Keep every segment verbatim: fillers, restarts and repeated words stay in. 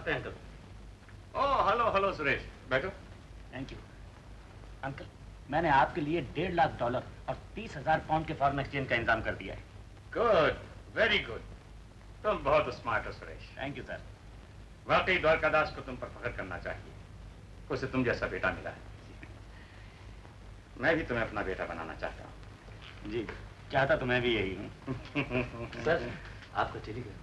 नमस्ते uncle. Oh hello hello Suresh, बैठो। Thank you uncle, मैंने आपके लिए डेढ़ लाख डॉलर और तीस हजार पाउंड के फॉरेन एक्सचेंज का इंतजाम कर दिया है। Good, very good. तुम बहुत स्मार्ट हो सुरेश। Thank you sir. वाकई द्वारकादास को तुम पर फख्र करना चाहिए, उसे तुम जैसा बेटा मिला है। मैं भी तुम्हें अपना बेटा बनाना चाहता हूँ। जी, चाहता तो मैं भी यही हूँ। सर आपका टेलीग्राम।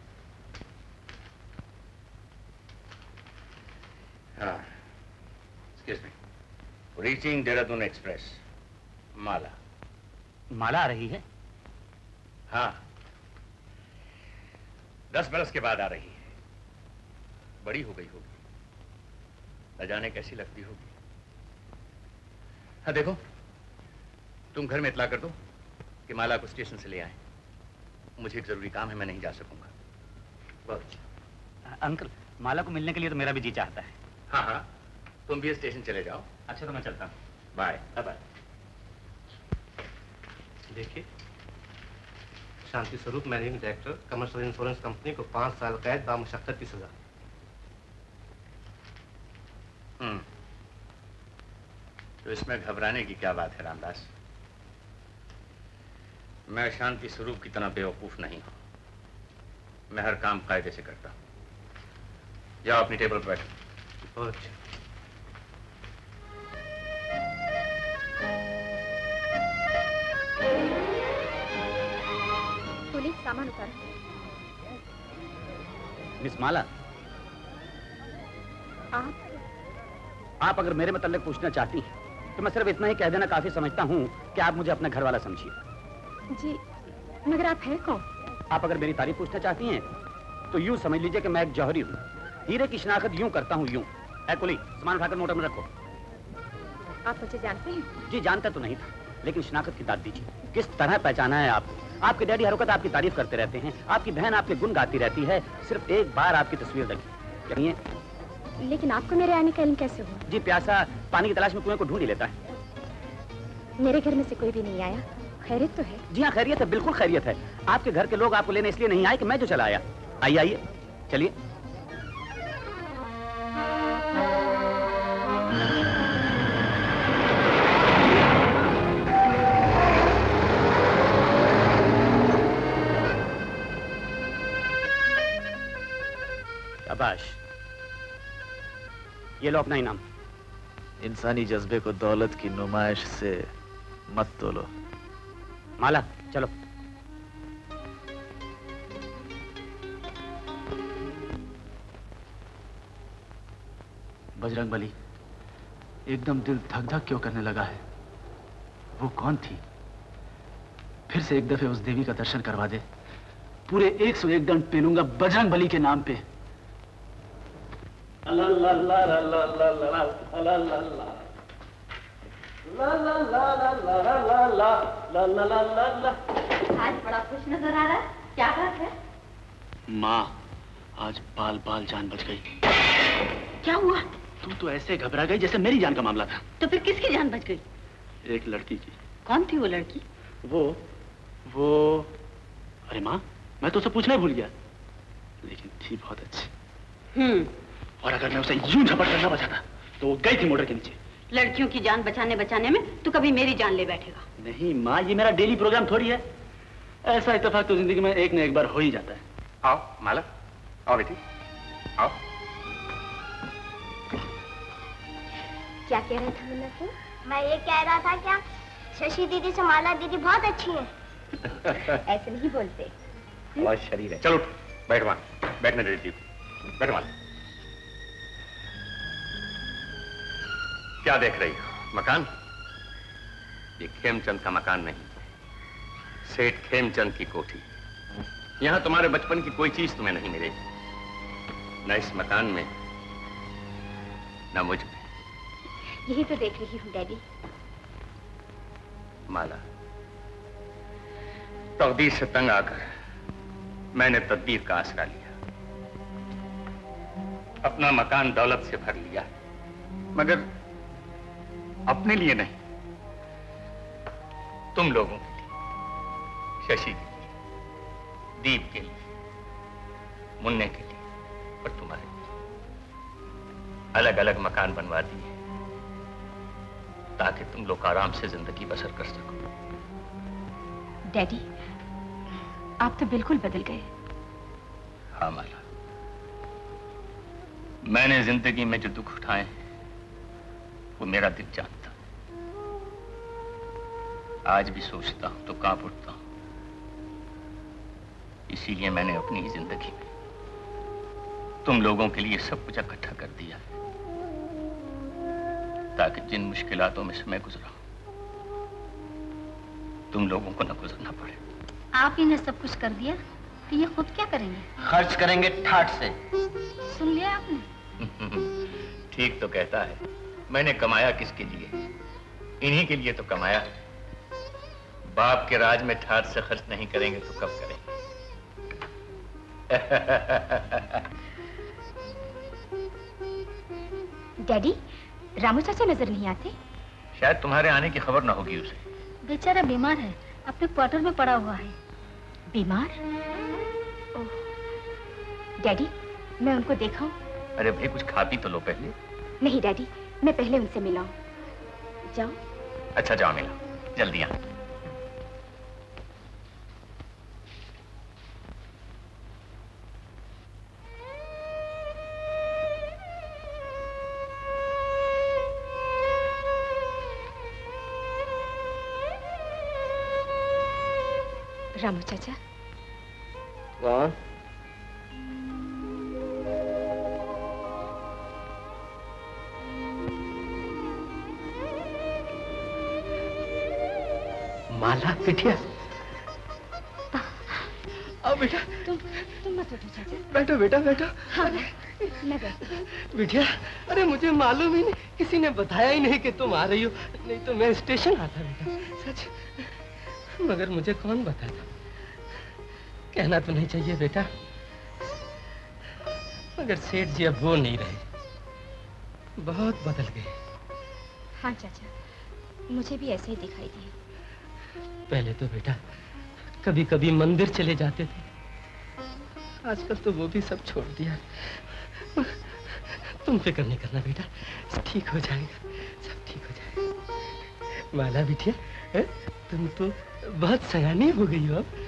हाँ, excuse me. Reaching Dehradun express, Mala. Mala आ रही है? हाँ, दस बरस के बाद आ रही है। बड़ी हो गई होगी, न जाने कैसी लगती होगी। हाँ देखो, तुम घर में इतला कर दो कि माला को स्टेशन से ले आए। मुझे एक जरूरी काम है, मैं नहीं जा सकूंगा। बहुत अच्छा। अंकल, माला को मिलने के लिए तो मेरा भी जी चाहता है। हाँ हाँ, तुम भी स्टेशन चले जाओ। अच्छा तो मैं चलता हूँ। Bye bye. देखिए, Shanti Swaroop managing director, commercial insurance company को पांच साल कैद बामुशक्कत की सजा। हम्म, तो इसमें घबराने की क्या बात है रामदास? मैं शांति स्वरूप की तरह बेवकूफ नहीं हूं। मैं हर काम कायदे से करता हूं। जाओ अपनी टेबल पर बैठो। बहुत अच्छा। पुलिस सामान उतारो। मिस माला, आप आप अगर मेरे मतलब पूछना चाहती हैं तो मैं सिर्फ इतना ही कह देना काफी समझता हूँ कि आप मुझे अपना घर वाला समझिए। जी, मगर आप हैं कौन? आप अगर मेरी तारीफ पूछना चाहती हैं तो यूं समझ लीजिए कि मैं एक जौहरी हूँ। हीरे की शिनाख्त यूं करता हूँ यूं। ऐ कुली, सामान उठाकर मोटर में रखो। आप मुझे जानते हैं? जी जानता तो नहीं था, लेकिन शिनाख्त की दाद दीजिए। किस तरह पहचाना है आपको। आपके डैडी हर वक्त आपकी तारीफ करते रहते हैं, आपकी बहन आपके गुण गाती रहती है। सिर्फ एक बार आपकी तस्वीर लगी। कहिए। लेकिन आपको मेरे आने का इल्म कैसे हुआ? जी प्यासा पानी की तलाश में कुएं को ढूंढ ही लेता है। मेरे घर में से कोई भी नहीं आया। खैरियत तो है? जी हाँ खैरियत है, बिल्कुल खैरियत है। आपके घर के लोग आपको लेने इसलिए नहीं आए कि मैं जो चला आया। आइए आइए, चलिए। शाबाश, ये लो अपना इनाम। इंसानी जज्बे को दौलत की नुमाइश से मत तोलो। माला चलो। बजरंगबली, एकदम दिल धक धक क्यों करने लगा है? वो कौन थी? फिर से एक दफे उस देवी का दर्शन करवा दे। पूरे एक सौ एक दंड पेलूंगा बजरंगबली के नाम पे। ला ला ला ला ला ला ला ला ला ला ला ला ला। आज बड़ा खुश नजर आ रहा है, क्या बात है? माँ, आज बाल बाल जान बच गई। क्या हुआ? तू तो ऐसे घबरा गई जैसे मेरी जान का मामला था। तो फिर किसकी जान बच गई? एक लड़की की। कौन थी वो लड़की? वो वो अरे माँ, मैं तो उसे पूछना ही भूल गया, लेकिन थी बहुत अच्छी। हम्म। और अगर मैं उसे यूं झपट कर न बचाता तो वो गई थी मोटर के नीचे। लड़कियों की जान बचाने बचाने में तू कभी मेरी जान ले बैठेगा। नहीं माँ, ये मेरा डेली प्रोग्राम थोड़ी है। ऐसा इत्तेफाक तो जिंदगी में एक न एक बार हो ही जाता है। आओ माला, आओ बेटी, आओ। क्या कह रहे थे मुन्ना सिंह? मैं ये कह रहा था क्या शशि दीदी से माला दीदी बहुत अच्छी है। ऐसे नहीं बोलते। बहुत शरीर है। चलो बैठ वहां, बैठने दे दीदी, बैठ वहां। क्या देख रही हो? मकान? ये खेमचंद का मकान नहीं, सेठ खेमचंद की कोठी। यहां तुम्हारे बचपन की कोई चीज तुम्हें नहीं मिलेगी, न इस मकान में न मुझ में। यही तो देख रही हूँ डैडी। माला, तकदीर से तंग आकर मैंने तदबीर का आसरा लिया, अपना मकान दौलत से भर लिया, मगर अपने लिए नहीं, तुम लोगों के लिए, शशि के लिए, दीप के लिए, मुन्ने के लिए और तुम्हारे लिए। अलग अलग मकान बनवा दिए ताकि तुम लोग आराम से जिंदगी बसर कर सको। डैडी, आप तो बिल्कुल बदल गए। हाँ माला, मैंने जिंदगी में जो दुख उठाए वो मेरा दिल जानता। आज भी सोचता हूं तो कांप उठता हूं। इसीलिए मैंने अपनी ही जिंदगी में तुम लोगों के लिए सब कुछ इकट्ठा कर दिया है ताकि जिन मुश्किलातों में समय गुजरा तुम लोगों को न गुजरना पड़े। आप ही ने सब कुछ कर दिया तो ये खुद क्या करेंगे? खर्च करेंगे ठाठ से। सुन लिया आपने? ठीक तो कहता है। मैंने कमाया किसके लिए? इन्हीं के लिए तो कमाया। बाप के राज में ठाठ से खर्च नहीं करेंगे तो कब करेंगे? डैडी, रामू चाचा नजर नहीं आते? शायद तुम्हारे आने की खबर ना होगी उसे। बेचारा बीमार है, अपने क्वार्टर में पड़ा हुआ है। बीमार? ओह, डैडी, मैं उनको देखा हूँ। अरे भाई, कुछ खा पी तो लो पहले। नहीं डैडी, मैं पहले उनसे मिला हूँ। जाओ। अच्छा जाओ, मिला जल्दी आ। रामू चाचा। कौन? माला बिटिया। आओ बेटा। तुम तुम मत उठो चाचा। बैठो बेटा, बैठो। हाँ, मैं बैठती। बिटिया, अरे मुझे मालूम ही नहीं, किसी ने बताया ही नहीं कि तुम आ रही हो। नहीं तो मैं स्टेशन आता बेटा, सच। मगर मुझे कौन बताता? कहना तो नहीं चाहिए बेटा, मगर सेठ जी अब वो नहीं रहे, बहुत बदल गए। हाँ चाचा, मुझे भी ऐसे ही दिखाई दिए। पहले तो बेटा कभी कभी मंदिर चले जाते थे, आजकल तो वो भी सब छोड़ दिया। तुम फिक्र नहीं करना बेटा, ठीक हो जाएगा, सब ठीक हो जाएगा। माला बिटिया, तुम तो बहुत सयानी हो गई हो अब।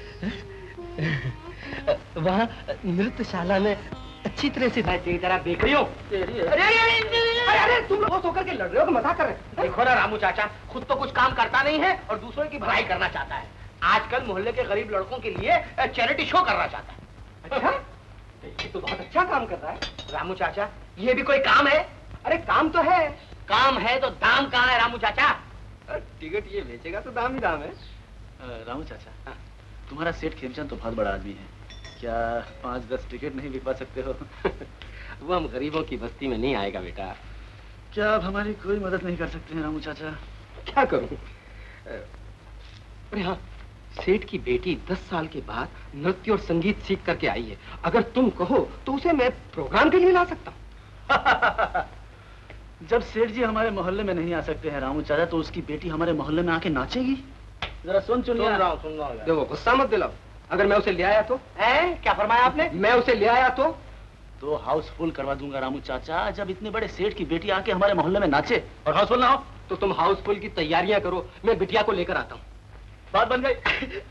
वहाँ नृत्यशाला में अच्छी तरह से तेरी तरह देख रही हो। अरे अरे अरे तुम लोग होकर के लड़ रहे हो, मजाक कर रहे हो? देखो ना रामू चाचा, खुद तो कुछ काम करता नहीं है और दूसरों की भलाई करना चाहता है। आजकल मोहल्ले के गरीब लड़कों के लिए चैरिटी शो करना चाहता है। अच्छा, ये तो बहुत अच्छा काम कर रहा है रामू चाचा। ये भी कोई काम है? अरे काम तो है। काम है तो दाम कहाँ है रामू चाचा? टिकट ये बेचेगा तो दाम ही दाम है। रामू चाचा, तुम्हारा सेठ खेमचंद तो बहुत बड़ा आदमी है, क्या पाँच दस टिकट नहीं बिकवा सकते हो? वो हम गरीबों की बस्ती में नहीं आएगा बेटा। क्या आप हमारी कोई मदद नहीं कर सकते हैं रामू चाचा? क्या करूं? अरे हाँ, सेठ की बेटी दस साल के बाद नृत्य और संगीत सीख करके आई है। अगर तुम कहो तो उसे मैं प्रोग्राम के लिए ला सकता हूँ। जब सेठ जी हमारे मोहल्ले में नहीं आ सकते हैं रामू चाचा, तो उसकी बेटी हमारे मोहल्ले में आके नाचेगी? जरा सुन सुन रहा हूँ, सुन रहा हूँ। देखो, गुस्सा मत दिलाओ। अगर मैं उसे ले आया तो? हैं? क्या फरमाया आपने? मैं उसे ले आया तो तो हाउसफुल करवा दूंगा रामू चाचा। जब इतने बड़े सेठ की बेटी आके हमारे मोहल्ले में नाचे और हाउसफुल ना हो तो तुम हाउसफुल की तैयारियां करो, मैं बिटिया को लेकर आता हूँ। बात बन गई।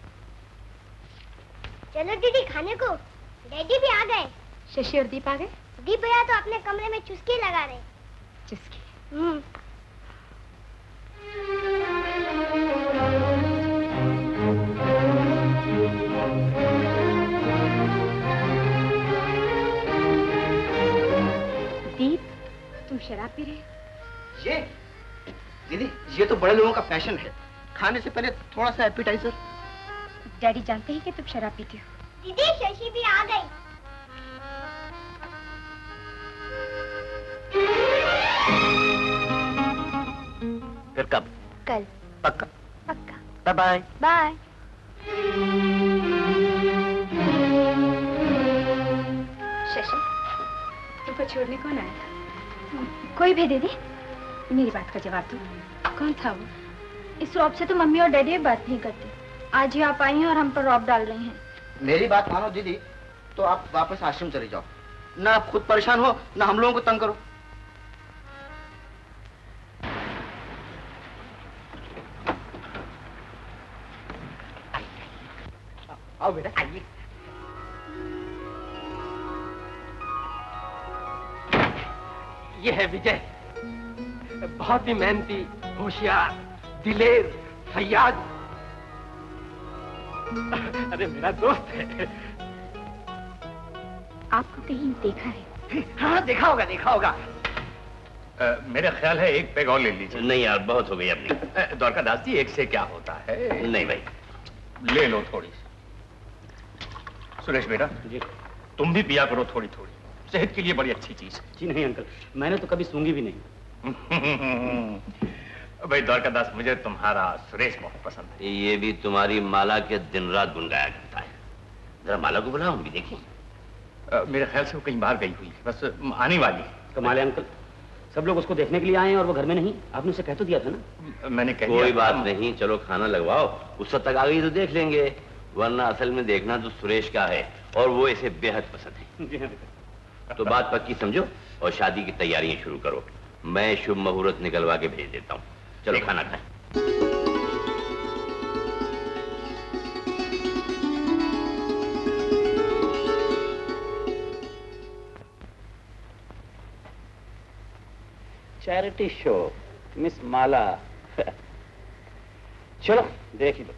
चलो दीदी खाने को। डैडी भी आ गए। शशि और दीप आ गए? दीप भैया तो अपने कमरे में चुस्की लगा रहे। चुस्की? हम्म। दीप, तुम शराब पी रहे? ये दीदी, ये तो बड़े लोगों का फैशन है, खाने से पहले थोड़ा सा एपिटाइजर। डैडी जानते ही कि तुम शराब पीते हो। दीदी, शशि भी आ गई। फिर कब? कल। पक्का? पक्का। Bye bye. बाय। शशि, तुमको छोड़ने कौन आया था? कोई भी दीदी। मेरी बात का जवाब दो, कौन था वो? इस रौब से तो मम्मी और डैडी बात नहीं करते। आज ही आप आई हैं और हम पर रौब डाल रही हैं। मेरी बात मानो दीदी, तो आप वापस आश्रम चले जाओ। ना आप खुद परेशान हो, ना हम लोगों को तंग करो। आओ बेटा आइए। ये है विजय, बहुत ही मेहनती, होशियार, दिलेर, फैयाद। अरे मेरा दोस्त है। आपको कहीं देखा है? हाँ देखा होगा, देखा होगा। आ, मेरा ख्याल है एक पैग और ले लीजिए। नहीं यार, बहुत हो गई अपनी। द्वारका दास जी, एक से क्या होता है? नहीं भाई, ले लो थोड़ी। सुरेश बेटा जी, तुम भी पिया करो थोड़ी थोड़ी, सेहत के लिए बड़ी अच्छी चीज है। जी नहीं अंकल, मैंने तो कभी सूंघी भी नहीं। भाई द्वारका दास, मुझे तुम्हारा सुरेश बहुत पसंद है। ये भी तुम्हारी माला के दिन रात गुनगाया करता है। जरा माला को बुलाओ, हम भी देखिए। मेरे ख्याल से वो कहीं बाहर गई हुई है, बस आने वाली है। कमाल है अंकल, सब लोग उसको देखने के लिए आए हैं और वो घर में नहीं। आपने उसे कह तो दिया था ना? मैंने कह कोई बात नहीं, चलो खाना लगवाओ, उस वक्त तक आ गई तो देख लेंगे, वरना असल में देखना तो सुरेश का है और वो इसे बेहद पसंद है। तो बात पक्की समझो और शादी की तैयारियां शुरू करो। मैं शुभ मुहूर्त निकलवा के भेज देता हूँ। चलो खाना खाएं। Charity show, miss Mala. चलो देख ही लो।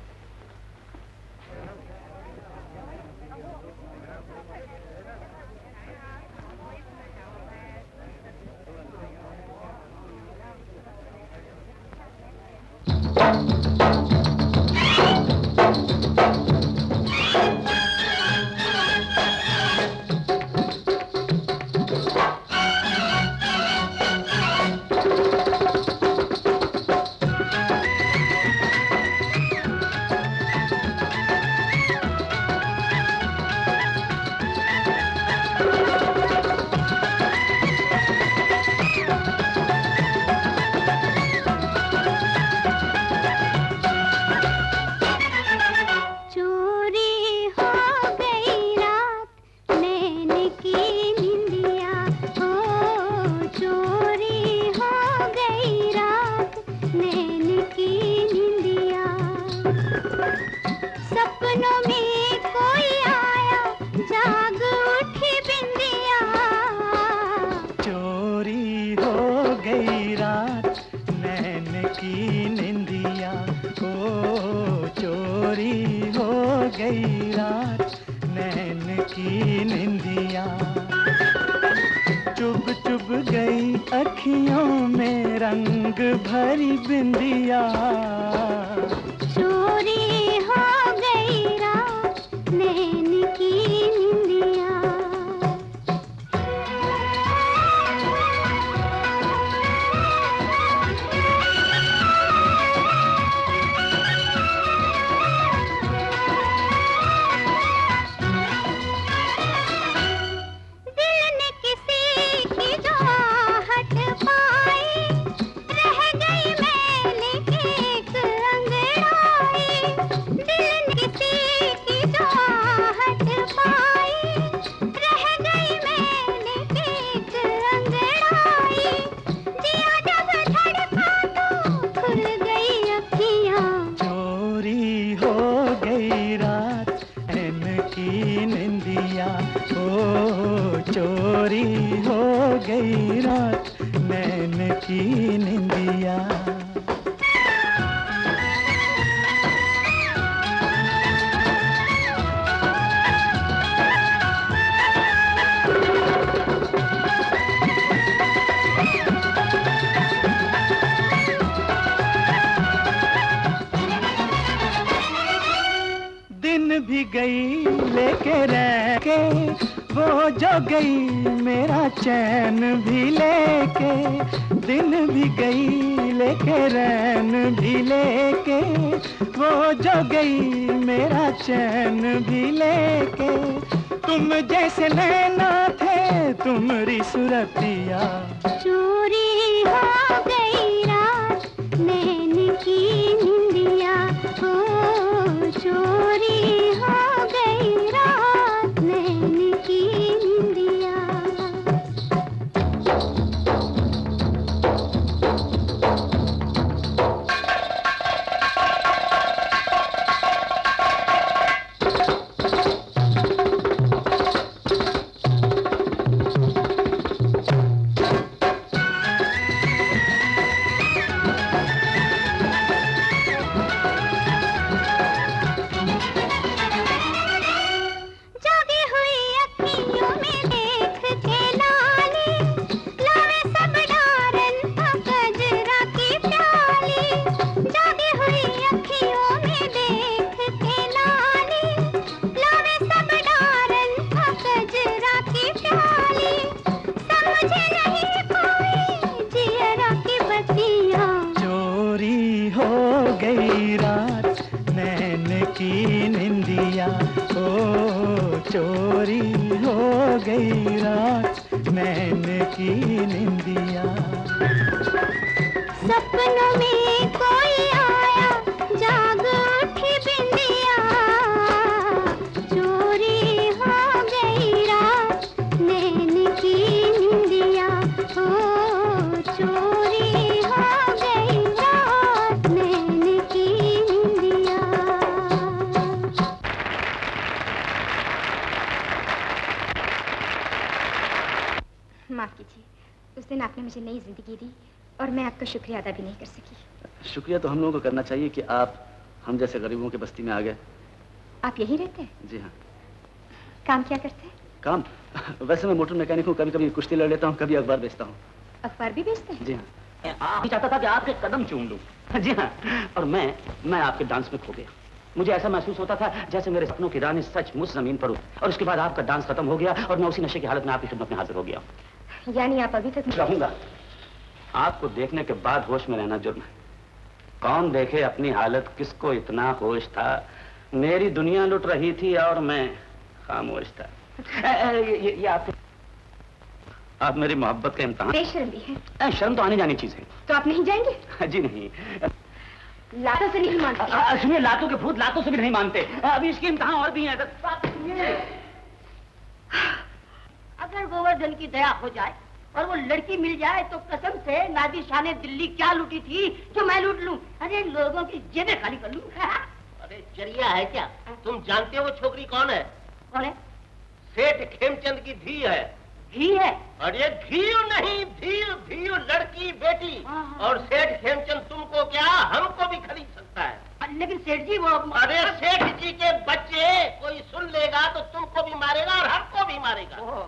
गई रात नैन की निंदिया, ओ चोरी हो गई रात नैन की निंदिया। सपनों में कोई आया जाग उठी बिंदिया, चोरी हो गई रात नैन की निंदिया, ओ चोरी हो गई रात नैन की निंदिया। माफ कीजिए, उस दिन आपने मुझे नई जिंदगी दी और मैं आपका शुक्रिया अदा भी नहीं कर सकी। शुक्रिया तो हम लोगों को करना चाहिए कि आप हम जैसे गरीबों की बस्ती में आ गए। आप यहीं रहते हैं? जी हाँ। काम क्या करते हैं? काम वैसे मैं मोटर मैकेनिक हूँ, कभी कभी कुश्ती लड़ लेता हूँ, कभी अखबार बेचता हूँ। अखबार भी बेचते हैं? जी हाँ। आप चाहता था कि आपके कदम चूम लूं। जी हाँ। और मैं मैं आपके डांस में खो गया। मुझे ऐसा महसूस होता था जैसे मेरे सपनों की रानी सचमुच जमीन पर उतरी और उसके बाद आपका डांस खत्म हो गया और मैं उसी नशे की हालत में आपकी खिदमत में हाजिर हो गया। यानी आप अभी तक रहूंगा। आपको देखने के बाद होश में रहना जुर्म है। कौन देखे अपनी हालत, किसको इतना होश था। मेरी दुनिया लुट रही थी और मैं खामोश था। ये, ये, ये आप आप मेरी मोहब्बत का इम्तिहान। बेशर्म भी है। शर्म तो आने जानी चीज है। तो आप नहीं जाएंगे? जी नहीं। लातों से नहीं मानते? सुनिए, लातों के भूत लातों से भी नहीं मानते। अभी इसके इम्तिहान और भी हैं। अगर गोवर्धन की दया हो जाए और वो लड़की मिल जाए तो कसम से नादिर शाह ने दिल्ली क्या लूटी थी जो मैं लूट लूं। अरे लोगों की जेबें खाली कर लूं। अरे जरिया है क्या? तुम जानते हो वो छोकरी कौन है? कौन है? सेठ खेमचंद की धी है। धी है? अरे धीर नहीं, धीर धीर लड़की बेटी। और सेठ खेमचंद तुमको क्या हमको भी खरीद सकता है। लेकिन सेठ जी वो। अरे सेठ जी के बच्चे कोई सुन लेगा तो तुमको भी मारेगा और हमको भी मारेगा।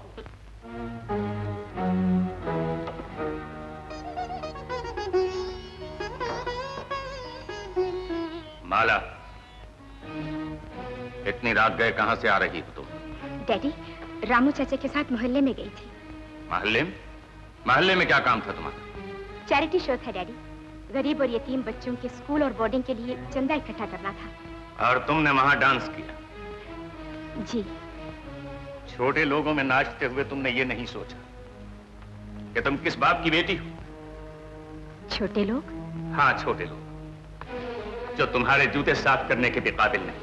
माला, इतनी रात गए कहां से आ रही हो तुम? डैडी, रामू चाचा के साथ मोहल्ले में गई थी। मोहल्ले में? मोहल्ले में क्या काम था तुम्हारा? चैरिटी शो था डैडी। गरीब और यतीम बच्चों के स्कूल और बोर्डिंग के लिए चंदा इकट्ठा करना था। और तुमने वहां डांस किया? जी। छोटे लोगों में नाचते हुए तुमने ये नहीं सोचा कि तुम किस बाप की बेटी हो? छोटे लोग? हाँ, छोटे लोग जो तुम्हारे जूते साफ करने के भी काबिल नहीं।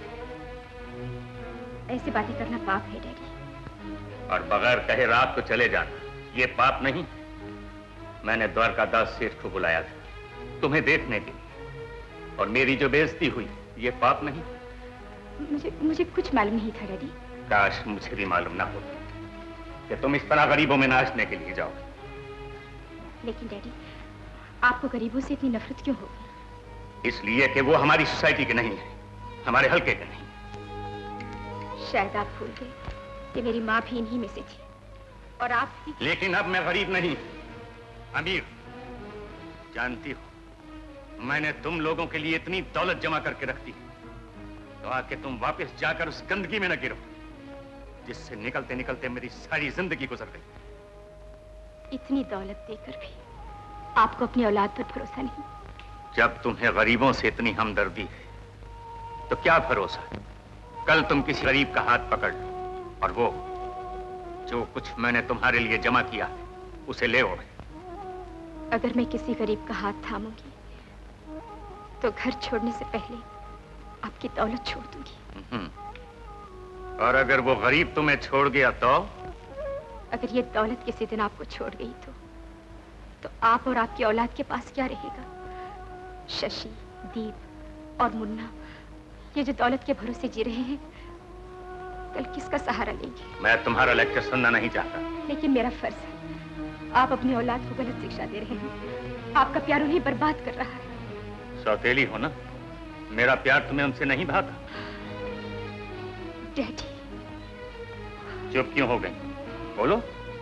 ऐसी बातें करना पाप है डैडी। और बगैर कहे रात को चले जाना, ये पाप नहीं। मैंने द्वारकादास सेठ को बुलाया था तुम्हें देखने के लिए, और मेरी जो बेइज्जती हुई, ये पाप नहीं। मुझे मुझे कुछ मालूम नहीं था डैडी। काश मुझे भी मालूम ना होता कि तुम इस तरह गरीबों में नाचने के लिए जाओगे। लेकिन डैडी, आपको गरीबों से इतनी नफरत क्यों होगी? इसलिए कि वो हमारी सोसाइटी के नहीं है, हमारे हल्के के नहीं। शायद आप भूल गए कि मेरी माँ भी इन्हीं में से थी और आप भी। लेकिन अब मैं गरीब नहीं, अमीर। जानती हो, मैंने तुम लोगों के लिए इतनी दौलत जमा करके रख दी, तो आके तुम वापस जाकर उस गंदगी में न गिरो जिससे निकलते निकलते मेरी सारी जिंदगी गुजर गई। इतनी दौलत देकर भी आपको अपनी औलाद पर भरोसा नहीं? जब तुम्हें गरीबों से इतनी हमदर्दी है तो क्या भरोसा है? कल तुम किसी गरीब का हाथ पकड़ लो और वो जो कुछ मैंने तुम्हारे लिए जमा किया है उसे ले आओ। अगर मैं किसी गरीब का हाथ थामूंगी तो घर छोड़ने से पहले आपकी दौलत छोड़ दूंगी। और अगर वो गरीब तुम्हें छोड़ गया तो? अगर ये दौलत किसी दिन आपको छोड़ गई तो तो आप और आपकी औलाद के पास क्या रहेगा? शशि, दीप और मुन्ना, ये जो दौलत के भरोसे जी रहे हैं, कल किसका सहारा लेंगे? मैं तुम्हारा लेक्चर सुनना नहीं चाहता। लेकिन मेरा फर्ज है। आप अपनी औलाद को गलत शिक्षा दे रहे हैं। आपका प्यार उन्हें बर्बाद कर रहा है। सौतेली हो ना, मेरा प्यार तुम्हें उनसे नहीं भाता। डैडी। चुप क्यों हो गई? बोलो।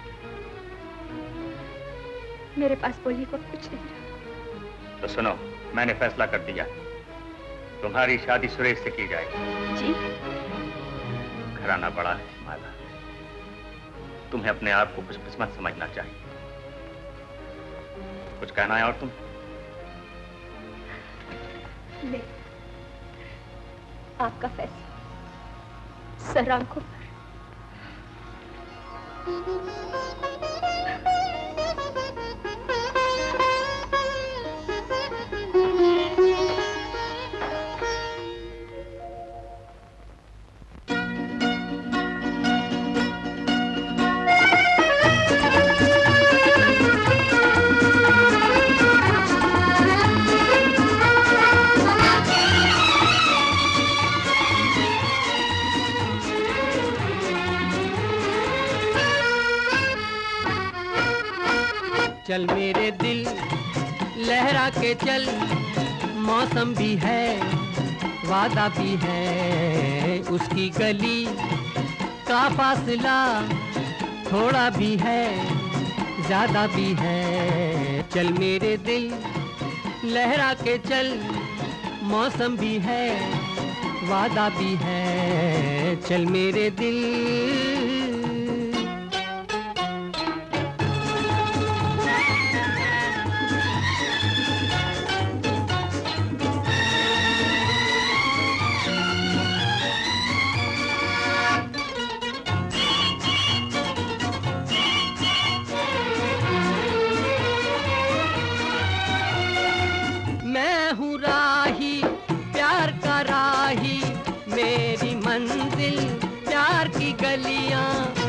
मेरे पास बोलने को कुछ नहीं रहा। तो सुनो, मैंने फैसला कर दिया, तुम्हारी शादी सुरेश से की जाएगी। जी? घराना बड़ा है माला, तुम्हें अपने आप को खुशकिस्मत समझना चाहिए। कुछ कहना है और तुम? नहीं, आपका फैसला सर आंखों पर। चल मेरे दिल लहरा के चल, मौसम भी है वादा भी है, उसकी गली का फासला थोड़ा भी है ज्यादा भी है। चल मेरे दिल लहरा के चल, मौसम भी है वादा भी है, चल मेरे दिल। मंजिल प्यार की गलियां,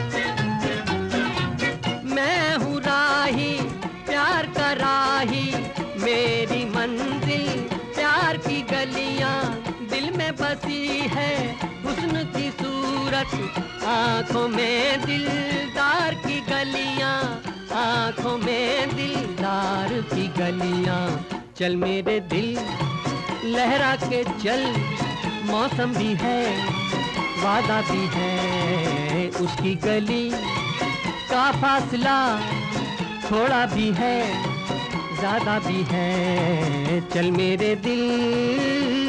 मैं हूँ राही प्यार का राही, मेरी मंजिल प्यार की गलियां, दिल में बसी है हुस्न की सूरत, आंखों में दिलदार की गलियां, आंखों में दिलदार की गलियां। चल मेरे दिल लहरा के चल, मौसम भी है वादा भी है, उसकी गली का फासला थोड़ा भी है ज्यादा भी है, चल मेरे दिल।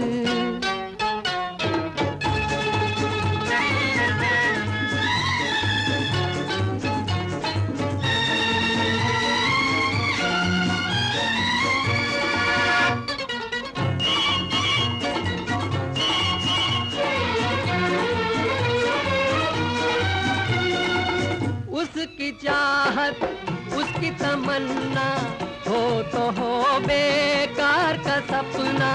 उसकी चाहत उसकी तमन्ना हो तो हो बेकार का सपना,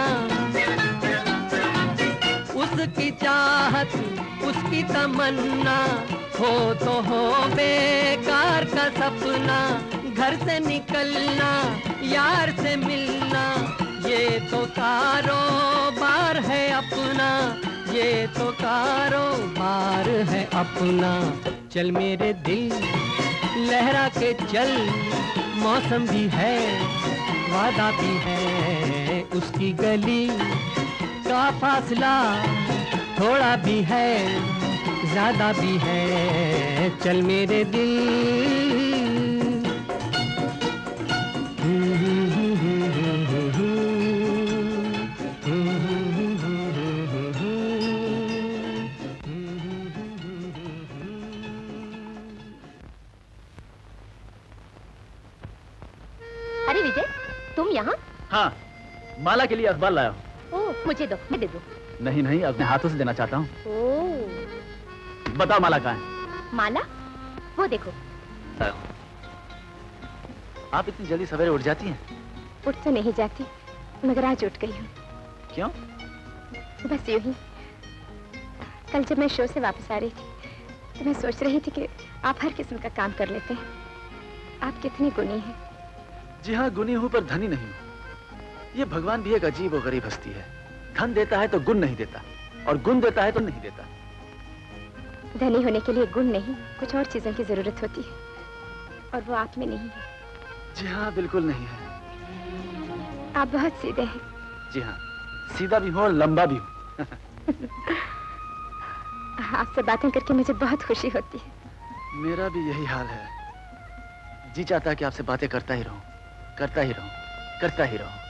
उसकी चाहत उसकी तमन्ना हो तो हो बेकार का सपना, घर से निकलना यार से मिलना ये तो कारोबार है अपना, ये तो कारोबार है अपना। चल मेरे दिल लहरा के चल, मौसम भी है वादा भी है, उसकी गली का फासला थोड़ा भी है ज्यादा भी है, चल मेरे दिल। अरे विजय, तुम यहाँ? हाँ, माला के लिए अखबार लाया हूँ। ओह, मुझे दो, मैं दे दूँ। नहीं नहीं, अपने हाथों से देना चाहता हूँ। ओह, बताओ माला कहाँ है? माला? वो देखो। आप इतनी जल्दी सवेरे उठ जाती हैं? उठ तो नहीं जाती, मगर आज उठ गई हूँ। क्यों? बस यूं ही। कल जब मैं शो से वापस आ रही थी, तो मैं सोच रही थी कि आप हर किस्म का काम कर लेते हैं। आप कितनी गुणी हैं। जी हाँ, गुणी हूँ पर धनी नहीं हूँ। ये भगवान भी एक अजीब और गरीब हस्ती है। धन देता है तो गुण नहीं देता, और गुण देता है तो नहीं देता। धनी होने के लिए गुण नहीं, कुछ और चीजों की जरूरत होती है, और वो आप में नहीं है। जी हाँ, बिल्कुल नहीं है। आप बहुत सीधे हैं। जी हाँ, सीधा भी हूँ और लंबा भी हूँ। आपसे बातें करके मुझे बहुत खुशी होती है। मेरा भी यही हाल है। जी चाहता है कि आपसे बातें करता ही रहूं, करता ही रहूं, करता ही रहूं।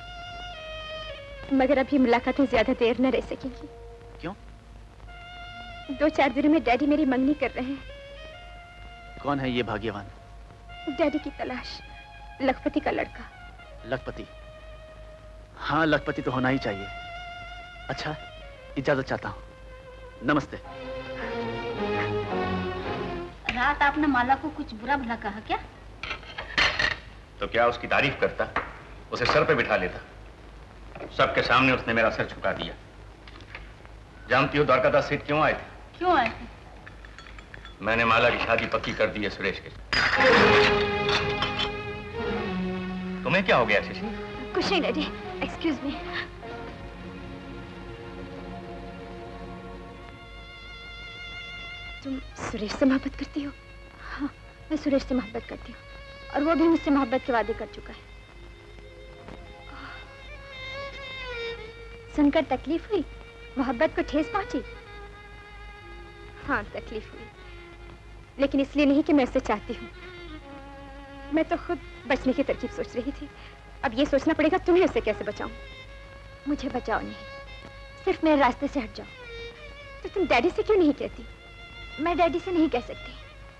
मगर अब ये मुलाकातें ज्यादा देर न रह सकेंगी। क्यों? दो चार दिनों में डैडी मेरी मंगनी कर रहे हैं। कौन है ये भाग्यवान? डैडी की तलाश, लखपति का लड़का। लखपति? हाँ, लखपति तो होना ही चाहिए। अच्छा, इजाजत चाहता हूँ। नमस्ते। रात आपने माला को कुछ बुरा भला कहा क्या? तो क्या उसकी तारीफ करता, उसे सर पे बिठा लेता। सबके सामने उसने मेरा सर झुका दिया। जानती हो द्वारकादास सेठ क्यों आए थे? क्यों आए थे? मैंने माला की शादी पक्की कर दी है सुरेश के। तुम्हें क्या हो गया शशि? कुछ नहीं डैडी, एक्सक्यूज मी। तुम सुरेश से मोहब्बत करती हो? हाँ, मैं सुरेश से मोहब्बत करती हूँ और वो भी मुझसे मोहब्बत के वादे कर चुका है। सुनकर तकलीफ हुई? मोहब्बत को ठेस पहुंची? हाँ, तकलीफ हुई, लेकिन इसलिए नहीं कि मैं उसे चाहती हूँ। मैं तो खुद बचने की तरकीब सोच रही थी। अब ये सोचना पड़ेगा तुम्हें उसे कैसे बचाऊं। मुझे बचाओ नहीं, सिर्फ मेरे रास्ते से हट जाओ। तो तुम डैडी से क्यों नहीं कहती? मैं डैडी से नहीं कह सकती।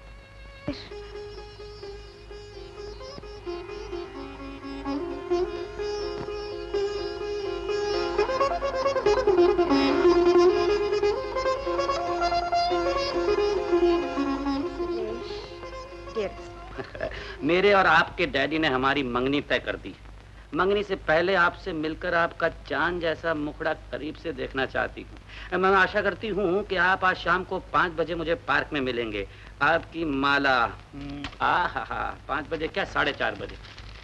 मेरे और आपके डैडी ने हमारी मंगनी तय कर दी। मंगनी से पहले आपसे मिलकर आपका चांद जैसा मुखड़ा करीब से देखना चाहती हूँ। मैं आशा करती हूँ कि आप आज शाम को पाँच बजे मुझे पार्क में मिलेंगे। आपकी माला आ हा हा पाँच बजे क्या साढ़े चार बजे।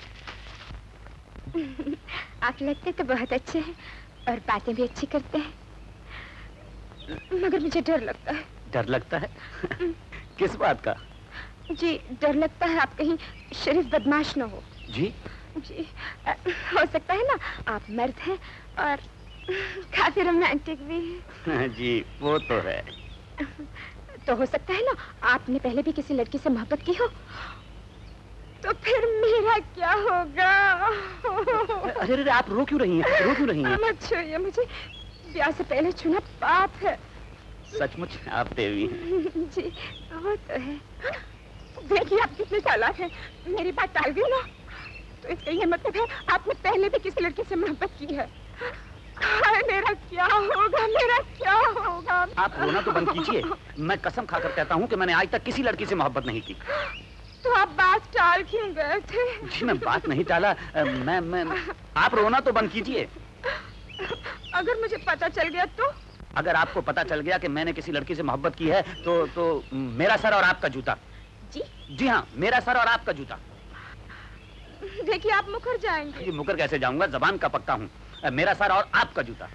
आप लगते तो बहुत अच्छे हैं और बातें भी अच्छी करते हैं, मगर मुझे डर लगता है। डर लगता है? किस बात का? जी, डर लगता है आप कहीं शरीफ बदमाश न हो। जी जी, हो सकता है ना, आप मर्द हैं और काफी रोमांटिक भी हैं। जी, वो तो है। तो हो सकता है ना, आपने पहले भी किसी लड़की से मोहब्बत की हो, तो फिर मेरा क्या होगा? अरे अरे, आप रो क्यों रही हैं? रो क्यों रही हैं? मत छूइए मुझे, ब्याह से पहले छूना पाप है। सचमुच आप देवी हैं। जी, वो तो है। देखिए आप कितने चालाक हैं। मेरी बात टाल गई ना, तो इसका ये मतलब है आपने पहले भी किसी लड़की से मोहब्बत की है। मेरा क्या होगा, मेरा क्या होगा? आप रोना तो बंद कीजिए। मैं कसम खाकर कहता हूँ कि मैंने आज तक किसी लड़की से मोहब्बत नहीं की। तो आप बात टाल क्यों गए थे? जी, मैं बात नहीं टाला। मैं मैं आप रोना तो बंद कीजिए। अगर मुझे पता चल गया तो? अगर आपको पता चल गया कि मैंने किसी लड़की से मोहब्बत की है तो तो मेरा सर और आपका जूता। जी जी हाँ, मेरा सर और आपका जूता। देखिए आप मुकर जाएंगे। जी, मुकर कैसे जाऊंगा, जबान का पक्का हूँ। मेरा सर और आपका जूता।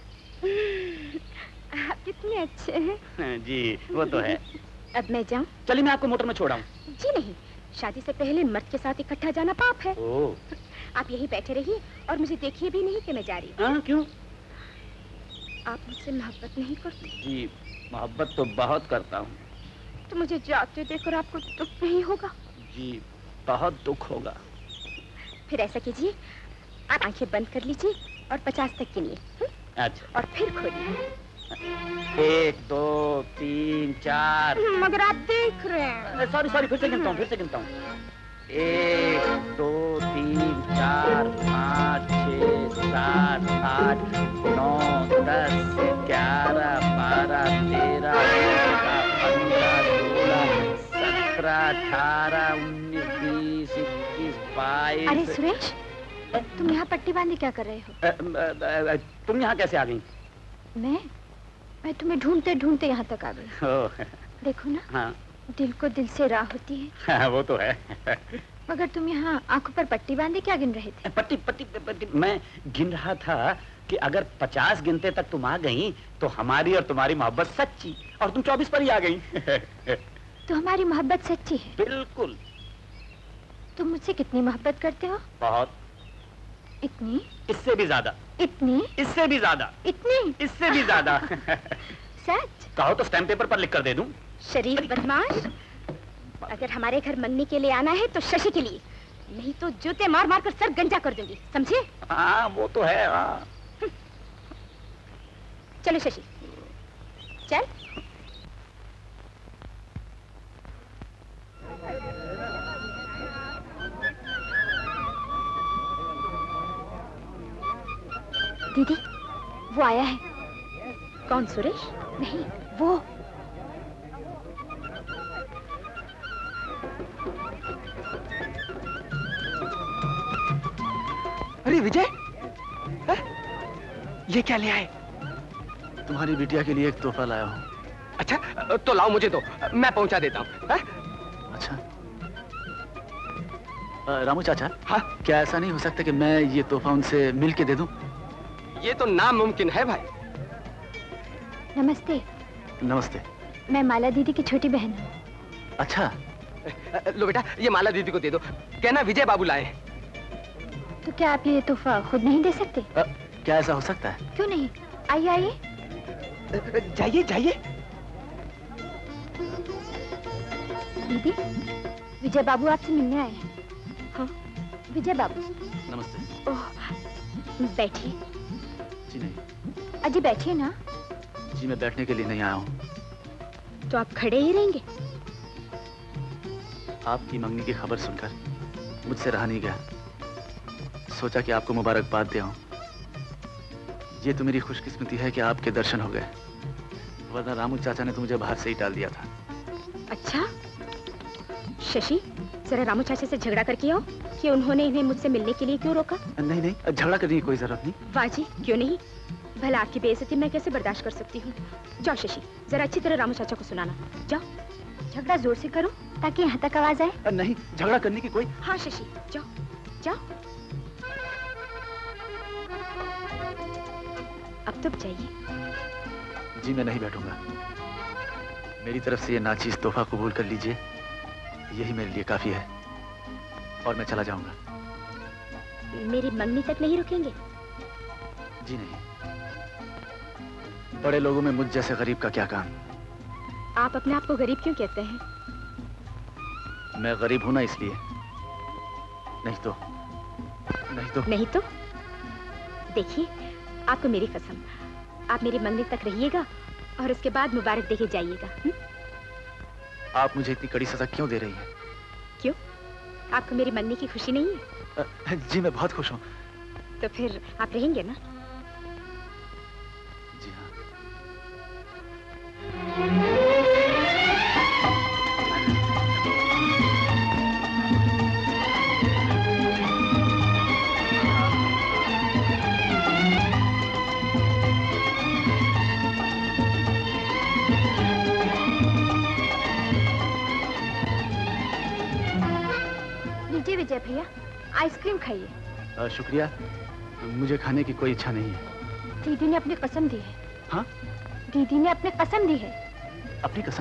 आप कितने अच्छे हैं। जी, वो तो है। अब मैं जाऊँ? चलिए मैं आपको मोटर में छोड़ाऊँ। जी नहीं, शादी से पहले मर्द के साथ इकट्ठा जाना पाप है। ओह। आप यहीं बैठे रहिए और मुझे देखिए भी नहीं कि मैं जा रही हूँ। हाँ, क्यों? आप मुझसे मोहब्बत नहीं करते? जी, मोहब्बत तो बहुत करता हूँ। तो मुझे जाते देखकर आपको दुख नहीं होगा? जी, बहुत दुख होगा। फिर ऐसा कीजिए, आप आंखें बंद कर लीजिए और पचास तक गिनिए। अच्छा। और फिर खोलिए। एक, दो, तीन, चार। मगर आप देख रहे हैं। सॉरी सॉरी, फिर से गिनता हूँ, फिर से गिनता हूँ। एक, दो, तीन, चार, पाँच, छः, सात, आठ, नौ, दस, ग्यारह, बारह, तेरह, चौदह, पंद्रह, सोलह, सत्रह, अठारह, उन्नीस, बीस, इक्कीस, बाईस। अरे सुरेश, तुम यहाँ पट्टी बांधे क्या कर रहे हो? तुम यहाँ कैसे आ गई? मैं मैं तुम्हें ढूंढते ढूंढते यहाँ तक आ गई। देखो ना, हाँ। दिल को दिल से राह होती है। हाँ, वो तो है। मगर तुम यहाँ आंखों पर पट्टी बांधे क्या गिन रहे थे? पट्टी पट्टी पट्टी मैं गिन रहा था कि अगर पचास गिनते तक तुम आ गई तो हमारी और तुम्हारी मोहब्बत सच्ची, और तुम चौबीस पर ही आ गई। तो हमारी मोहब्बत सच्ची है? बिल्कुल। तुम मुझसे कितनी मोहब्बत करते हो? बहुत। इतनी? इससे भी ज्यादा। इतनी? इससे भी ज्यादा। इतनी? इससे भी ज्यादा। सच? कहो तो स्टैम्प पेपर पर लिख कर दे दूं। शरीफ बदमाश, अगर हमारे घर मंगनी के लिए आना है तो शशि के लिए, नहीं तो जूते मार मार कर सर गंजा कर दूंगी, समझे? हाँ, वो तो है। हाँ। चलो शशि, चल। दीदी, वो आया है। कौन, सुरेश? नहीं, वो। अरे विजय, है? ये क्या ले आए? तुम्हारी बिटिया के लिए एक तोहफा लाया हूँ। अच्छा, तो लाओ मुझे दो, मैं पहुंचा देता हूँ। अच्छा, रामू चाचा। हाँ? क्या ऐसा नहीं हो सकता कि मैं ये तोहफा उनसे मिल के दे दूं? ये तो नामुमकिन है भाई। नमस्ते। नमस्ते। मैं माला दीदी की छोटी बहन हूँ। अच्छा। लो बेटा, ये माला दीदी को दे दो, कहना विजय बाबू लाए। तो क्या आप ये तोहफा खुद नहीं दे सकते? आ, क्या ऐसा हो सकता है? क्यों नहीं, आइए आइए। जाइए जाइए। दीदी, विजय बाबू आपसे मिलने आए हैं। हाँ, विजय बाबू। नमस्ते। ओह, बैठिए। जी नहीं। अजी बैठिए ना। जी मैं बैठने के लिए नहीं आया हूँ। तो आप खड़े ही रहेंगे? आपकी मंगनी की खबर सुनकर मुझसे रहा नहीं गया। सोचा कि आपको मुबारकबाद दे आऊं। ये तो मेरी खुशकिस्मती है कि आपके दर्शन हो गए, वरना रामू चाचा ने तो मुझे बाहर से ही डाल दिया था। अच्छा, शशि, जरा रामू चाचा से झगड़ा करके आओ कि उन्होंने इन्हें मुझसे मिलने के लिए क्यों रोका। नहीं नहीं, झगड़ा करने की कोई जरूरत नहीं। वाह जी, क्यों नहीं? भला आपकी बेइज्जती मैं कैसे बर्दाश्त कर सकती हूँ। जाओ शशि, जरा अच्छी तरह रामू चाचा को सुनाना। जाओ। झगड़ा जोर से करो ताकि यहाँ तक आवाज आए। नहीं, झगड़ा करने की कोई। हाँ शशि, जाओ जाओ। अब तो जाइए। जी मैं नहीं बैठूंगा। मेरी तरफ से ये नाचीज तोहफा कबूल कर लीजिए, यही मेरे लिए काफी है, और मैं चला जाऊंगा। मेरी मंगनी तक नहीं रुकेंगे? जी नहीं। बड़े लोगों में मुझ जैसे गरीब का क्या काम। आप अपने आप को गरीब क्यों कहते हैं? मैं गरीब हूं ना इसलिए। नहीं तो नहीं तो नहीं तो देखिए, आपको मेरी कसम, आप मेरी मंगनी तक रहिएगा और उसके बाद मुबारक देके जाइएगा। आप मुझे इतनी कड़ी सजा क्यों दे रही हैं? क्यों? आपको मेरी मंगनी की खुशी नहीं है? जी मैं बहुत खुश हूँ। तो फिर आप रहेंगे ना? जी हाँ। विजय भैया, आइसक्रीम खाइए। शुक्रिया, मुझे खाने की कोई इच्छा नहीं है। दीदी ने अपनी कसम दी है। हाँ? दीदी ने अपनी कसम दी है। अपनी कसम?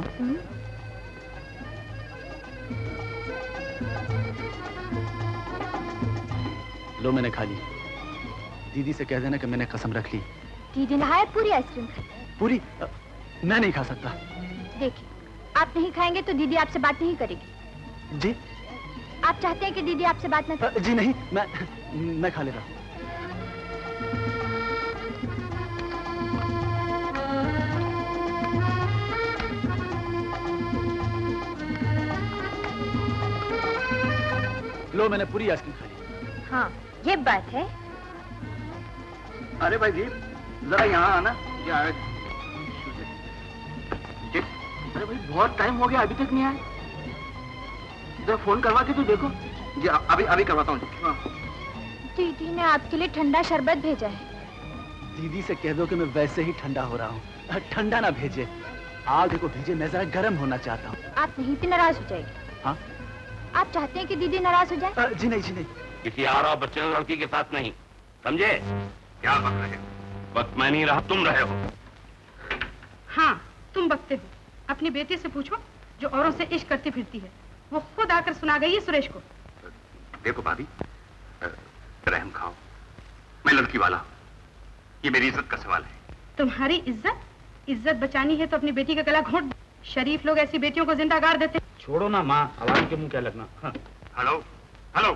लो मैंने खा ली। दीदी से कह देना कि मैंने कसम रख ली। दीदी ने हाय पूरी आइसक्रीम खाई। पूरी? मैं नहीं खा सकता। देखिए, आप नहीं खाएंगे तो दीदी आपसे बात नहीं करेगी। जी? आप चाहते हैं कि दीदी आपसे बात न करे? जी नहीं, मैं मैं खा ले रहा हूँ। लो मैंने पूरी आइसक्रीम खा ली। हाँ, ये बात है। अरे भाई जी, जरा यहाँ आना। अरे भाई बहुत टाइम हो गया, अभी तक नहीं आए। जरा फोन करवा के तो देखो। जी अभी अभी करवाता हूँ। दीदी ने आपके लिए ठंडा शरबत भेजा है। दीदी से कह दो कि मैं वैसे ही ठंडा हो रहा हूँ, ठंडा ना भेजे। आग को भेजे, मैं जरा गर्म होना चाहता हूँ। आप नहीं तो नाराज हो जाएगी। हाँ? आप चाहते हैं कि दीदी नाराज हो जाए? जी नहीं जी नहीं। किसी और बच्चे लड़की के साथ नहीं, समझे? क्या बक रहे हो? वक्त मैं नहीं रहा, तुम रहे हो। हाँ, तुम बकते हो। अपनी बेटी से पूछो जो औरों से इश्क करती फिरती है। वो खुद आकर सुना गई है सुरेश को। देखो भाभी, रहम खाओ, मैं लड़की वाला हूँ, ये मेरी इज्जत का सवाल है। तुम्हारी इज्जत? इज्जत बचानी है तो अपनी बेटी का गला घोंट। शरीफ लोग ऐसी बेटियों को जिंदा गाड़ देते। छोड़ो ना माँ, आवाज के मुंह क्या लगना। हाँ। हेलो हेलो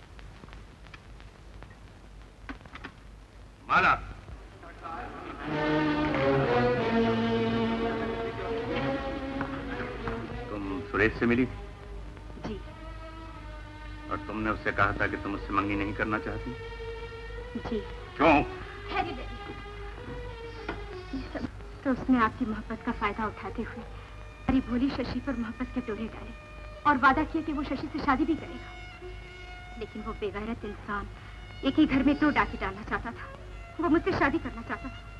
माला, तुम सुरेश से मिली? जी। और तुमने उससे कहा था कि तुम उससे मंगनी नहीं करना चाहती? जी। क्यों? तो तो उसने आपकी मोहब्बत का फायदा उठाते हुए हमारी भोली शशि पर मोहब्बत के डोरे डाले और वादा किया कि वो शशि से शादी भी करेगा। लेकिन वो बेगैरत इंसान एक ही घर में दो डाके डालना चाहता था। वो मुझसे शादी करना चाहता था।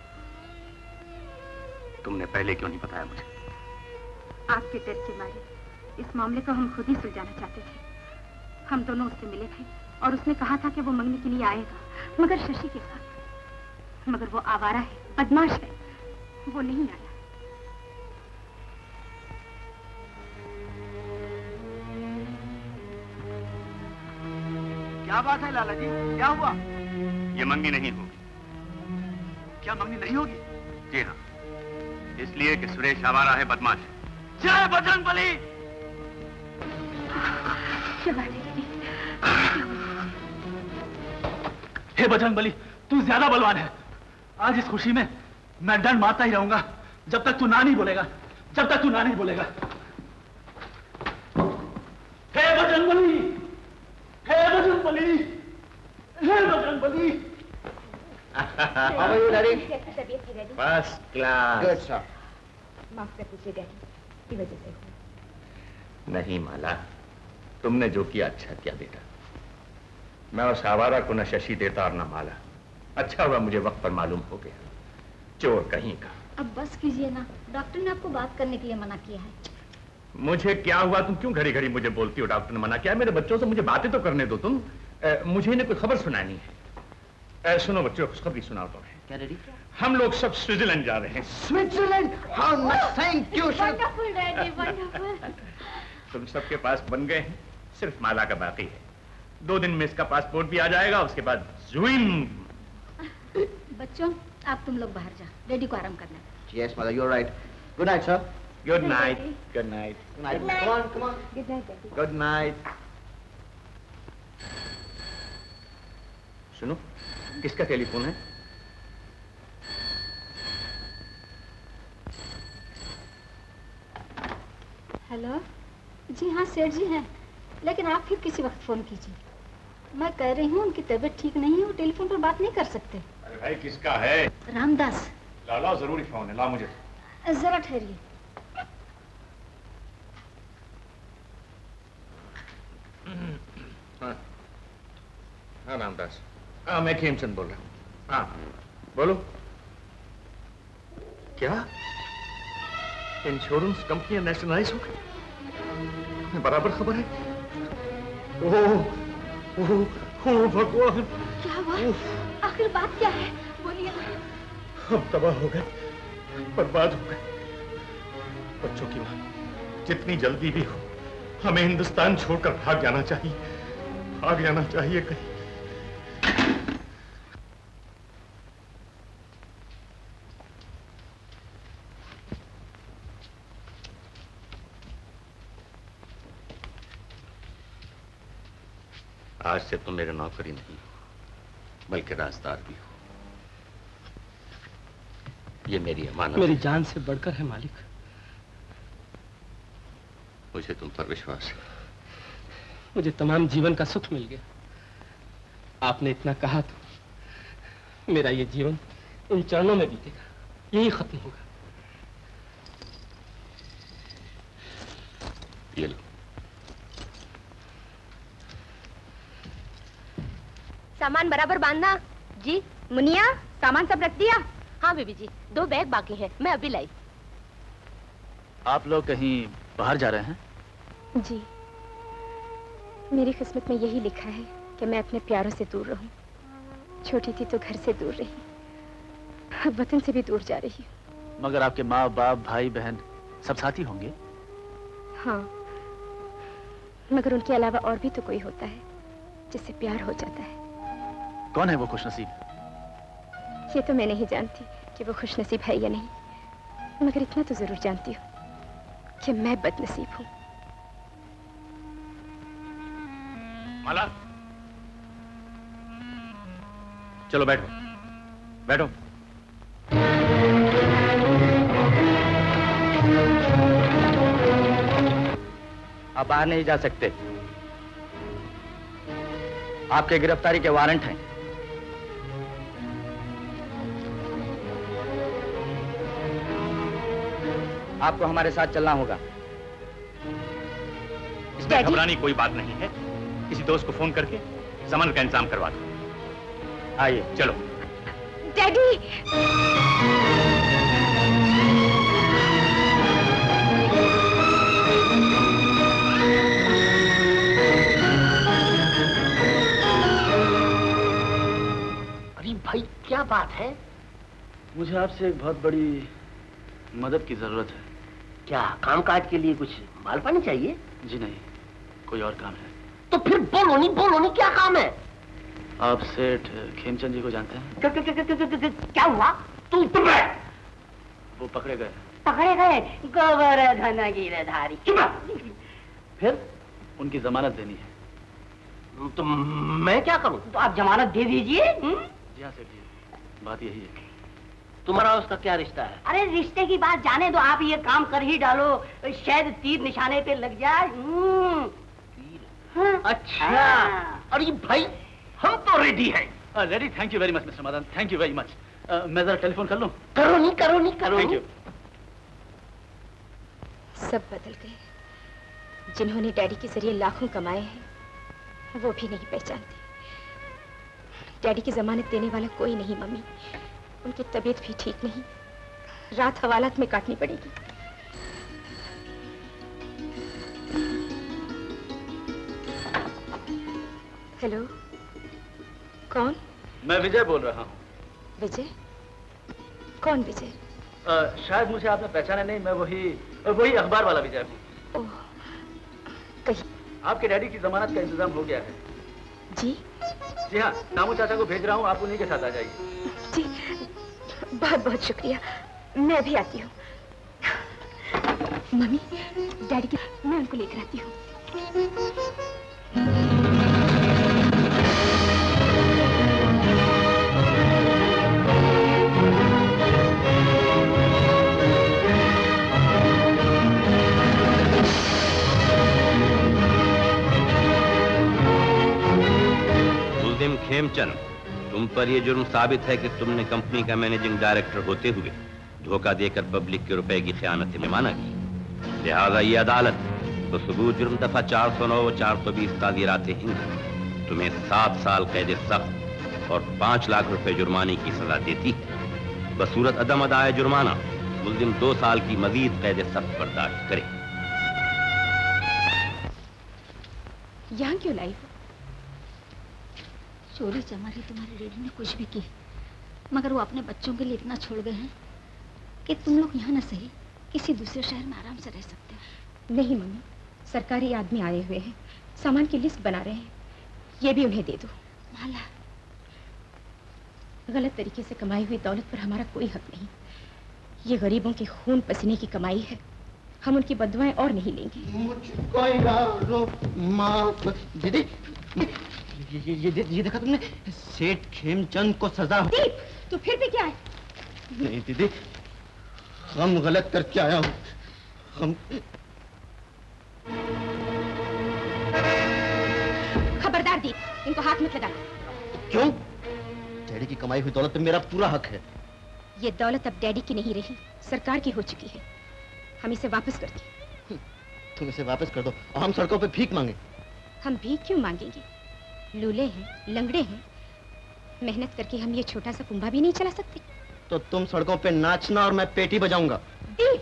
तुमने पहले क्यों नहीं बताया मुझे? आपके डर के मारे इस मामले को हम खुद ही सुलझाना चाहते थे। हम दोनों उससे मिले थे और उसने कहा था कि वो मंगने के लिए आएगा, मगर शशि के साथ। मगर वो आवारा है, बदमाश है, वो नहीं आया। क्या बात है लाला जी, क्या हुआ? ये मंगनी नहीं होगी। क्या मंगनी नहीं होगी? जी हाँ, इसलिए कि सुरेश आवारा है, बदमाश है। जय बजरंगबली। क्या बात है दीदी? हे बजरंगबली, तू ज्यादा बलवान है। आज इस खुशी में मैं डंड मारता ही रहूंगा जब तक तू ना नहीं बोलेगा, जब तक तू ना नहीं बोलेगा। हे बजरंगबली, हे बजरंगबली, हे Bajrangbali. How are you, Daddy? First class. Good, sir. माफ कर दीजिए डैडी, की वजह से हुआ। नहीं माला, तुमने जो किया अच्छा किया बेटा। मैं उस आवारा को न शशि देता और न माला। अच्छा हुआ मुझे वक्त पर मालूम हो गया। चोर कहीं का। अब बस कीजिए ना, डॉक्टर ने आपको बात करने के लिए मना किया है। मुझे क्या हुआ? तुम क्यों घड़ी घड़ी मुझे बोलती हो डॉक्टर ने मना किया? मेरे बच्चों से मुझे बातें तो करने दो तुम। ए, मुझे इन्हें कोई खबर सुनानी है। ए, सुनो बच्चों, खुशखबरी सुनाओ तुम्हें। क्या डैडी? हम लोग सब स्विट्जरलैंड जा रहे हैं। Switzerland? How much thank you, sir. Wonderful daddy, wonderful. तुम सबके पास बन गए हैं, सिर्फ माला का बाकी है। दो दिन में इसका पासपोर्ट भी आ जाएगा, उसके बाद जुइन। बच्चों, आप तुम लोग बाहर जा, डैडी को आराम करना है। Yes, mother, you're right. Good night, sir. Good night. Good night. Good night. Come on, come on. Good night daddy. Good night. सुनो, किसका टेलीफोन है? हेलो जी हाँ सेठ जी हैं, लेकिन आप फिर किसी वक्त फोन कीजिए। मैं कह रही हूँ उनकी तबीयत ठीक नहीं है, वो टेलीफोन पर बात नहीं कर सकते। अरे भाई किसका है? रामदास। ला ला, जरूरी फोन है, ला मुझे। जरा ठहरिए। हाँ हाँ रामदास, हाँ मैं खेमचंद बोल रहा हूँ। हाँ बोलो। क्या इंश्योरेंस कंपनी नेशनलाइज हो गई? बराबर खबर है। ओह ओह ओह भगवान, क्या हुआ? आखिर बात क्या है, बोलिए ना। हम तबाह हो गए, बर्बाद हो गए। बच्चों की मां, जितनी जल्दी भी हो हमें हिंदुस्तान छोड़कर भाग जाना चाहिए, भाग जाना चाहिए कहीं। आज से तुम मेरे नौकरी नहीं हो, बल्कि राजदार भी हो। ये मेरी अमानत। मेरी जान से बढ़कर है मालिक। मुझे तुम पर विश्वास है। मुझे तमाम जीवन का सुख मिल गया। आपने इतना कहा तो मेरा ये जीवन इन चरणों में बीतेगा, यही खत्म होगा। ये लो। सामान बराबर बांधना। जी मुनिया, सामान सब रख दिया? हाँ बीबी जी, दो बैग बाकी हैं, मैं अभी लाई। आप लोग कहीं बाहर जा रहे हैं? जी, मेरी किस्मत में यही लिखा है कि मैं अपने प्यारों से दूर रहूं। छोटी थी तो घर से दूर रही, अब वतन से भी दूर जा रही हूँ। मगर आपके माँ बाप भाई बहन सब साथी होंगे? हाँ, मगर उनके अलावा और भी तो कोई होता है जिससे प्यार हो जाता है। कौन है वो खुशनसीब? ये तो मैं नहीं जानती कि वो खुशनसीब है या नहीं, मगर इतना तो जरूर जानती हूँ कि मैं बदनसीब हूँ। माला, चलो बैठो, बैठो। आप बाहर नहीं जा सकते, आपके गिरफ्तारी के वारंट हैं। आपको हमारे साथ चलना होगा। इसमें घबराने की कोई बात नहीं है। किसी दोस्त को फोन करके सामान का इंतजाम करवा दो। आइए चलो। डैडी। अरे भाई क्या बात है? मुझे आपसे एक बहुत बड़ी मदद की जरूरत है। क्या कामकाज के लिए कुछ माल पानी चाहिए? जी नहीं, कोई और काम है। तो फिर बोलो नहीं, बोलो नहीं, क्या काम है? आप सेठ खेमचंद जी को जानते हैं? क्या, क्या, क्या, क्या, क्या, क्या हुआ? तू तुम वो पकड़े गए। पकड़े गए? गोवर्धन गिरधारी। फिर उनकी जमानत देनी है। तो मैं क्या करूं? तो आप जमानत दे दीजिए। जी हाँ सेठ जी, बात यही है। तुम्हारा उसका क्या रिश्ता है? अरे रिश्ते की बात जाने दो, आप ये काम कर ही डालो, शायद तीर निशाने पे लग जाए। तीर? अच्छा। अरे भाई हम तो रेडी हैं। Ready? Thank you very much mister Madan, thank you very much. मैं जरा टेलीफोन कर लूं? करो नहीं, करो नहीं, करो। Thank you. सब बदल गए। जिन्होंने डैडी के जरिए लाखों कमाए हैं वो भी नहीं पहचानते। डैडी की जमानत देने वाला कोई नहीं मम्मी। उनकी तबीयत भी ठीक नहीं, रात हवालात में काटनी पड़ेगी। हेलो, कौन? मैं विजय बोल रहा हूँ। विजय? कौन विजय? शायद मुझे आपने पहचाना नहीं, मैं वही वही अखबार वाला विजय हूँ। ओह, कहीं आपके डैडी की जमानत का इंतजाम हो गया है। जी? जी हाँ, नामू चाचा को भेज रहा हूँ, आप उन्हीं के साथ आ जाइए। जी, बहुत बहुत शुक्रिया, मैं भी आती हूँ। मम्मी, डैडी की मैं उनको लेकर आती हूँ। मुल्जिम खेमचंद, तुम पर यह जुर्म साबित है कि तुमने कंपनी का मैनेजिंग डायरेक्टर होते हुए धोखा देकर पब्लिक के रुपए की खयानत बेमाना की। लिहाजा ये अदालत तो सबूत जुर्म दफा चार सौ नौ चार सौ बीस ताज़ीरात हिंद तुम्हें सात साल कैद सख्त और पांच लाख रुपए जुर्माने की सजा देती है। बसूरत अदम अदाए जुर्माना मुल्जिम दो साल की मजीद कैद सख्त बर्दाश्त करे। यहाँ क्यों लाई हो? चोरी चमारी तुम्हारे डैडी ने कुछ भी की, मगर वो अपने बच्चों के लिए इतना छोड़ गए हैं कि तुम लोग यहाँ न सही किसी दूसरे शहर में आराम से रह सकते हो। नहीं मम्मी, सरकारी आदमी आए हुए हैं, सामान की लिस्ट बना रहे हैं, ये भी उन्हें दे दो। माला, गलत तरीके से कमाई हुई दौलत पर हमारा कोई हक नहीं। ये गरीबों के खून पसीने की कमाई है, हम उनकी बददुआएं और नहीं लेंगे। दीदी, ये, ये, ये, ये देखा तुमने? सेठ खेमचंद को सजा। दीप, तू फिर भी क्या है? नहीं दीदी, हम गलत करके आया हूँ। हम खबरदार दीप, इनको हाथ मत लगा। क्यों? डैडी की कमाई हुई दौलत पे मेरा पूरा हक है। ये दौलत अब डैडी की नहीं रही, सरकार की हो चुकी है। हम इसे वापस कर दें। तुम इसे वापस कर दो और हम सड़कों पे भीख मांगे। हम भीख क्यों मांगेंगे? लूले हैं, लंगड़े हैं, मेहनत करके हम ये छोटा सा कुंभा भी नहीं चला सकते। तो तुम सड़कों पे नाचना और मैं पेटी बजाऊंगा। दीप,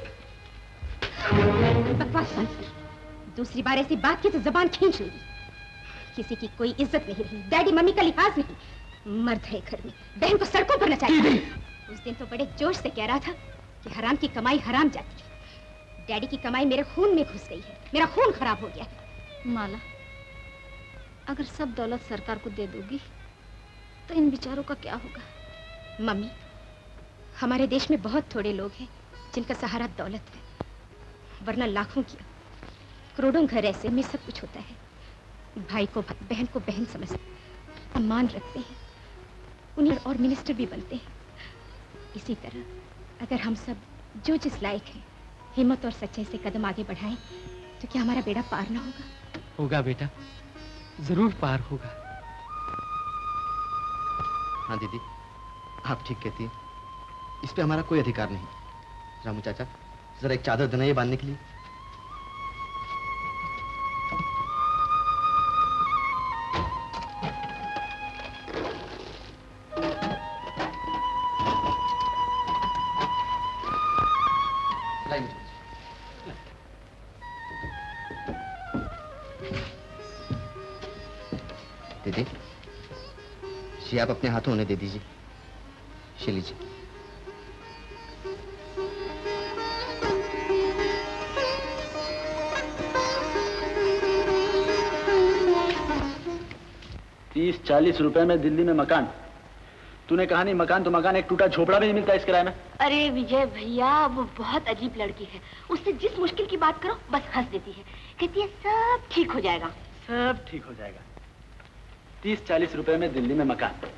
बकवास बंद कर। दूसरी बार ऐसी बात की तो जबान खींच लेगी। किसी की कोई इज्जत नहीं रही, डैडी मम्मी का लिहाज नहीं। मर्द है घर में, बहन को सड़कों पर नचाएगा। उस दिन तो बड़े जोश से कह रहा था कि हराम की कमाई हराम जाती है। डैडी की कमाई मेरे खून में घुस गई है, मेरा खून खराब हो गया है। माला, अगर सब दौलत सरकार को दे दोगी तो इन बेचारों का क्या होगा? मम्मी, हमारे देश में बहुत थोड़े लोग हैं जिनका सहारा दौलत है, वरना लाखों की करोड़ों घर ऐसे में सब कुछ होता है। भाई को भाई, बहन को बहन समझते, सम्मान रखते हैं, उन्हें और मिनिस्टर भी बनते हैं। इसी तरह अगर हम सब जो जिस लायक हैं हिम्मत और सच्चाई से कदम आगे बढ़ाएं तो क्या हमारा बेड़ा पार ना होगा? होगा बेटा, जरूर पार होगा। हाँ दीदी, आप ठीक कहती हैं। इस पे हमारा कोई अधिकार नहीं। रामू चाचा, जरा एक चादर देना ये बांधने के लिए। दीदी, ये आप अपने हाथों उन्हें दे दीजिए। ये लीजिए। तीस चालीस रुपए में दिल्ली में मकान। तूने कहा नहीं मकान तो मकान, एक टूटा झोपड़ा भी नहीं मिलता इस किराए में। अरे विजय भैया, वो बहुत अजीब लड़की है। उससे जिस मुश्किल की बात करो बस हंस देती है, कहती है सब ठीक हो जाएगा। सब ठीक हो जाएगा। तीस चालीस रुपए में दिल्ली में मकान।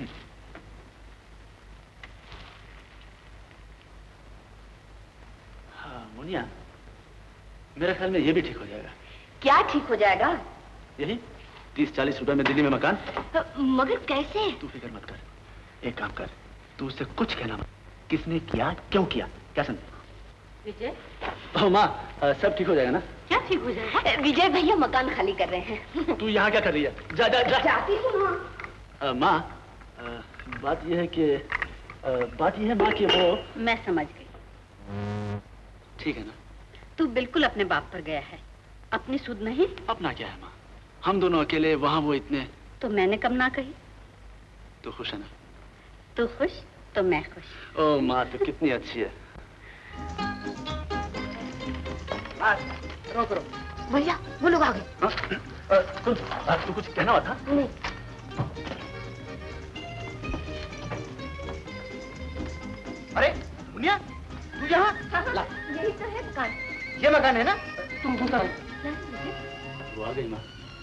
हाँ मुनिया, मेरे ख्याल में ये भी ठीक हो जाएगा। क्या ठीक हो जाएगा? यही तीस चालीस रुपए में दिल्ली में मकान। मगर कैसे? तू फिक्र मत कर, एक काम कर, तू उससे कुछ कहना मत। किसने किया, क्यों किया, क्या समझे? विजय। ओ माँ, सब ठीक हो जाएगा ना? क्या ठीक हो जाएगा? विजय भैया मकान खाली कर रहे हैं। तू यहाँ क्या कर रही है? जा जा जा। जाती हूँ माँ। माँ, बात यह है कि आ, बात यह है माँ कि वो। मैं समझ गई। ठीक है ना? तू बिल्कुल अपने बाप पर गया है, अपनी सुध नहीं। अपना क्या है माँ, हम दोनों अकेले, वहाँ वो इतने। तो मैंने कब ना कही? तू खुश है ना? तू खुश तो मैं खुश। ओ माँ, तो कितनी अच्छी है। रोक रो भैया, वो लोग आ गए। सुन, तू कुछ कहना हुआ था? नहीं। अरे मुनिया, तू यहाँ? यही तो है मकान। ये मकान है ना? तुम घूमता रहो। वो आ गई माँ।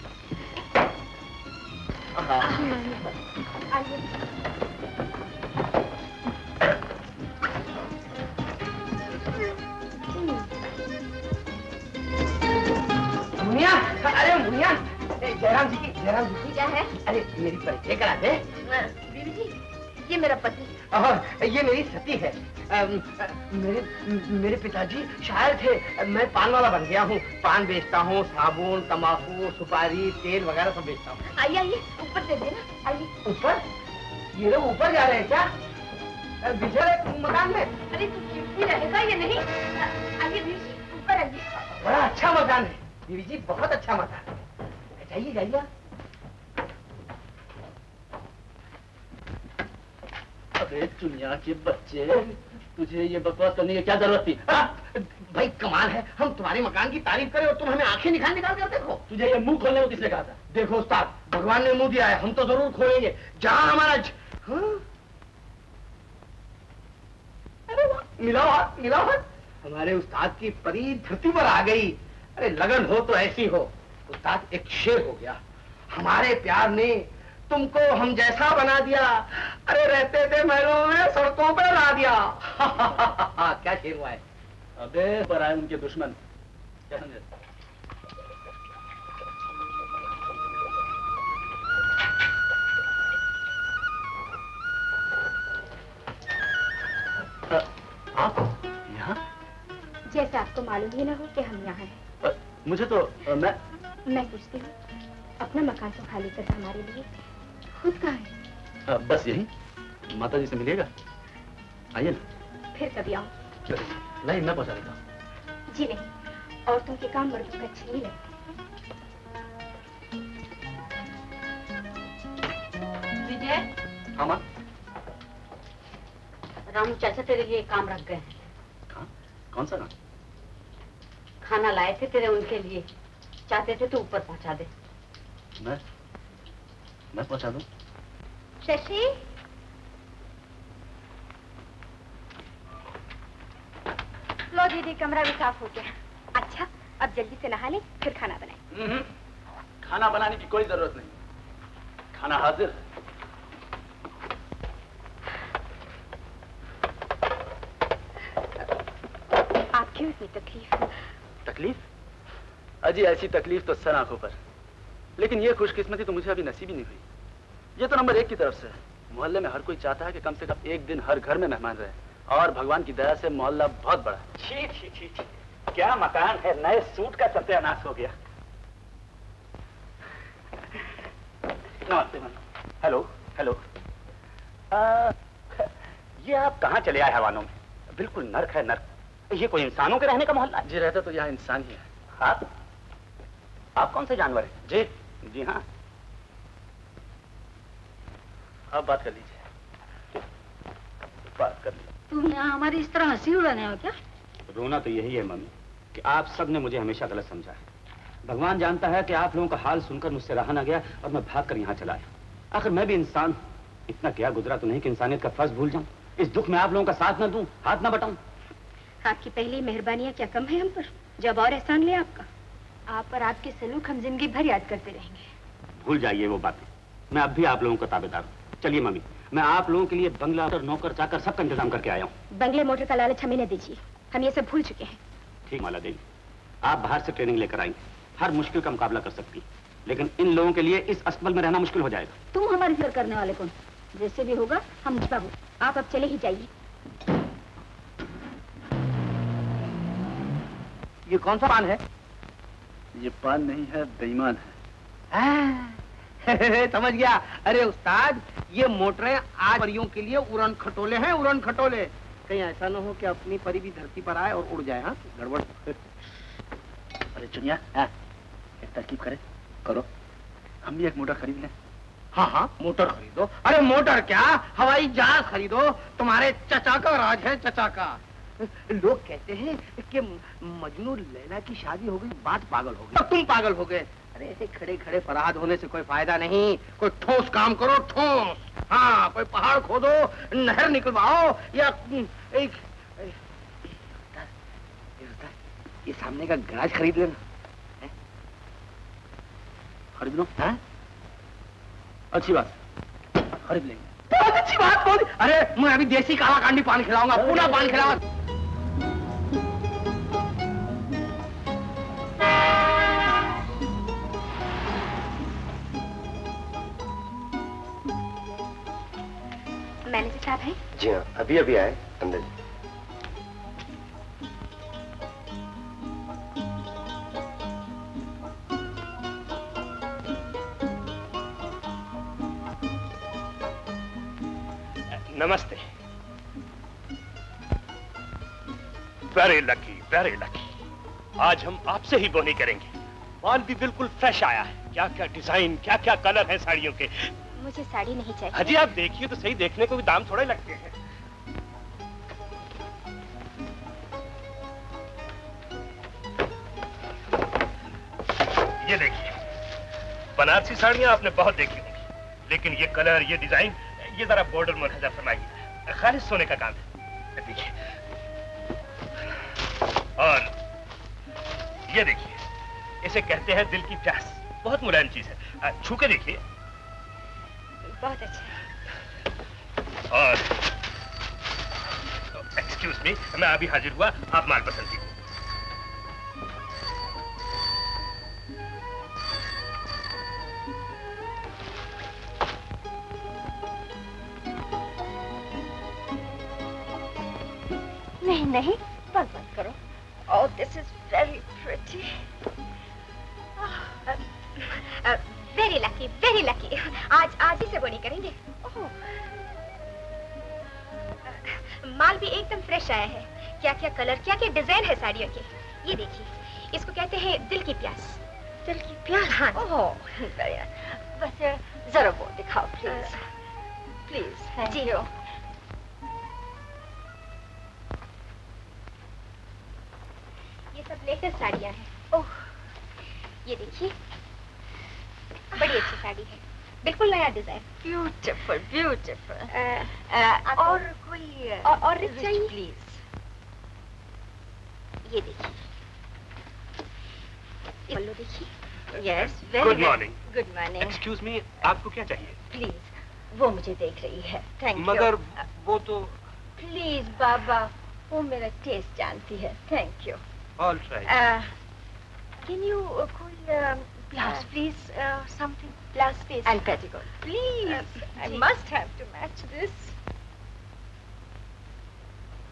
मुनिया, अरे मुनिया, जयराम जी की, जयराम जी की क्या है? अरे मेरी परिचय करा दे। बीवी जी, ये मेरा पति। और ये मेरी सती है। अम, मेरे मेरे पिताजी शायर थे, मैं पान वाला बन गया हूँ। पान बेचता हूँ, साबुन, तंबाकू, सुपारी, तेल वगैरह सब बेचता हूँ। आइए आइए, ऊपर से देना। आइए। ऊपर? ये लोग ऊपर जा रहे हैं क्या? विजय मकान में? अरे तू चिट्ठी रहेगा या नहीं? आइए बीवी जी, ऊपर आइए। बड़ा अच्छा मकान है बीवी जी, बहुत अच्छा मकान है। जाइए जाइए। अरे दुनिया के बच्चे, तुझे ये बकवास करने की क्या जरूरत थी? भाई कमाल है, हम तुम्हारे मकान की तारीफ करें और तुम हमें आंखें निकाल निकाल कर देखो। तुझे ये मुंह खोलने को किसने कहा था? देखो उस्ताद, भगवान ने मुंह दिया है, हम तो जरूर खोलेंगे। जहाँ हमारा ज... हाँ? अरे वाह, मिला हाथ, मिला हाथ। हमारे उस्ताद की परी धरती पर आ गई। अरे लगन हो तो ऐसी हो। उस्ताद एक शेर हो गया। हमारे प्यार ने तुमको हम जैसा बना दिया, अरे रहते थे महलों में, सड़कों पे ला दिया। क्या शेर हुआ है? अबे पर आए उनके दुश्मन, क्या समझे? आप यहाँ? जैसे आपको मालूम ही ना हो कि हम यहाँ हैं। मुझे तो आ, मैं मैं पूछती हूँ, अपना मकान तो खाली कर हमारे लिए, खुद कहाँ है? आ, बस यही माता जी से मिलेगा। आइए ना। फिर कभी आओ। क्यों नहीं, मैं पहुँचा देता हूँ। जी नहीं, औरतों के काम मर्दों को अच्छे नहीं लगते। विजय। हाँ माँ। रामू चाचा तेरे लिए काम रख गए हैं। कहाँ? कौन सा काम? खाना लाए थे तेरे उनके लिए, चाहते थे तो ऊपर पहुंचा दे। मैं मैं पहुंचा दूं? शशि, लो दीदी, कमरा भी साफ हो गया। अच्छा, अब जल्दी से नहा ले, फिर खाना बनाए। खाना बनाने की कोई जरूरत नहीं, खाना हाजिर। आप क्यों इतनी तकलीफ? तकलीफ? अजी ऐसी तकलीफ तो सर आंखों पर, लेकिन ये खुशकिस्मती तो मुझे अभी नसीब ही नहीं हुई। ये तो नंबर एक की तरफ से है। मोहल्ले में हर कोई चाहता है कि कम से कम एक दिन हर घर में मेहमान रहे, और भगवान की दया से मोहल्ला बहुत बड़ा। छी छी छी छी, क्या मकान है, नए सूट का सत्यानाश हो गया। नमस्ते मनु। Hello hello. आ, ये आप कहाँ चले आए हैवानों में? बिल्कुल नर्क है नर्क। ये कोई इंसानों के रहने का मोहल्ला है? जी रहता तो यहाँ इंसान ही है। आप आप कौन से जानवर हैं? जी जी हाँ। आप बात कर लीजिए। बात कर लीजिए। तुम यहाँ हमारी इस तरह हंसी उड़ाने हो क्या? रोना तो यही है मम्मी कि आप सब ने मुझे हमेशा गलत समझा है। भगवान जानता है कि आप लोगों का हाल सुनकर मुझसे रहा ना गया और मैं भाग कर यहाँ चला आया। आखिर मैं भी इंसान, इतना क्या गुजरा तो नहीं कि इंसानियत का फर्ज भूल जाऊं। इस दुख में आप लोगों का साथ ना दूं, हाथ ना बटाऊं। आपकी पहली मेहरबानियां क्या कम है हम पर, जब और एहसान ले आपका। आप और आपके सलूक हम जिंदगी भर याद करते रहेंगे। भूल जाइए वो बातें, मैं अब भी आप लोगों का ताबेदार हूँ। चलिए मम्मी, मैं आप लोगों के लिए बंगला और नौकर चाकर सबका इंतजाम करके आया हूँ। बंगले मोटर का लालच हमें न दीजिए, हम ये सब भूल चुके हैं। ठीक माला देवी, आप बाहर से ट्रेनिंग लेकर आएंगे, हर मुश्किल का मुकाबला कर सकती, लेकिन इन लोगों के लिए इस अस्पताल में रहना मुश्किल हो जाएगा। तुम हमारी फिक्र करने वाले कौन? जैसे भी होगा हम बाबू। आप अब चले ही जाइए। ये कौन सा पान है? ये पान नहीं है, बेईमान है। समझ गया। अरे उस्ताद, ये मोटरें आज परियों के लिए उड़न खटोले हैं, उड़न खटोले। कहीं ऐसा ना हो कि अपनी परी भी धरती पर आए और उड़ जाए। हाँ गड़बड़। अरे चुनिया, हाँ, एक तरकीब करे करो, हम भी एक मोटर खरीद लें। हाँ हाँ मोटर खरीदो। अरे मोटर क्या, हवाई जहाज खरीदो। तुम्हारे चचा का राज है, चचा का। लोग कहते हैं कि मजनू लैला की शादी हो गई, बात पागल हो गई। तो तुम पागल हो गए। अरे ऐसे खड़े खड़े फराद होने से कोई फायदा नहीं, कोई ठोस काम करो, ठोस। हाँ, कोई पहाड़ खोदो, नहर निकलवाओ, या एक, एक, ये सामने का गैराज खरीद लेना। खरीद लो। हाँ? अच्छी बात, खरीद लेंगे। बहुत अच्छी बात, बहुत। अरे मैं अभी देसी काला कांडी पान खिलाऊंगा, पूरा पान खिलाऊंगा। मैनेजर साहब हैं? जी हाँ, अभी अभी आए, अंदर। नमस्ते। Very lucky, very lucky. आज हम आपसे ही बोनी करेंगे। माल भी बिल्कुल फ्रेश आया है। क्या क्या डिजाइन, क्या क्या कलर है साड़ियों के। मुझे साड़ी नहीं चाहिए। हाजी आप देखिए तो सही, देखने को भी दाम थोड़े लगते हैं। ये देखिए, बनारसी साड़ियां आपने बहुत देखी होंगी, लेकिन ये कलर, ये डिजाइन, ये जरा बॉर्डर मुलाहिजा फरमाइए, खालिद सोने का काम है। देखिए, और ये देखिए, इसे कहते हैं दिल की प्यास। बहुत मुलायम चीज है, छू के देखिए। बहुत अच्छा। और एक्सक्यूज मी, मैं अभी हाजिर हुआ, आप माल पसंद कीजिए। नहीं नहीं, बंद बंद करो। Oh, this is very pretty. Very lucky, very lucky. आज आज ही से बोनी करेंगे। ओह, माल भी एकदम फ्रेश आया है। क्या क्या कलर, क्या क्या डिजाइन है साड़ियों के। ये देखिए, इसको कहते हैं दिल की प्यास। दिल की प्यास? हाँ। ओह, बस जरा वो दिखाओ प्लीज। प्लीज। जी हो। ये सब लेटेस्ट साड़ियाँ हैं। ओह, ये देखिए, बड़ी अच्छी साड़ी है, बिल्कुल नया डिजाइन। Beautiful, beautiful. और कोई और, और रिच चाहिए प्लीज। ये देखिए, ये लो देखिए। Yes, very good morning. Good morning. Excuse me, आपको क्या चाहिए? प्लीज, वो मुझे देख रही है। Thank you. मगर वो तो। प्लीज बाबा, वो मेरा टेस्ट जानती है। Thank you. All right. Can you कोई blouse, please, uh, something. Blouse, please. And petticoat. Please. Uh, I must have to match this.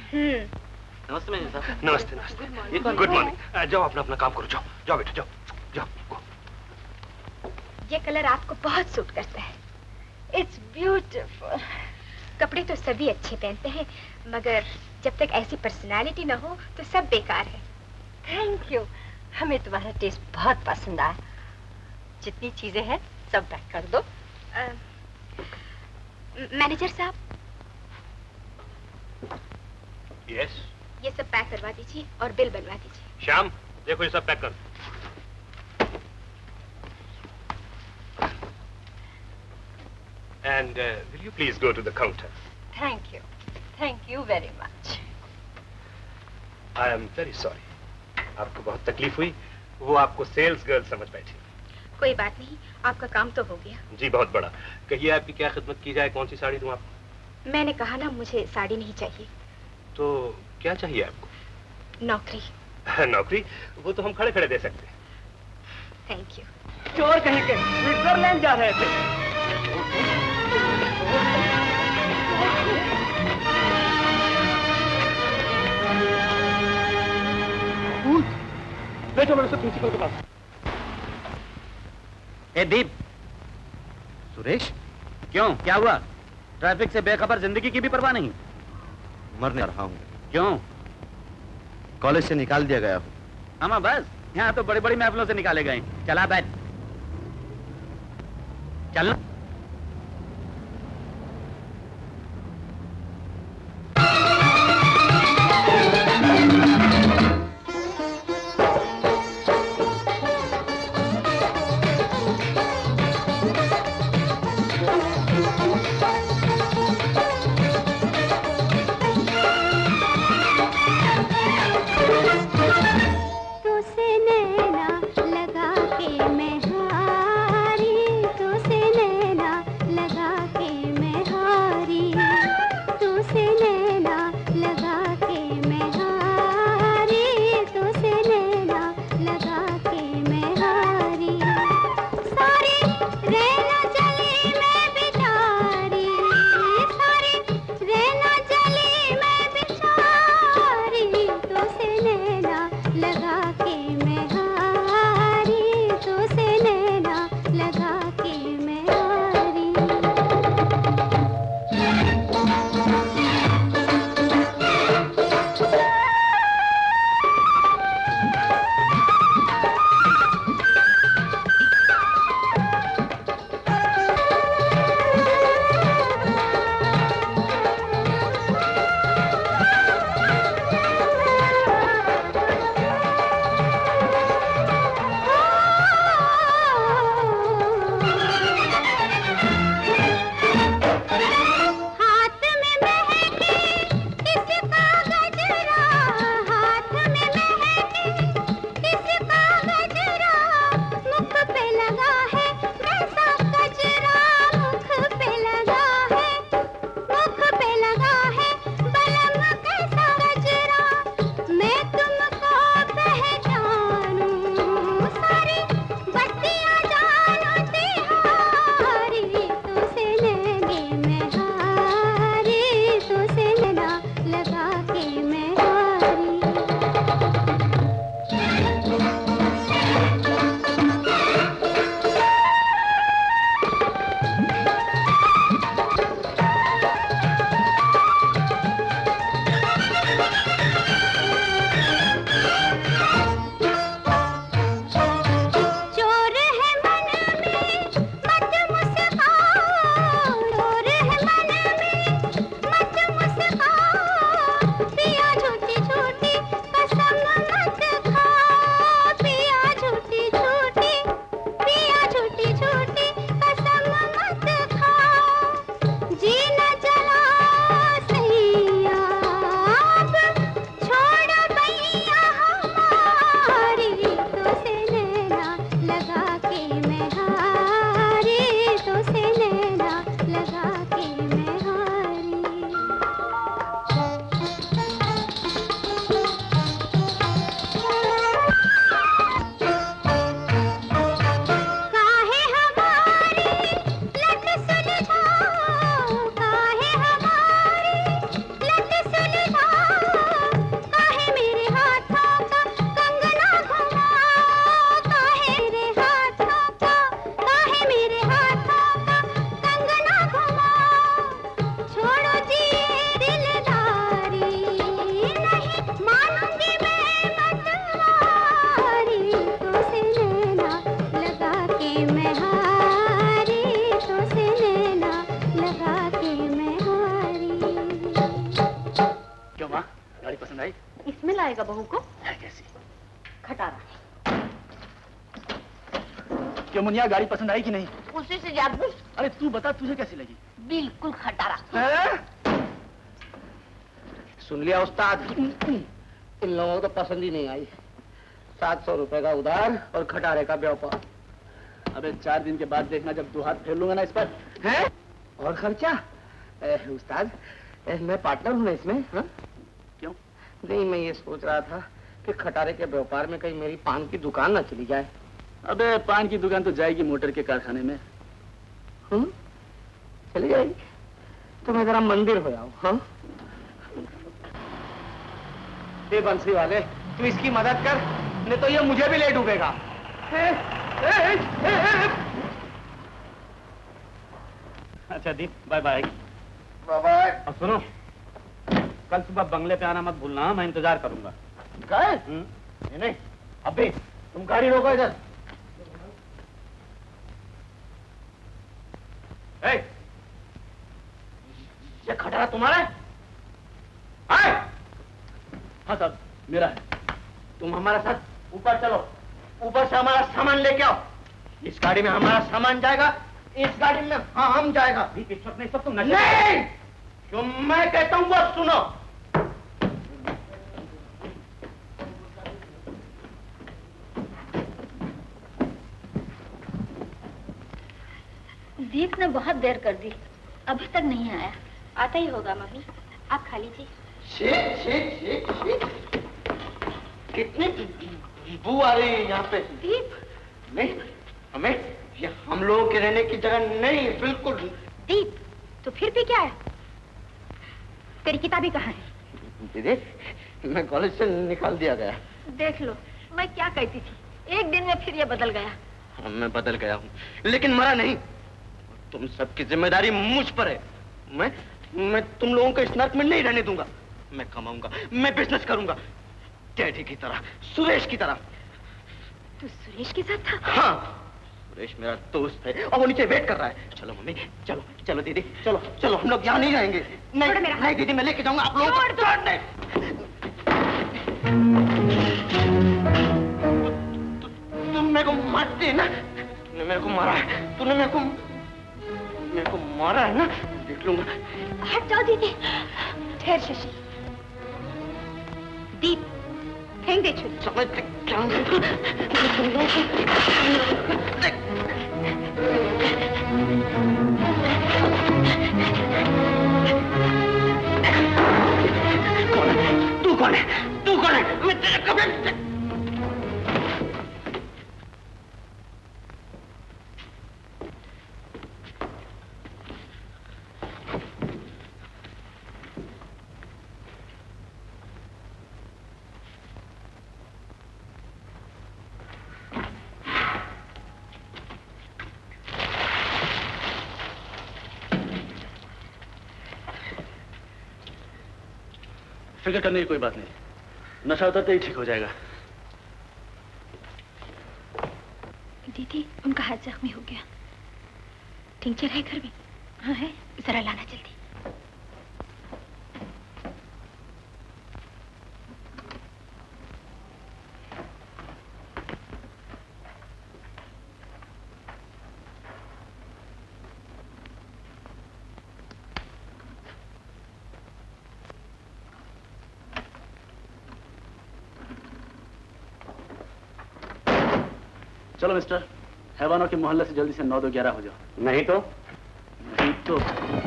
नमस्ते मैनेजर साहब। नमस्ते नमस्ते। Good morning. जाओ अपना अपना काम करो, जाओ जाओ बेटा जाओ जाओ। ये कलर आपको बहुत सूट करता है। It's beautiful. कपड़े तो सभी अच्छे पहनते हैं, मगर जब तक ऐसी पर्सनालिटी न हो तो सब बेकार है। थैंक यू, हमें तुम्हारा टेस्ट बहुत पसंद आया। जितनी चीजें हैं सब पैक कर दो। आ, मैनेजर साहब। यस। ये सब पैक करवा दीजिए और बिल बनवा दीजिए। श्याम देखो ये सब पैक कर। And uh, will you please go to the counter? Thank you. Thank you very much. I am very sorry. आपको बहुत तकलीफ हुई। वो आपको सेल्स गर्ल समझ बैठी। कोई बात नहीं, आपका काम तो हो गया। जी बहुत बड़ा। कहिए आपकी क्या खिदमत की जाए, कौन सी साड़ी दूं आपको? मैंने कहा ना मुझे साड़ी नहीं चाहिए। तो क्या चाहिए आपको? नौकरी। नौकरी? वो तो हम खड़े खड़े दे सकते हैं। Thank you. चोर कहीं के स्विट्जरलैंड जा रहे थे। बैठो मेरे साथ प्रिंसिपल के पास। ए दीप। सुरेश, क्यों क्या हुआ? ट्रैफिक से बेखबर जिंदगी की भी परवाह नहीं? मरने रहा हूँ। क्यों? कॉलेज से निकाल दिया गया हूँ। हम बस यहाँ तो बड़ी बड़ी महफिलों से निकाले गए। चला बैठ। चलना। तुझसे नैना लगा के मैं हारी, तुझसे नैना बहू को? कैसी? खटारा। क्यों मुनिया, गाड़ी पसंद आई कि नहीं? उसी से जाग गई। अरे तू बता, तुझे कैसी लगी? बिल्कुल खटारा। सुन लिया उस्ताद, इन लोगों को तो पसंद ही नहीं आई। सात सौ रुपए का उधार और खटारे का व्यापार। अबे चार दिन के बाद देखना, जब दो हाथ फेर लूंगा ना इस पर। है? और खर्चा? ए, उस्ताद, ए, मैं पार्टनर हूँ ना इसमें। हा? क्यों? नहीं, मैं ये सोच रहा था कि खटारे के व्यापार में कहीं मेरी पान की दुकान ना चली जाए। अबे पान की दुकान तो जाएगी मोटर के कारखाने में। हम्म? चली जाएगी तो मैं जरा मंदिर हो जाऊं। हाँ? ये बंसी वाले, तू इसकी मदद कर, नहीं तो ये मुझे भी ले डूबेगा। ए, ए, ए, ए, ए, अच्छा Deep, bye bye. Bye bye. और सुनो, कल सुबह बंगले पे आना मत भूलना, मैं इंतजार करूंगा। गए? नहीं नहीं, अबे तुम गाड़ी रोको इधर। ए, ये खटारा तुम्हारा है? आए? हाँ साहब, मेरा है। तुम हमारे साथ ऊपर चलो, ऊपर से हमारा सामान लेके आओ। इस गाड़ी में हमारा सामान जाएगा, इस गाड़ी में हाँ हम जाएगा। इस वक्त नहीं, सब तुम नहीं, जो मैं कहता हूँ वो सुनो। दीप ने बहुत देर कर दी, अभी तक नहीं आया। आता ही होगा मम्मी, आप खा लीजिए। शेख शेख शेख शेख, कितनी बू आ रही है यहाँ पे। दीप? नहीं, हमें ये हम लोगों के रहने की जगह नहीं, बिल्कुल। दीप, तो फिर भी क्या है? तेरी किताबें कहाँ है? दीदी, मैं कॉलेज से निकाल दिया गया। देख लो, मैं क्या कहती थी, एक दिन में फिर ये बदल गया। हाँ, मैं बदल गया हूँ, लेकिन मरा नहीं। तुम सबकी जिम्मेदारी मुझ पर है। मैं मैं तुम लोगों को इस नर्क में नहीं रहने दूंगा। मैं कमाऊंगा, मैं बिजनेस करूंगा, डैडी की तरह, सुरेश की तरह। तू सुरेश के साथ था? हाँ, सुरेश मेरा दोस्त है और वो नीचे वेट कर रहा है। चलो मम्मी, चलो चलो दीदी, चलो चलो, हम लोग यहाँ नहीं रहेंगे। नहीं नहीं दीदी, मैं लेके जाऊंगा आप लोगों को। छोड़ने। तुम मेरे को मारती है ना? तूने मेरे को मारा है, तूने मेरे को मेरे को मारा है ना? देख लूंगा। हट जाओ दीदी। ठहर शशि। दीप, फेंक दे छुरी। समझ क्या? कौन है? तू कौन है? तू कौन है? मैं तेरे कभी फिक्र करने की कोई बात नहीं, नशा उतरते ही ठीक हो जाएगा। दीदी, उनका हाथ जख्मी हो गया। टिंचर है घर में? हाँ है, जरा लाना जल्दी। चलो मिस्टर, हैवानों के मोहल्ले से जल्दी से नौ दो ग्यारह हो जाओ। नहीं तो? नहीं तो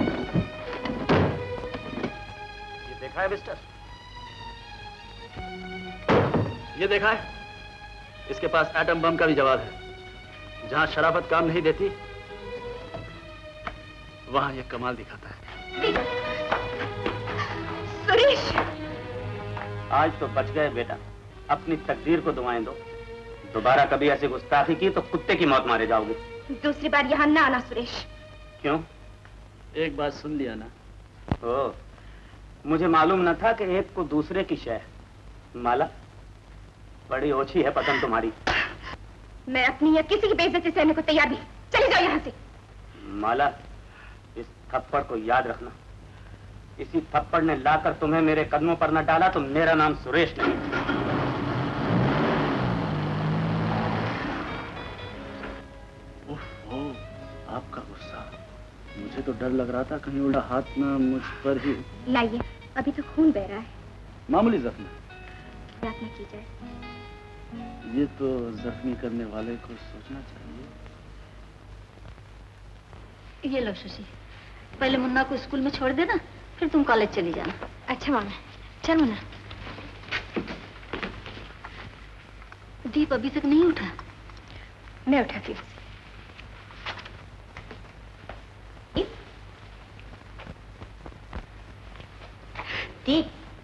ये देखा है मिस्टर? ये देखा है? इसके पास एटम बम का भी जवाब है। जहां शराफत काम नहीं देती, वहां ये कमाल दिखाता है। सुरेश! आज तो बच गए बेटा, अपनी तकदीर को दुआएं दो। दोबारा कभी ऐसी गुस्ताखी की तो कुत्ते की मौत मारे जाओगे। दूसरी बार यहाँ ना आना सुरेश। क्यों? एक बात सुन लिया ना। ओ, मुझे मालूम न था कि एक को दूसरे की शय। माला, बड़ी ओछी है पसंद तुम्हारी। मैं अपनी या किसी की बेइज्जती सहने को तैयार नहीं। चले जाओ यहाँ से। माला, इस थप्पड़ को याद रखना। इसी थप्पड़ ने लाकर तुम्हें मेरे कदमों पर न डाला तो मेरा नाम सुरेश नहीं। आपका गुस्सा, मुझे तो डर लग रहा था कहीं उल्टा हाथ ना मुझ पर ही। लाइए, अभी तो खून बह रहा है। मामूली जख्म, बात न की जाए। ये तो जख्मी करने वाले को सोचना चाहिए। ये लो शशि, पहले मुन्ना को स्कूल में छोड़ देना, फिर तुम कॉलेज चली जाना। अच्छा मामा। चल मुन्ना। दीप अभी तक नहीं उठा? मैं उठाती हूँ। दीप,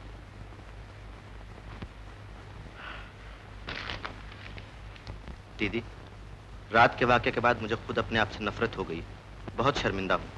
दीदी, रात के वाक़े के बाद मुझे खुद अपने आप से नफरत हो गई। बहुत शर्मिंदा हूँ।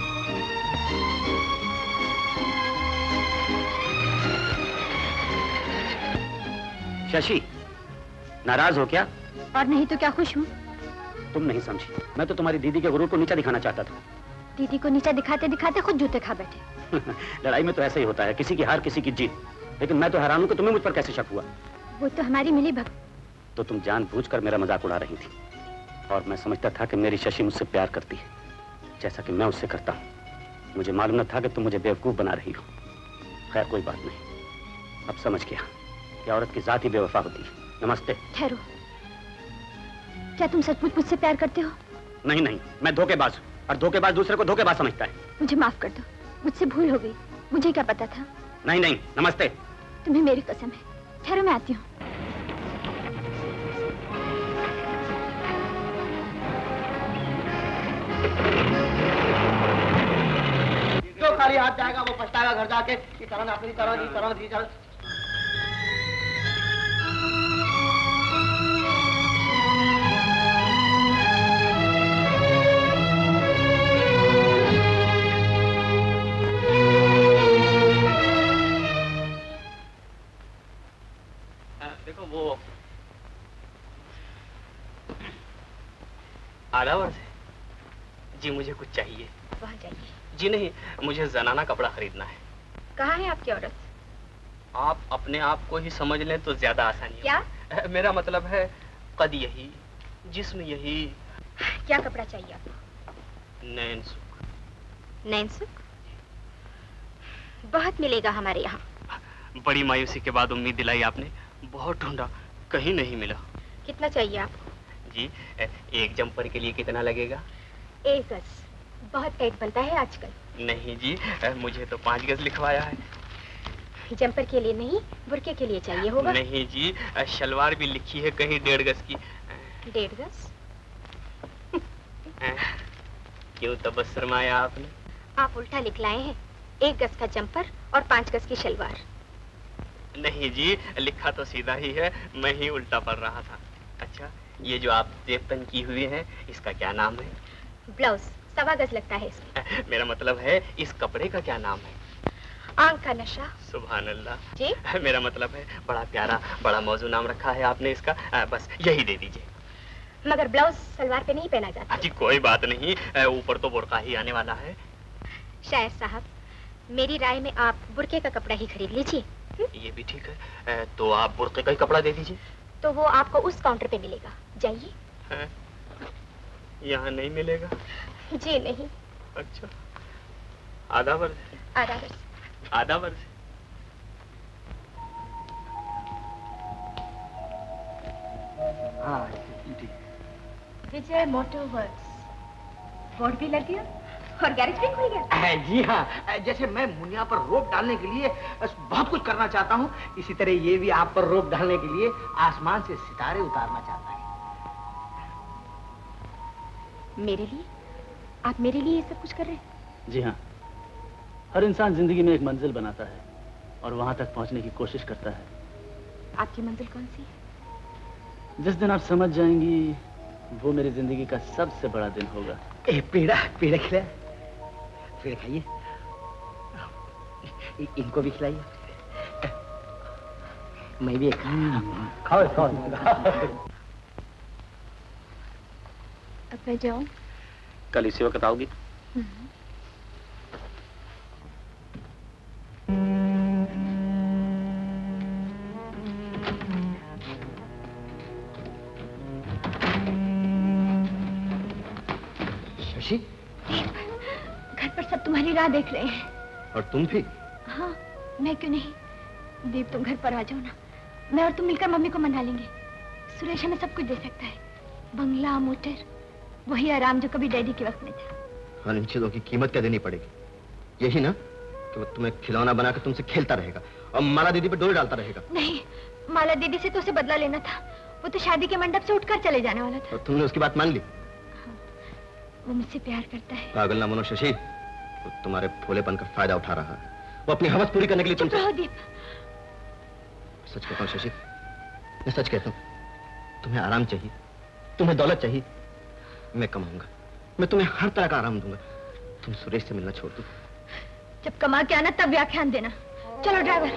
शशि, नाराज हो क्या? और नहीं तो क्या, खुश हूँ। तुम नहीं समझी, मैं तो तुम्हारी दीदी के गुरूर को नीचा दिखाना चाहता था। दीदी को नीचा दिखाते दिखाते खुद जूते खा बैठे। लड़ाई में तो ऐसा ही होता है, किसी की हार किसी की जीत। लेकिन मैं तो हैरान हूं कि तुम्हें मुझ पर कैसे शक हुआ। वो तो हमारी मिली भगत। तो तुम जानबूझकर मेरा मजाक उड़ा रही थी, और मैं समझता था कि मेरी शशि मुझसे प्यार करती है, जैसा कि मैं उससे करता हूँ। मुझे मालूम न था कि तुम मुझे बेवकूफ बना रही हो। खैर कोई बात नहीं, अब समझ गया कि औरत की जात ही बेवफा होती है। नमस्ते। ठहरो, क्या तुम सचमुच मुझसे प्यार करते हो? नहीं नहीं, मैं धोखेबाज हूँ, और धोखेबाज दूसरे को धोखेबाज समझता है। मुझे माफ कर दो, मुझसे भूल हो गई। मुझे क्या पता था। नहीं नहीं, नमस्ते। तुम्हें मेरी कसम है। ठहरो, मैं आती हूँ। जो खाली हाथ जाएगा वो पछताएगा घर जाके। ये तरह अपनी तरह दी तरह दी तरह। देखो वो आधा वर्ष है जी, मुझे कुछ चाहिए। वहाँ जाइए। जी नहीं, मुझे जनाना कपड़ा खरीदना है। कहाँ है आपकी औरत? आप अपने आप को ही समझ लें तो ज्यादा आसानी क्या? है। मेरा मतलब है कद यही, जिस्म यही। क्या कपड़ा चाहिए आपको? नैन सुख। नैन सुख? बहुत मिलेगा हमारे यहाँ। बड़ी मायूसी के बाद उम्मीद दिलाई आपने। बहुत ढूंढा, कहीं नहीं मिला। कितना चाहिए आपको? जी, एक जंपर के लिए कितना लगेगा? एक गज बहुत टाइट बनता है आजकल। नहीं जी, मुझे तो पाँच गज लिखवाया है। जंपर के लिए नहीं, बुर्के के लिए चाहिए होगा। नहीं जी, शलवार भी लिखी है कहीं डेढ़ गज की। डेढ़ गज? क्यों तब शर्माया आपने? आप उल्टा लिख लाए हैं, एक गज का जंपर और पाँच गज की शलवार। नहीं जी, लिखा तो सीधा ही है, मैं ही उल्टा पढ़ रहा था। अच्छा, ये जो आप जेब की हुई है, इसका क्या नाम है? ब्लाउज, सवा गज लगता है इसमें। मेरा मतलब है इस कपड़े का क्या नाम है? आंख का नशा। सुभान अल्लाह जी। मेरा मतलब है बड़ा प्यारा, बड़ा मौजू नाम रखा है आपने इसका। आ, बस यही दे दीजिए। मगर ब्लाउज सलवार पे नहीं पहना जाता। जी कोई बात नहीं, ऊपर तो बुर्का ही आने वाला है। शायर साहब, मेरी राय में आप बुर्के का कपड़ा ही खरीद लीजिए। ये भी ठीक है, तो आप बुर्के का ही कपड़ा दे दीजिए। तो वो आपको उस काउंटर पे मिलेगा, जाइए। यहाँ नहीं मिलेगा? जी नहीं। अच्छा, आधा वर्ष? आधा वर्ष। आधा वर्ष। हाँ, विजय मोटर वर्क्स, बोर्ड भी लग गया और गैरेज भी खुल गया। जी हाँ, जैसे मैं मुनिया पर रोप डालने के लिए बहुत कुछ करना चाहता हूँ, इसी तरह ये भी आप पर रोप डालने के लिए आसमान से सितारे उतारना चाहता है। मेरे लिए? आप मेरे लिए ये सब कुछ कर रहे हैं? जी हाँ, हर इंसान जिंदगी में एक मंजिल बनाता है और वहां तक पहुंचने की कोशिश करता है। आपकी मंजिल कौन सी है? जिस दिन आप समझ जाएंगी, वो मेरी जिंदगी का सबसे बड़ा दिन होगा। ए, पेड़ा पेड़ा खिलाए, पेड़ खाइए, इनको भी खिलाइए। मैं भी एक खाओ खाओ। अब मैं जाऊं? कल इसी वक्त आओगी? शशि? दीप, घर पर सब तुम्हारी राह देख रहे हैं। और तुम भी? हाँ, मैं क्यों नहीं। दीप तुम घर पर आ जाओ ना, मैं और तुम मिलकर मम्मी को मना लेंगे। सुरेश हमें सब कुछ दे सकता है, बंगला, मोटर, वही आराम जो कभी डैडी के वक्त में था। और इन चीजों की कीमत क्या देनी पड़ेगी? यही ना कि वो तुम्हें खिलौना बनाकर तुमसे खेलता रहेगा और माला दीदी पे डोरी डालता रहेगा। नहीं, माला दीदी से तो उसे बदला लेना था। वो तो शादी के मंडप से उठकर चले जाने वाला था। और तुमने उसकी बात मान ली? हाँ, वो मुझसे प्यार करता है। पागल ना बनो शशि, वो तुम्हारे भोलेपन का फायदा उठा रहा है। वो अपनी हवस पूरी करने के लिए तुमसे। चुप रहो दीप। सच कहता हूँ शशि, मैं सच कहता हूँ, तुम्हें आराम चाहिए, तुम्हें दौलत चाहिए, मैं कमाऊंगा, मैं तुम्हें हर तरह का आराम दूंगा। तुम सुरेश से मिलना छोड़ दो। जब कमा के आना तब व्याख्यान देना। चलो ड्राइवर।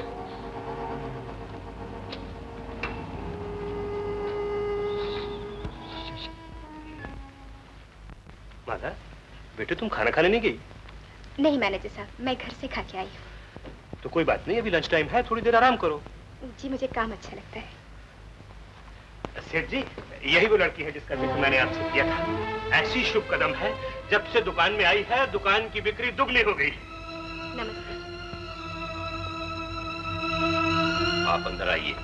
माला, बेटे तुम खाना खाने नहीं गई? नहीं मैनेजर साहब, मैं घर से खा के आई हूँ। तो कोई बात नहीं, अभी लंच टाइम है, थोड़ी देर आराम करो। जी मुझे काम अच्छा लगता है। सेठ जी, यही वो लड़की है जिसका जिक्र मैंने आपसे किया था। ऐसी शुभ कदम है, जब से दुकान में आई है दुकान की बिक्री दुगनी हो गई। नमस्ते। आप अंदर आइए।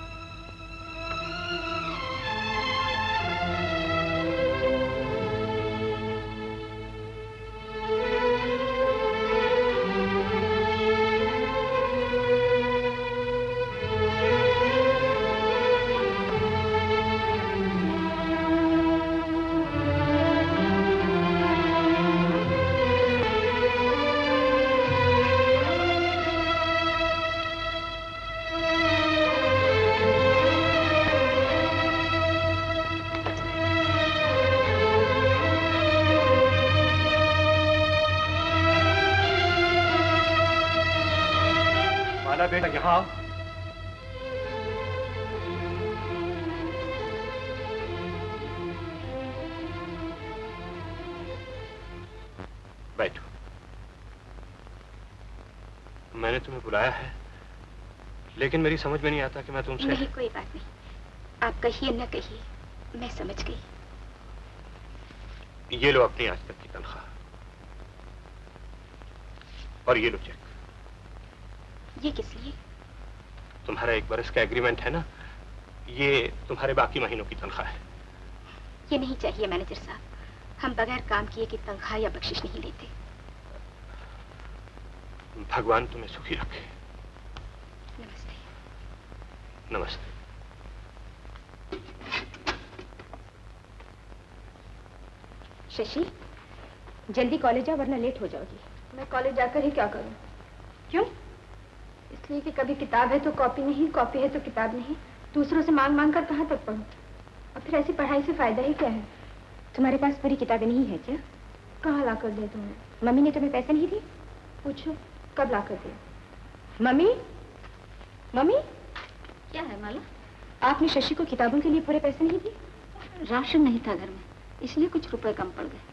बेटा यहाँ आओ। बैठो। मैंने तुम्हें बुलाया है, लेकिन मेरी समझ में नहीं आता कि मैं तुमसे। नहीं कोई बात नहीं, आप कहिए न कहिए, मैं समझ गई। ये लो अपनी आज तक की तनख्वाह और ये लो चेक। ये किस लिए? तुम्हारा एक बरस का एग्रीमेंट है ना, ये तुम्हारे बाकी महीनों की तनख्वाह है। ये नहीं चाहिए मैनेजर साहब, हम बगैर काम किए कि तनख्वाह या बख्शिश नहीं लेते। भगवान तुम्हें सुखी रखे। नमस्ते। नमस्ते। शशि, जल्दी कॉलेज आओ वरना लेट हो जाओगी। मैं कॉलेज जाकर ही क्या करूं? क्यों? इसलिए कि कभी किताब है तो कॉपी नहीं, कॉपी है तो किताब नहीं। दूसरों से मांग मांग कर कहाँ तक पढूं? और फिर ऐसी पढ़ाई से फायदा ही क्या है? तुम्हारे पास पूरी किताबें नहीं है क्या? कहाँ ला कर दे तुम्हें? मम्मी ने तुम्हें पैसे नहीं दिए? पूछो कब ला कर दिए? मम्मी, मम्मी क्या है माला? आपने शशि को किताबों के लिए पूरे पैसे नहीं दिए? राशन नहीं था घर में, इसलिए कुछ रुपए कम पड़ गए।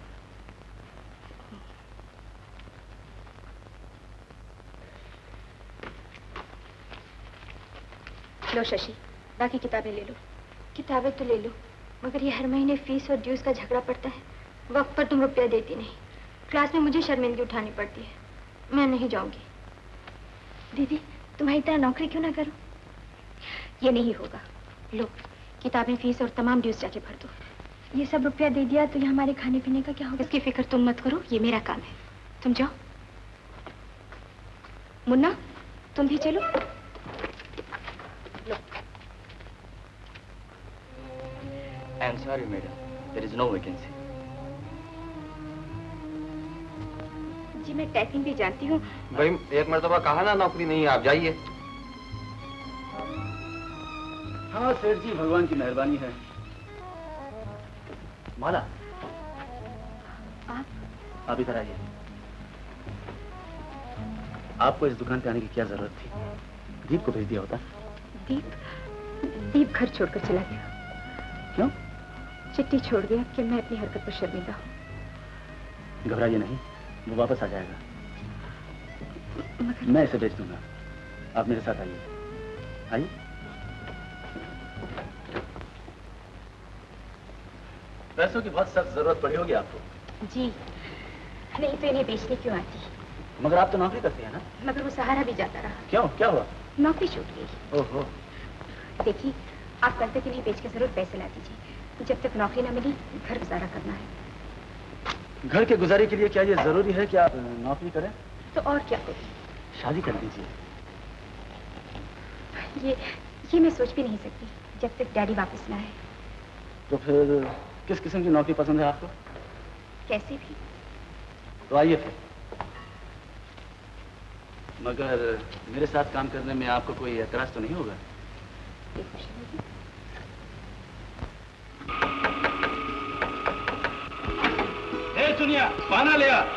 लो शशि, बाकी किताबें ले लो। किताबें तो ले लो, मगर ये हर महीने फीस और ड्यूज का झगड़ा पड़ता है। वक्त पर तुम रुपया देती नहीं, क्लास में मुझे शर्मिंदगी उठानी पड़ती है। मैं नहीं जाऊंगी। दीदी, तुम्हारी तरह नौकरी क्यों ना करो? ये नहीं होगा। लो, किताबें, फीस और तमाम ड्यूज जाके भर दो। ये सब रुपया दे दिया तो ये हमारे खाने पीने का क्या होगा? इसकी फिक्र तुम मत करो, ये मेरा काम है। तुम जाओ। मुन्ना, तुम भी चलो। I am sorry, madam. There is no vacancy. जी मैं टाइपिंग भी जानती हूँ। भाई एक मर्तबा कहा ना नौकरी नहीं है, आप जाइए। हाँ सेठ जी, भगवान की मेहरबानी है। माला, आप आप इधर आइए। आपको इस दुकान पे आने की क्या जरूरत थी? दीप को भेज दिया होता। दीप दीप घर छोड़कर चला गया। क्यों? चिट्ठी छोड़ गया कि मैं अपनी हरकत पर शर्मिंदा हूँ। घबराइए नहीं, वो वापस आ जाएगा। मगर... मैं इसे भेज दूंगा। आप मेरे साथ आइए। आइए। पैसों की बहुत सख्त जरूरत पड़ी होगी आपको। जी नहीं तो इन्हें बेचने क्यों आती। मगर आप तो नौकरी करती हैं ना? मगर वो सहारा भी जाता रहा। क्यों, क्या हुआ? नौकरी छूट गई। ओहो। देखिए आप कल तक इन्हें बेच के जरूर पैसे ला दीजिए। जब तक नौकरी न मिली घर गुजारा करना है। घर के गुजारे के लिए क्या ये जरूरी है कि आप नौकरी करें? तो और क्या करूं? शादी कर लीजिए। ये ये मैं सोच भी नहीं सकती जब तक डैडी वापस ना आए। तो फिर किस किस्म की नौकरी पसंद है आपको? कैसे भी। तो आइए फिर। मगर मेरे साथ काम करने में आपको कोई एतराज तो नहीं होगा? ए सुनिया, पाना ले आ।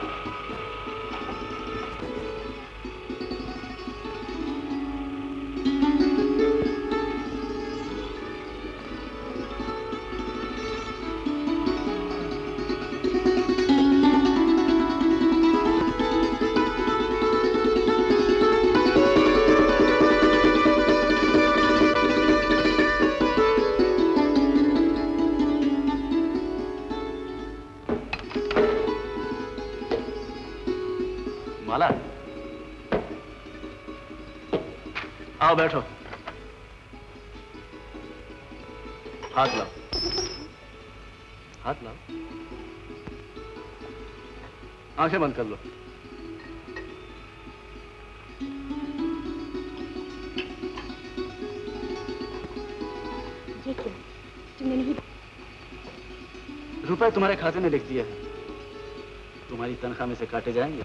माला, आओ बैठो। हाथ लाओ, हाथ लाओ। आंखें बंद कर लो। ये क्या? तुमने नहीं? रुपए तुम्हारे खाते में लिख दिया है, तुम्हारी तनख्वाह में से काटे जाएंगे।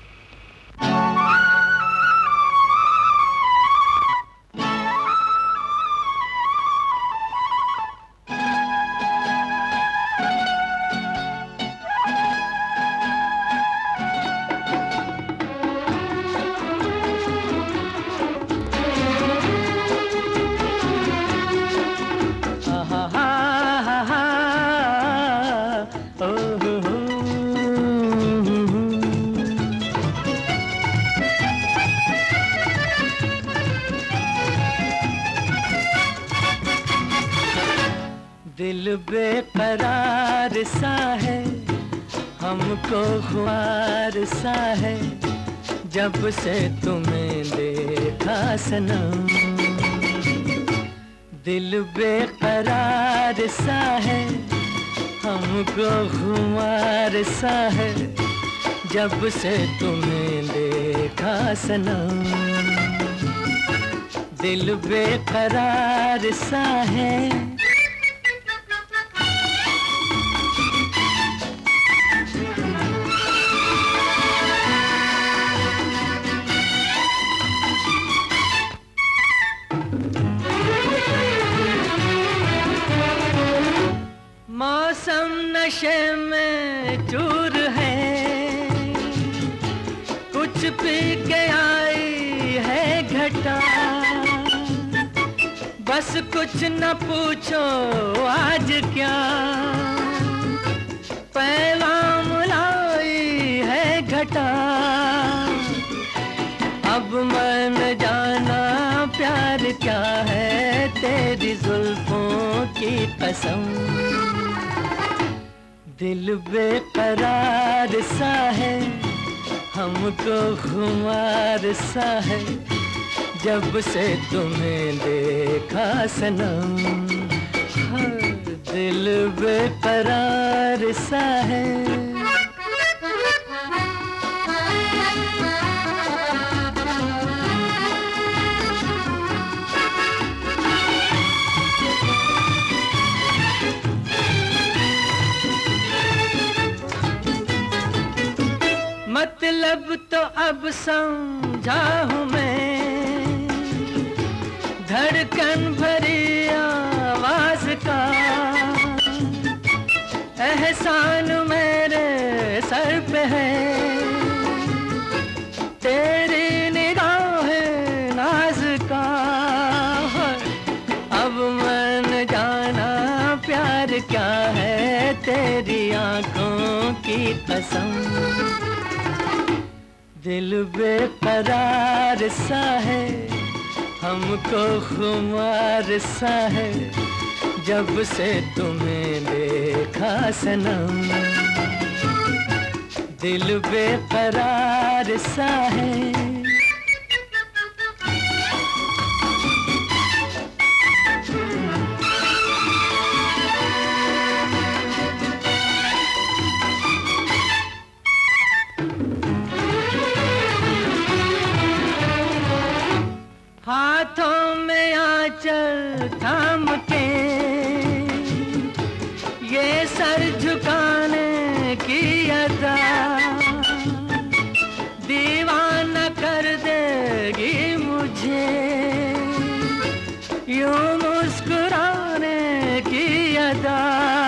दिल बेकरार सा है, हमको ख्वार सा है, जब से तुम्हें देखा सनम। दिल बेकरार सा है, हमको ख्वार सा है, जब से तुम्हें देखा सनम। दिल बेकरार सा है। मौसम नशे में चूर है, कुछ पी के आई है घटा। बस कुछ न पूछो आज क्या, पैगाम लाई है घटा। अब मन जाना प्यार क्या है, तेरी जुल्फों की कसम। दिल बेकरार सा है, हमको खुमार सा है, जब से तुम्हें देखा सनम। हाँ, दिल बेकरार सा है। मतलब तो अब समझा हूँ मैं, धड़कन भरी आवाज का एहसान मेरे सर पे है। तेरी निगाहें नाज का, अब मन जाना प्यार क्या है, तेरी आंखों की कसम। दिल बेकरार सा है, हमको खुमार सा है, जब से तुम्हें देखा सनम। दिल बेकरार सा है। हाथों में आंचल थाम के ये सर झुकाने की अदा दीवाना कर देगी मुझे, यूं मुस्कुराने की अदा।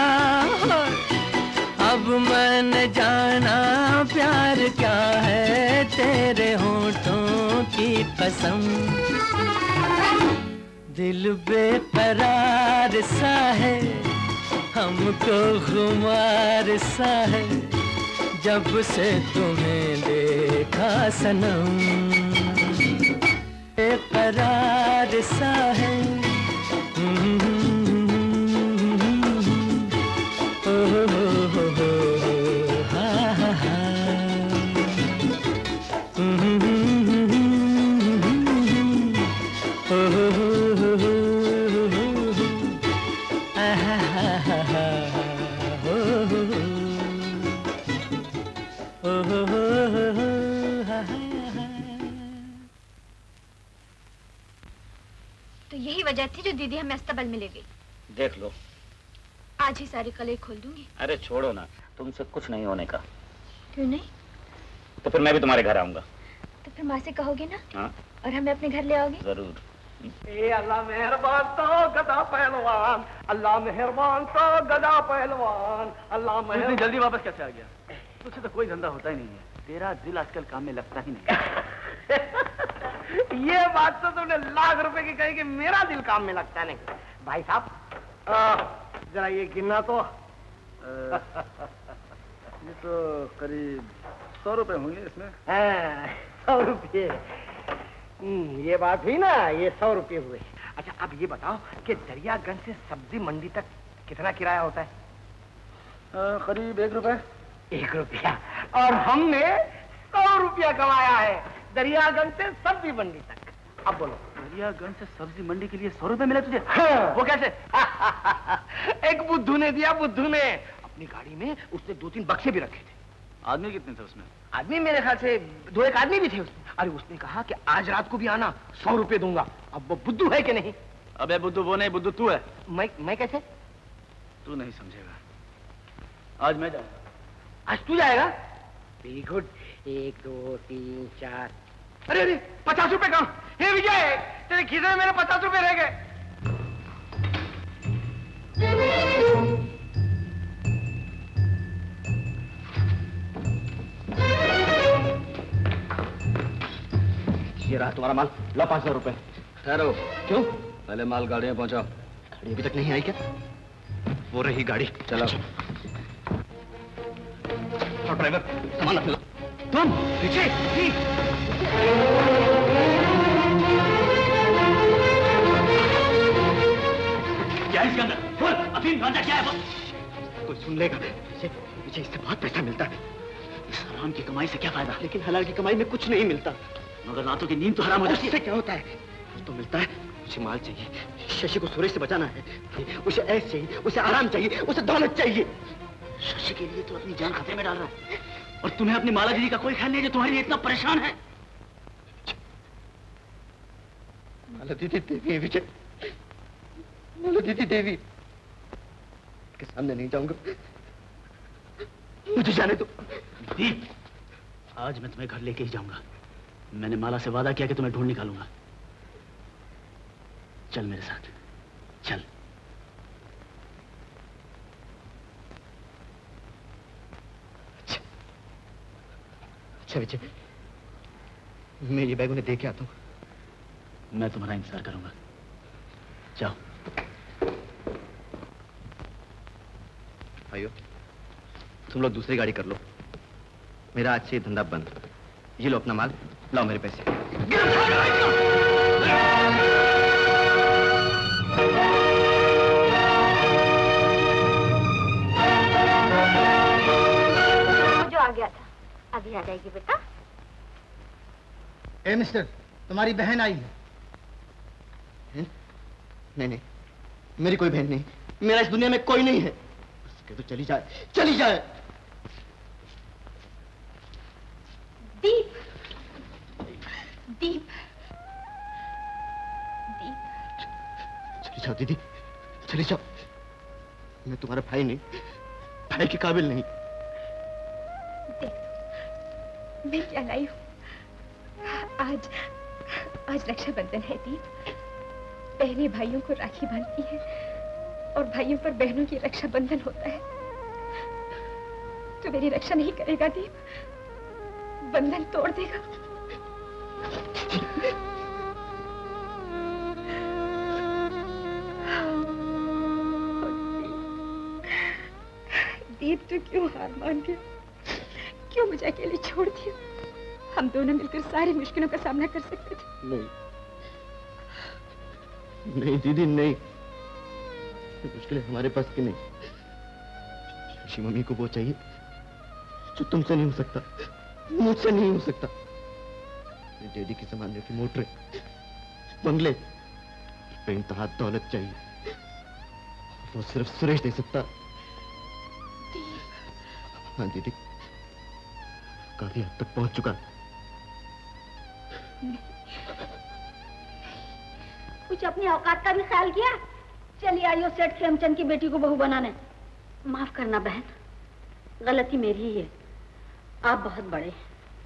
अब मैंने जाना प्यार क्या है, तेरे होठों की कसम। दिल बेकरार सा है, हमको खुमार सा है, जब से तुम्हें देखा सनम। बेकरार सा है, ओ हो हो हो हा हा हा। तो यही वजह थी जो दीदी हमें अस्तबल में ले गई। देख लो, आज ही सारी कले खोल दूंगी। अरे छोड़ो ना, तुमसे कुछ नहीं होने का। क्यों नहीं? तो फिर मैं भी तुम्हारे घर आऊंगा। तो फिर माँ से कहोगे ना? हाँ, और हमें अपने घर ले आओगे? जरूर। ए अल्लाह मेहरबान तो गदा पहलवान, अल्लाह मेहरबान तो गदा पहलवान, अल्लाह मेहरबान। जल्दी वापस कैसे आ गया? तुझे तो कोई धंधा होता ही नहीं है, तेरा दिल आजकल काम में लगता ही नहीं। ये बात तो तुमने लाख रुपए की कही कि मेरा दिल काम में लगता नहीं। भाई साहब जरा ये गिनना तो। ये तो करीब सौ रुपए होंगे इसमें। सौ रुपये, ये बात हुई ना, ये सौ रुपये हुए। अच्छा अब ये बताओ कि दरियागंज से सब्जी मंडी तक कितना किराया होता है? आ, करीब एक रुपए। एक रुपया, और हमने सौ रुपया कमाया है दरियागंज से सब्जी मंडी तक। अब बोलो, दरियागंज से सब्जी मंडी के लिए सौ रुपए मिले तुझे? हाँ। वो कैसे? एक बुद्धू ने दिया, बुद्धू ने। अपनी गाड़ी में उसने दो तीन बक्से भी रखे थे। आदमी कितने थे उसमें? आदमी मेरे ख्याल से दो एक आदमी भी थे उसमें। अरे उसने कहा कि आज रात को भी आना, सौ रुपए दूंगा। अब वो बुद्धू है कि नहीं? अबे बुद्धू वो नहीं, बुद्धू तू है। मैं मैं कैसे? तू नहीं समझेगा। आज मैं जाऊंगा। आज तू जाएगा? Very good. एक दो तीन चार, अरे अरे पचास रुपए कम। हे विजय, तेरे खीसे में मेरे पचास रुपए रह गए। ये रहा तुम्हारा माल, लो पांच हजार रुपए। ठहरो। क्यों? पहले माल गाड़ी में पहुंचाओ। गाड़ी अभी तक नहीं आई क्या? वो रही गाड़ी। चलो। और ड्राइवर सामान रख लो। तुम पीछे। क्या है इसके अंदर? बोल, अफीम गांजा क्या है वो? कोई सुन लेगा। मुझे मुझे इससे बहुत पैसा मिलता है। इस हराम की कमाई से क्या फायदा? लेकिन हलाल की कमाई में कुछ नहीं मिलता। मगर रातों की नींद तो हराम हो जाती है। इससे क्या होता है? तो मिलता है। मुझे माल चाहिए, शशि को सूरज से बचाना है। उसे ऐश चाहिए, उसे आराम चाहिए, उसे दौलत चाहिए। शशि के लिए तो अपनी जान खतरे में डाल रहा है, और तुम्हें अपनी माला दीदी का कोई ख्याल नहीं जो तुम्हारे लिए इतना परेशान है। माला दीदी देवी है विजय, माला दीदी देवी के सामने नहीं जाऊंगा। मुझे जाने दो। दीदी, आज मैं तुम्हें घर लेके ही जाऊंगा। मैंने माला से वादा किया कि तुम्हें ढूंढ निकालूंगा। चल मेरे साथ, चल। अच्छा, अच्छा विजय, मैं ये बैग उन्हें दे के आता हूं। मैं तुम्हारा इंतजार करूंगा। जाओ। भाइयों, तुम लोग दूसरी गाड़ी कर लो। मेरा आज से ये धंधा बंद। ये लो अपना माल, लाओ मेरे पैसे। जो आ गया था, अभी आ जाएगी बेटा। ए मिस्टर, तुम्हारी बहन आई है। नहीं नहीं, मेरी कोई बहन नहीं, मेरा इस दुनिया में कोई नहीं है। उसके तो चली जाए, चली जाए। दीप, दीप, दीप। चली जाओ दीदी, चली जाओ। मैं तुम्हारा भाई नहीं, भाई के काबिल नहीं। देख, मैं क्या लाई हूँ। आज आज रक्षाबंधन है दीप। बहनें भाइयों को राखी बांधती है और भाइयों पर बहनों की रक्षाबंधन होता है। तो मेरी रक्षा नहीं करेगा दीप, बंधन तोड़ देगा। दीप तो क्यों हार मान गया, क्यों मुझे अकेले छोड़ दिया? हम दोनों मिलकर सारी मुश्किलों का सामना कर सकते थे। नहीं नहीं दीदी नहीं, मुश्किलें हमारे पास की नहीं। शशि मम्मी को वो चाहिए जो तुमसे नहीं हो सकता, मुझसे नहीं हो सकता। डैडी की सामान्य की मोटरें, बंगले, बेइंतहा दौलत चाहिए, वो सिर्फ सुरेश दे सकता। हाँ दीदी, काफी हद तक पहुंच चुका। कुछ अपनी औकात का भी ख्याल किया? चलिए आइयो सेठ खेमचंद की बेटी को बहू बनाने। माफ करना बहन, गलती मेरी ही है, आप बहुत बड़े हैं।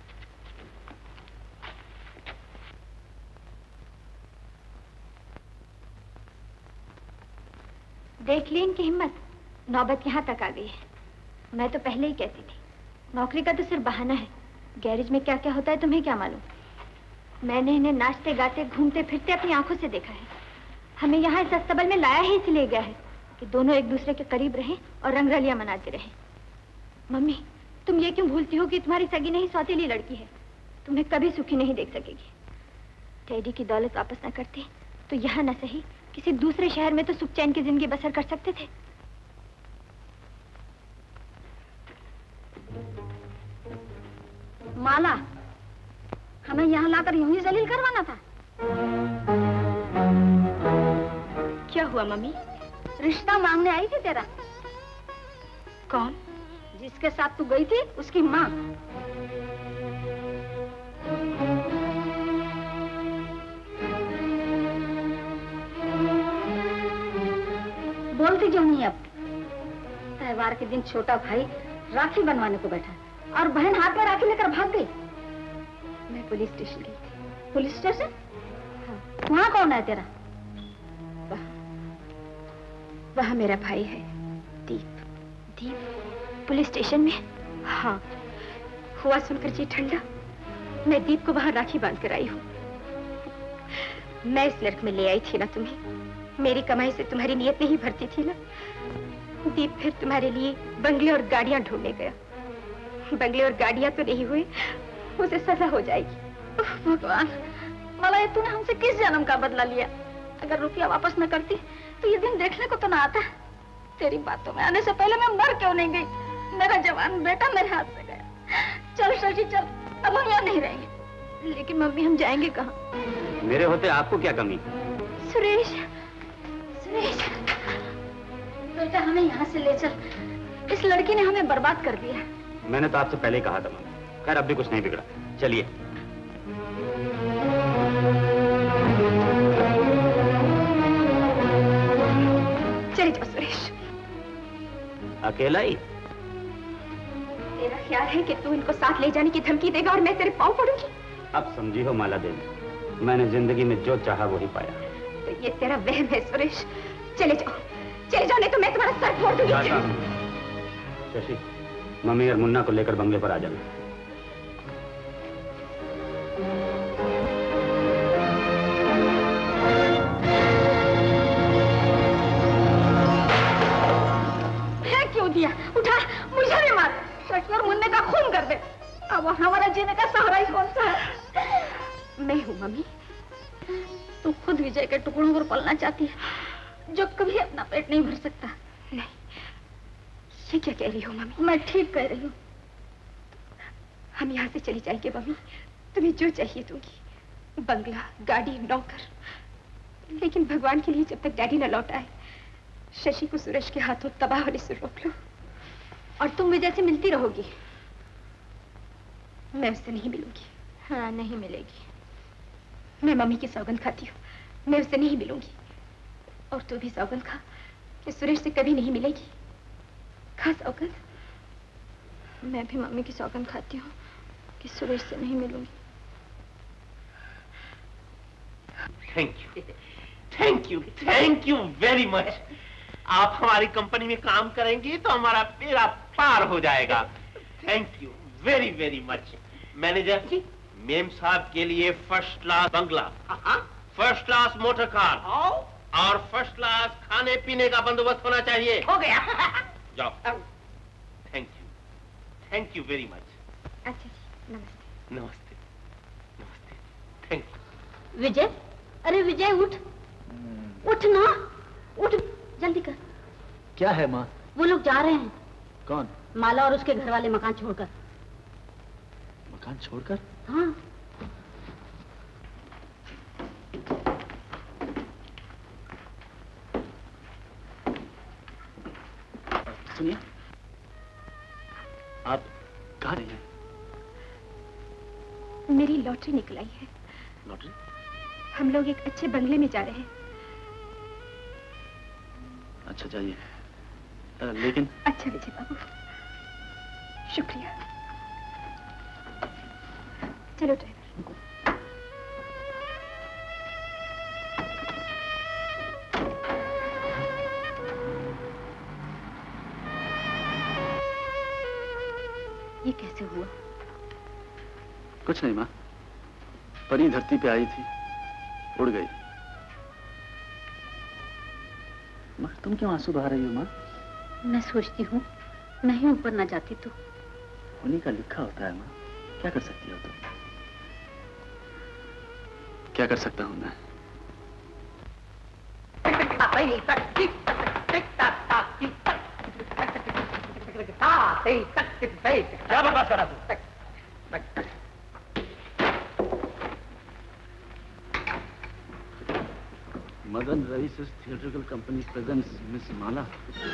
देख ली इनकी हिम्मत, नौबत यहाँ तक आ गई है। मैं तो पहले ही कहती थी, नौकरी का तो सिर्फ बहाना है। गैरेज में क्या क्या होता है तुम्हें क्या मालूम? मैंने इन्हें नाचते गाते घूमते फिरते अपनी आंखों से देखा है। हमें यहाँ इस अस्तबल में लाया ही इसलिए गया है कि दोनों एक दूसरे के करीब रहें और रंगरलियां मनाते रहें। मम्मी, तुम ये क्यों भूलती हो कि तुम्हारी सगी नहीं सौतेली लड़की है, तुम्हें कभी सुखी नहीं देख सकेगी। डैडी की दौलत वापस न करते तो यहाँ न सही किसी दूसरे शहर में तो सुख चैन की जिंदगी बसर कर सकते थे। माला, हमें यहाँ लाकर यूं ही जलील करवाना था। क्या हुआ मम्मी? रिश्ता मांगने आई थी तेरा। कौन? जिसके साथ तू गई थी उसकी माँ। बोलती क्यों नहीं अब? त्योहार के दिन छोटा भाई राखी बनवाने को बैठा और बहन हाथ में राखी लेकर भाग गई। मैं पुलिस स्टेशन गई थी। Police station? हाँ। वहाँ कौन है तेरा? वहाँ वहाँ मेरा भाई है, दीप। दीप पुलिस स्टेशन में? हाँ। हुआ सुनकर जी ठंडा। मैं दीप को वहाँ राखी बांध कर आई हूँ। मैं इस लड़के में ले आई थी ना तुम्हें, मेरी कमाई से तुम्हारी नीयत नहीं भरती थी ना। दीप फिर तुम्हारे लिए बंगले और गाड़ियां ढूंढने गया। बंगले और गाड़ियां तो नहीं हुए, उसे सजा हो जाएगी। भगवान, माला ये तूने हमसे किस जन्म का बदला लिया? अगर रुपया वापस न करती तो ये दिन देखने को तो ना आता। तेरी बातों में आने से पहले मैं मर क्यों नहीं गई? मेरा जवान बेटा मेरे हाथ से गया। चल शशि चल, अब हम यहाँ नहीं रहेंगे। लेकिन मम्मी हम जाएंगे कहाँ? मेरे होते आपको क्या कमी? सुरेश, सुरेश, बेटा हमें यहाँ से ले चल। इस लड़की ने हमें बर्बाद कर दिया। मैंने तो आपसे पहले ही कहा था मम्मी। खैर अब भी कुछ नहीं बिगड़ा, चलिए। चले जाओ सुरेश। अकेला ही? तेरा ख्याल है कि तू इनको साथ ले जाने की धमकी देगा और मैं तेरे पाँव पड़ूंगी? अब समझी हो माला देवी, मैंने जिंदगी में जो चाहा वही पाया। तो ये तेरा वहम है सुरेश। चले जाओ, चले जाओ, नहीं तो मैं तुम्हारा सर फोड़ दूंगी। शशि, मम्मी और मुन्ना को लेकर बंगले पर आ जाना। फेंक क्यों दिया? उठा, मुझे भी मार। शशि और मुन्ने का खून कर दे। अब हमारा जीने का सहारा ही कौन सा है? मैं हूँ मम्मी। तू खुद विजय के टुकड़ों पर पलना चाहती है, जो कभी अपना पेट नहीं भर सकता। नहीं, ये क्या कह रही हो मम्मी? मैं ठीक कह रही हूँ। हम यहाँ से चली जाएंगे मम्मी, तुम्हें जो चाहिए दूंगी, बंगला, गाड़ी, नौकर। लेकिन भगवान के लिए जब तक डैडी न लौट आए, शशि को सुरेश के हाथों तबाह होने से रोक लो। और तुम विजय से मिलती रहोगी? मैं उससे नहीं मिलूंगी। हाँ, नहीं मिलेगी। मैं मम्मी की सौगंध खाती हूँ, मैं उससे नहीं मिलूंगी। और तू भी सौगंध खा कि सुरेश से कभी नहीं मिलेगी। खा सौगंध। मैं भी मम्मी की सौगंध खाती हूँ कि सुरेश से नहीं मिलूंगी। Thank you, thank you, thank you very much. आप हमारी कंपनी में काम करेंगी तो हमारा बेड़ा पार हो जाएगा। Thank you very very much. Manager जी, मेम साहब के लिए फर्स्ट क्लास बंगला, फर्स्ट क्लास मोटर कार और फर्स्ट क्लास खाने पीने का बंदोबस्त होना चाहिए। हो गया। जाओ। Thank you, thank you very much. अच्छा जी, नमस्ते। नमस्ते, नमस्ते, थैंक यू। विजय, अरे विजय उठ, उठ ना, उठ जल्दी कर। क्या है माँ? वो लोग जा रहे हैं। कौन? माला और उसके घर वाले मकान छोड़कर। मकान छोड़कर? हाँ। सुनिए, आप कहाँ रही हैं? मेरी लॉटरी निकल आई है। लॉटरी? हम लोग एक अच्छे बंगले में जा रहे हैं। अच्छा जाइए, लेकिन। अच्छा विजय बाबू, शुक्रिया। चलो ड्राइवर। ये कैसे हुआ? कुछ नहीं माँ, परी धरती पे आई थी, उड़ गई। माँ तुम क्यों आंसू बहा रही हो माँ? मैं सोचती हूँ मैं ही ऊपर ना जाती तो। उन्हीं का लिखा होता है माँ, क्या कर सकती हो तुम? क्या कर सकता हूँ मैं? क्या बकवास कर रहा तू? Madan Rais theatrical company presents miss Mala.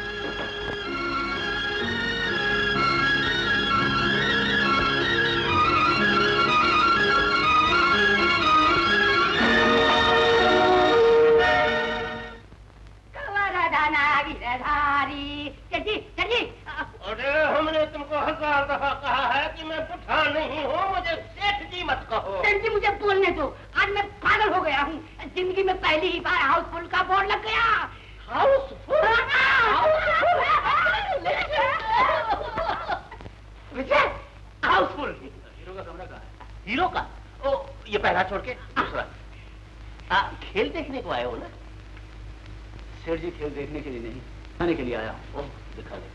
अरे हमने तुमको हजार दफा कहा है कि मैं बुढ़ा नहीं हूँ, मुझे सेठ जी मत कहो। सेठ जी मुझे बोलने दो, आज मैं पागल हो गया हूँ। जिंदगी में पहली ही बार हाउसफुल का बोर्ड लग गया। हाउसफुल? विजय, हाउसफुल। हीरो का कमरा कहाँ है? हीरो का? ओ, ये पहला छोड़ के दूसरा। आ, खेल देखने को आए हो ना? सेठ जी खेल देखने के लिए नहीं, खाने के लिए आया हूँ। दिखाने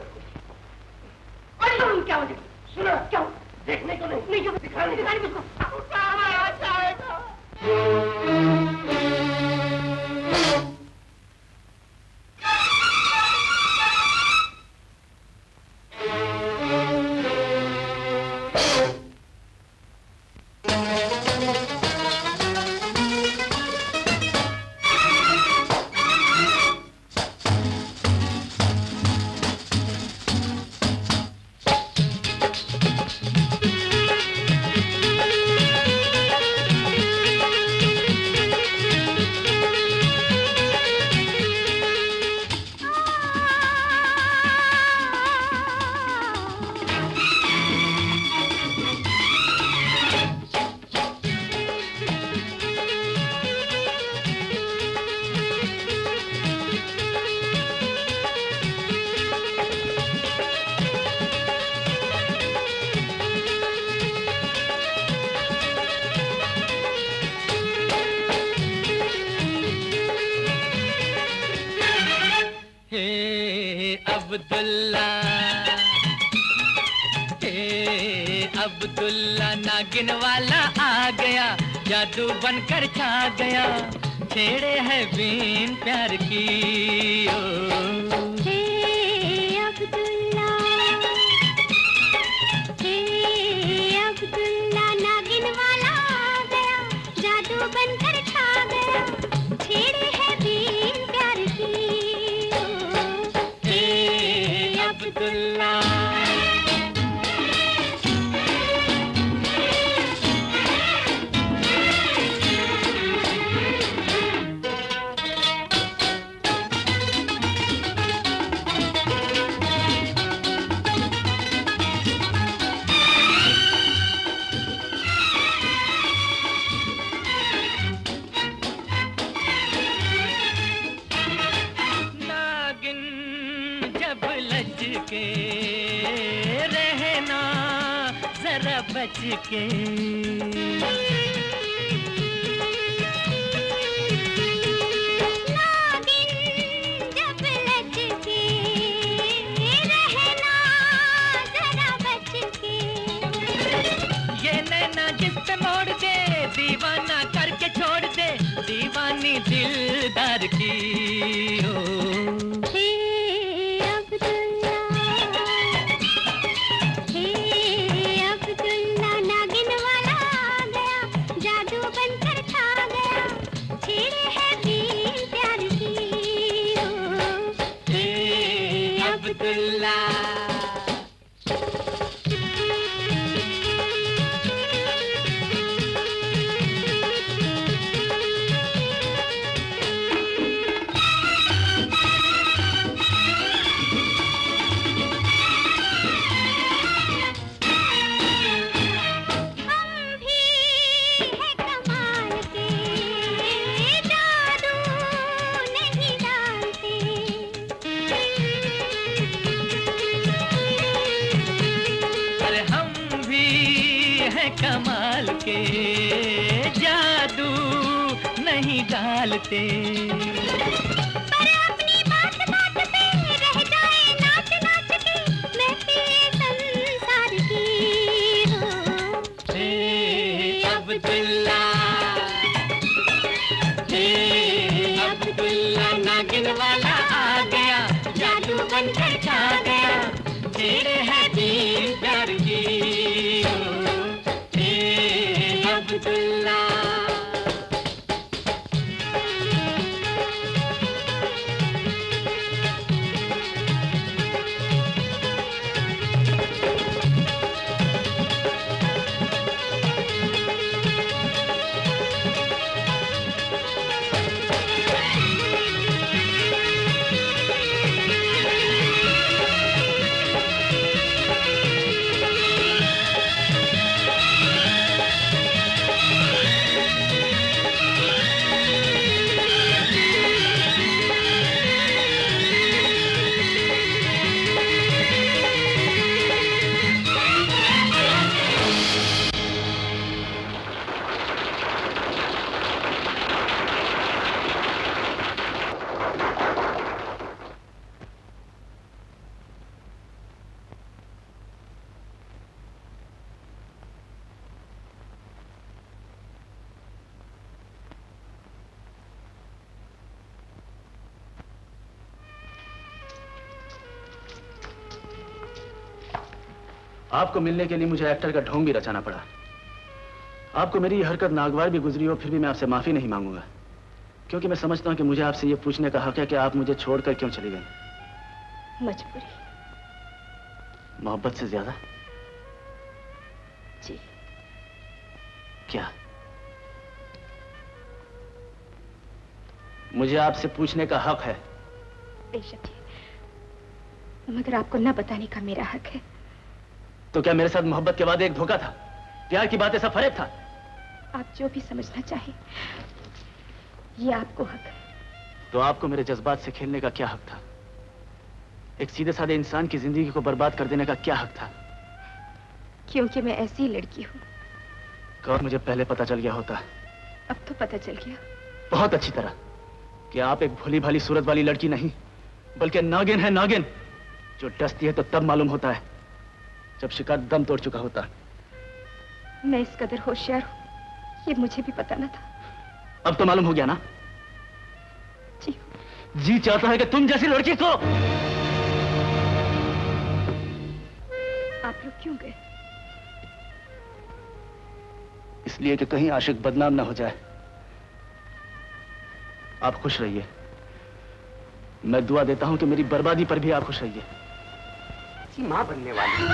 अरे क्या हो सुनो, क्या देखने को नहीं, नहीं क्यों दिखाने दिखाने किसको? अब्दुल्ला हे अब्दुल्ला नागिन वाला आ गया, जादू बनकर छा गया, छेड़े है बीन प्यार की। ओ हे अब्दुल्ला हे जरा बच के। दीवाना करके छोड़ दे दीवानी दिलदार की ओ। हे अब्दुल्ला, हे अब्दुल्ला, नागिन वाला आ गया, जादू बनकर छा गया, छेड़े है दिल प्यार की ओ। हे अब्दुल्ला। कमाल के जादू नहीं डालते, पर अपनी बात बात पे रह जाए नाच नाच के महफिल संसार की हो। हे अब्दुल्ला, हे अब्दुल्ला, नागिन वाला आ गया, जादू बनकर छा गया, छेड़े है दिल प्यार की अब्दुल्ला। आपको मिलने के लिए मुझे एक्टर का ढोंग भी रचाना पड़ा। आपको मेरी ये हरकत नागवार भी गुजरी हो, फिर भी मैं आपसे माफी नहीं मांगूंगा, क्योंकि मैं समझता हूं कि मुझे आपसे ये पूछने का हक है कि आप मुझे छोड़कर क्यों चली गई। मजबूरी। मोहब्बत से ज्यादा? जी। क्या? मुझे आपसे पूछने का हक है। बेशक है, मगर आपको न बताने का मेरा हक है। तो क्या मेरे साथ मोहब्बत के बाद एक धोखा था? प्यार की बातें सब फरेब था? आप जो भी समझना चाहे, ये आपको हक है। तो आपको मेरे जज्बात से खेलने का क्या हक था? एक सीधे साधे इंसान की जिंदगी को बर्बाद कर देने का क्या हक था? क्योंकि मैं ऐसी लड़की हूँ। और मुझे पहले पता चल गया होता। अब तो पता चल गया। बहुत अच्छी तरह कि आप एक भोली भाली सूरत वाली लड़की नहीं, बल्कि नागिन है, नागिन जो डसती है तो तब मालूम होता है जब शिकार दम तोड़ चुका होता। मैं इस कदर होशियार हूँ, ये मुझे भी पता न था। अब तो मालूम हो गया ना? जी। जी चाहता है कि तुम जैसी लड़की को। आप लोग क्यों गए? इसलिए कि कहीं आशिक बदनाम ना हो जाए। आप खुश रहिए। मैं दुआ देता हूं कि मेरी बर्बादी पर भी आप खुश रहिए। मां बनने वाली।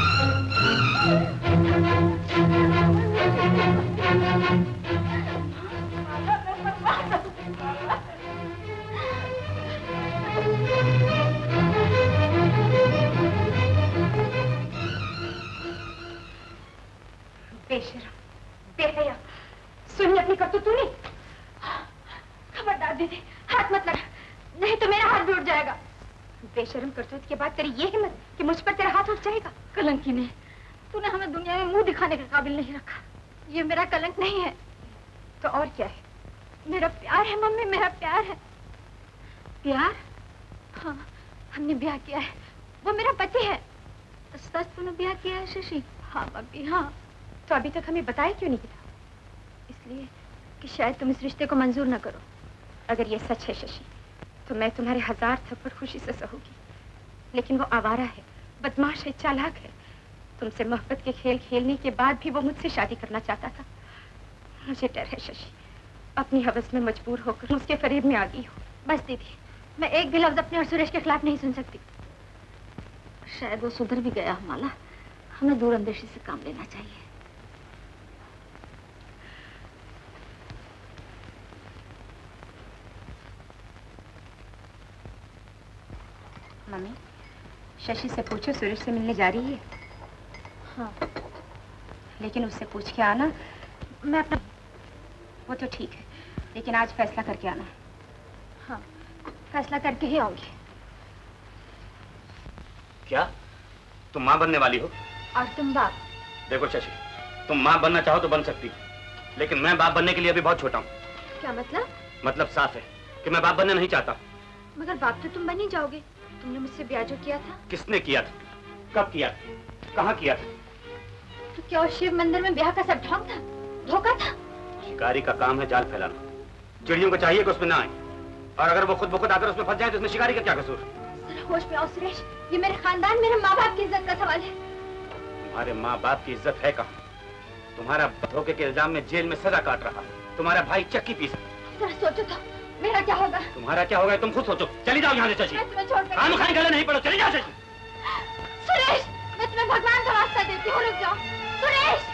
बेशरम, बेहया, सुनी अपनी करतूत तूने? खबरदार दीदी, हाथ मत लगा, नहीं तो मेरा हाथ भी उठ जाएगा। बेशरम करतूत के बाद तेरी ये हिम्मत कि मुझ पर तेरा हाथ उठ जाएगा? कलंकी ने तूने हमें दुनिया में मुंह दिखाने के काबिल नहीं रखा। ये मेरा कलंक नहीं है तो और क्या है? मेरा प्यार है मम्मी, मेरा प्यार है। प्यार? हाँ, हमने ब्याह किया है, वो मेरा पति है। सच तूने ब्याह किया है शशि? हाँ मम्मी हाँ। तो अभी तक हमें बताया क्यों नहीं गया? इसलिए कि शायद तुम इस रिश्ते को मंजूर न करो। अगर ये सच है शशि तो मैं तुम्हारे हजार थप्पड़ खुशी से सहूंगी, लेकिन वो आवारा है, बदमाश है, चालाक है। तुमसे मोहब्बत के खेल खेलने के बाद भी वो मुझसे शादी करना चाहता था। मुझे डर है शशि, अपनी हवस में मजबूर होकर उसके फरेब में आ गई हूँ। बस दीदी, मैं एक भी लफ्ज अपने और सुरेश के खिलाफ नहीं सुन सकती। शायद वो सुधर भी गया हो माला, हमें दूरअंदेशी से काम लेना चाहिए। मम्मी, शशि से पूछो सुरेश से मिलने जा रही है? हाँ। लेकिन उससे पूछ के आना। मैं अपना... वो तो ठीक है, लेकिन आज फैसला करके आना। हाँ, फैसला करके ही आऊंगी। क्या तुम माँ बनने वाली हो? और तुम बाप? देखो शशि, तुम माँ बनना चाहो तो बन सकती हो, लेकिन मैं बाप बनने के लिए अभी बहुत छोटा हूँ। क्या मतलब? मतलब साफ है कि मैं बाप बनना नहीं चाहता। मगर बाप तो तुम बन ही जाओगे। तुमने मुझसे ब्याह जो किया था। किसने किया था? कब किया था? कहाँ किया था? तो क्या उस शिव मंदिर में ब्याह का सब ढोंग था, धोखा था? शिकारी का काम है जाल फैलाना। चिड़ियों को चाहिए कि उसमें ना आए, और अगर वो खुद ब खुद आकर उसमें फंस जाए तो इसमें शिकारी का क्या कसूर? जरा होश में आओ सुरेश, ये मेरे खानदान, मेरे माँ बाप की इज्जत का सवाल है। तुम्हारे माँ बाप की इज्जत है कहाँ? तुम्हारा धोखे के इल्जाम में जेल में सजा काट रहा, तुम्हारा भाई चक्की पीस। जरा सोचो तो, मेरा क्या होगा? तुम्हारा क्या होगा तुम खुद सोचो। चली जाओ यहाँ से शशि। मैं तुम्हें छोड़कर खानो खाने गले नहीं पड़ो, चली जाओ शशि। सुरेश, मैं तुम्हें भगवान का वास्ता देती हूँ, रुक जाओ। सुरेश!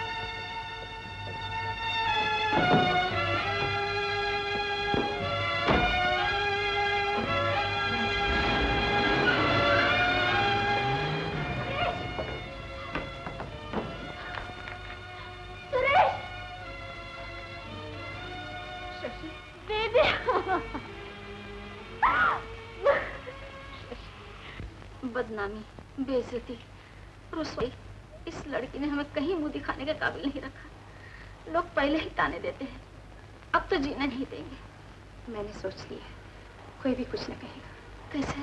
बदनामी, बेइज्जती, रुसवाई, इस लड़की ने हमें कहीं मुंह दिखाने के काबिल नहीं रखा। लोग पहले ही ताने देते हैं, अब तो जीने नहीं देंगे। मैंने सोच लिया, कोई भी कुछ न कहेगा। कैसे?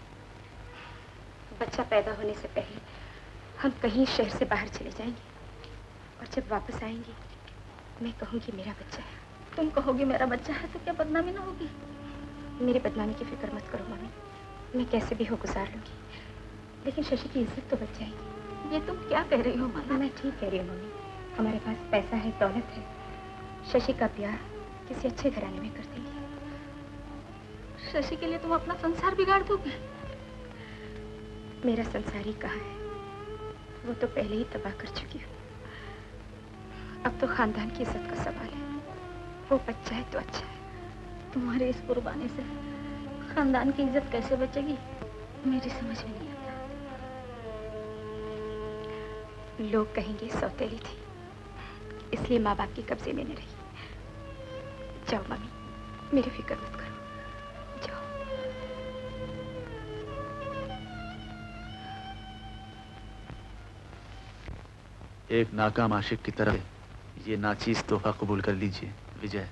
बच्चा पैदा होने से पहले हम कहीं शहर से बाहर चले जाएंगे, और जब वापस आएंगे मैं कहूँगी मेरा बच्चा है। तुम कहोगी मेरा बच्चा है तो क्या बदनामी ना होगी? मेरे बदनामी की फिक्र मत करो मम्मी, मैं कैसे भी हो गुजार लूंगी, लेकिन शशि की इज्जत तो बच जाएगी। ये तुम क्या कह रही हो माला? मैं ठीक कह रही हूँ मम्मी, हमारे पास पैसा है, दौलत है, शशि का ब्याह किसी अच्छे घराने में कर देंगे। शशि के लिए तुम अपना संसार बिगाड़ दोगी? मेरा संसार ही कहाँ है, वो तो पहले ही तबाह कर चुकी हूँ। अब तो खानदान की इज्जत का सवाल है, वो बच्चा है तो अच्छा है। तुम्हारे इस कुर्बानी से खानदान की इज्जत कैसे बचेगी? मेरी समझ में नहीं आता। लोग कहेंगे सौतेली थी, इसलिए माँ बाप के कब्जे में न रही। जाओ मम्मी, मेरी फिक्र मत करो, जाओ। एक नाकाम आशिक की तरह ये नाचीज तोहफा कबूल कर लीजिए विजय।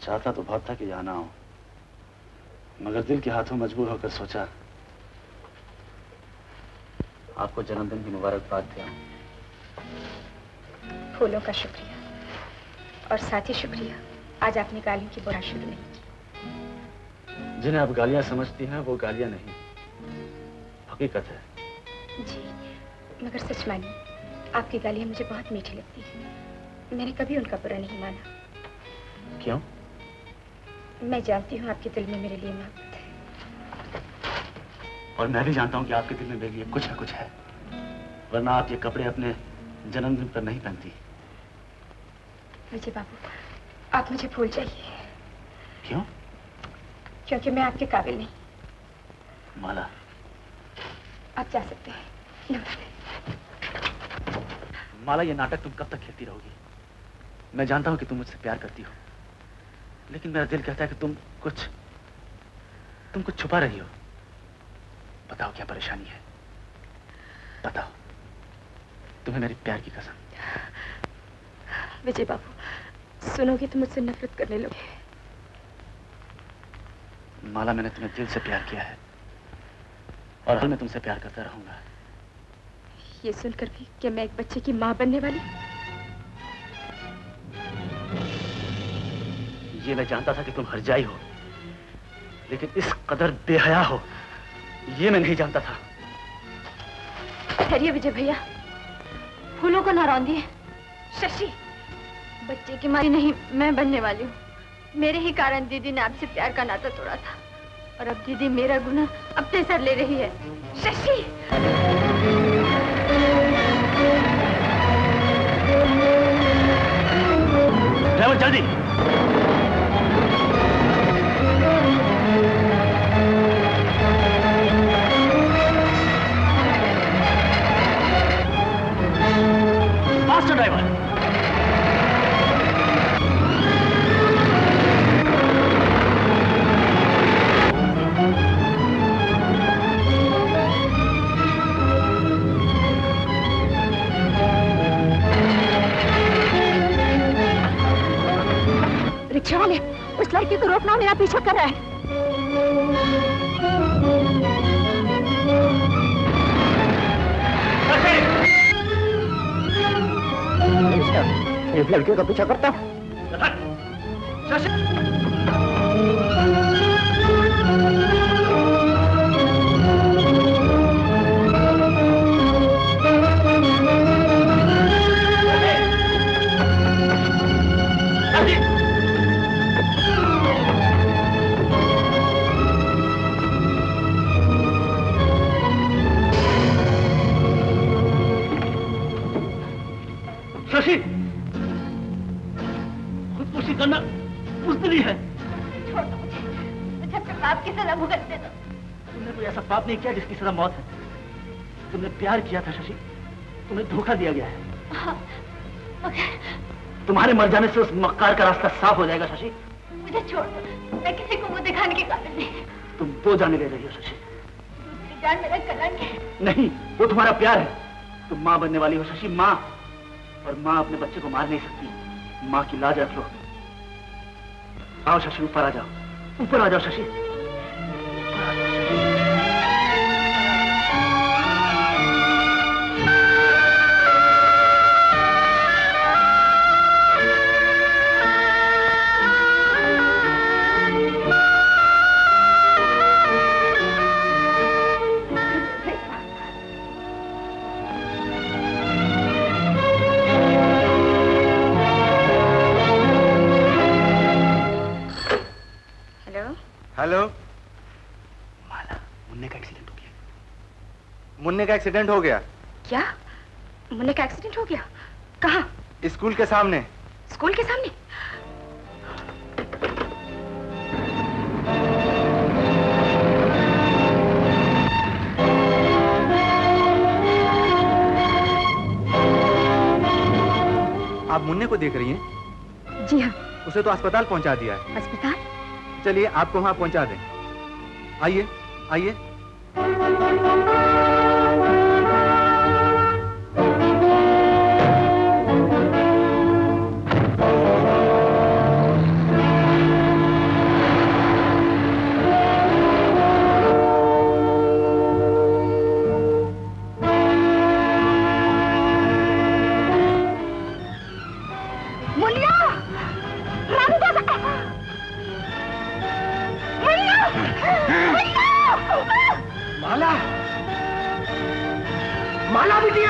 चाहता तो बहुत था कि यहाँ ना हो, मगर दिल के हाथों मजबूर होकर सोचा आपको जन्मदिन की मुबारकबाद दिया। फूलों का शुक्रिया, और साथ ही शुक्रिया आज आपने गालियों की बुरा शुरू नहीं की। जिन्हें आप गालियां समझती हैं वो गालियां नहीं, हकीकत है। जी, मगर सच मानिए आपकी गालियां मुझे बहुत मीठी लगती हैं। मैंने कभी उनका बुरा नहीं माना। क्यों? मैं जानती हूँ आपके दिल में मेरे लिए मोहब्बत है। और मैं भी जानता हूँ कि आपके दिल में मेरे लिए कुछ न कुछ है, वरना आप ये कपड़े अपने जन्मदिन पर नहीं पहनती। विजय बाबू, आप मुझे भूल जाइए। क्यों? क्योंकि मैं आपके काबिल नहीं। माला, आप जा सकते हैं। नमस्ते। माला, ये नाटक तुम कब तक खेलती रहोगी? मैं जानता हूँ कि तुम मुझसे प्यार करती हो, लेकिन मेरा दिल कहता है कि तुम कुछ तुम कुछ छुपा रही हो। बताओ क्या परेशानी है? बताओ, तुम्हें मेरे प्यार की कसम। विजय बाबू, सुनोगे तो मुझसे नफरत करने लोगे। माला, मैंने तुम्हें दिल से प्यार किया है और हल मैं तुमसे प्यार करता रहूंगा। ये सुनकर भी कि मैं एक बच्चे की माँ बनने वाली? ये मैं जानता था कि तुम हरजाई हो, लेकिन इस कदर बेहया हो ये मैं नहीं जानता था। ठहरिए विजय भैया, फूलों को ना रौंदिए। शशि, बच्चे की माँ नहीं मैं बनने वाली हूँ। मेरे ही कारण दीदी ने आपसे प्यार का नाता तोड़ा था, और अब दीदी मेरा गुनाह अपने सर ले रही है। शशि! ड्राइवर जल्दी! Faster driver! रिक्शा वाले, उस लड़की को रोकना, मेरा पीछा कर रहा है। इस लड़के का पीछा करता हूँ। शशि, खुदकुशी करना बुज़दिली है। छोड़ दो मुझे, मुझे अपने पाप की सजा भुगतने दो। तुमने कोई ऐसा पाप नहीं किया जिसकी सजा मौत है। तुमने प्यार किया था शशि, तुम्हें धोखा दिया गया है। हाँ, मगर तुम्हारे मर जाने से उस मक्कार का रास्ता साफ हो जाएगा शशि। मुझे छोड़ दो, मैं किसी को मुंह दिखाने के काबिल नहीं। तुम वो जाने ले रही हो शशि। दूसरी जान मेरा कलंक है। नहीं, वो तुम्हारा प्यार है। तुम माँ बनने वाली हो शशि, माँ। और माँ अपने बच्चे को मार नहीं सकती। माँ की लाज रख लो। आओ शशि, ऊपर आ जाओ, ऊपर आ जाओ शशि। हेलो, माला, मुन्ने का एक्सीडेंट हो गया। मुन्ने का एक्सीडेंट हो गया? क्या? मुन्ने का एक्सीडेंट हो गया? कहाँ? स्कूल के सामने। स्कूल के सामने? आप मुन्ने को देख रही हैं? जी हाँ। उसे तो अस्पताल पहुंचा दिया है। अस्पताल? चलिए आपको वहां पहुंचा दें। आइए, आइए। माला बिटिया,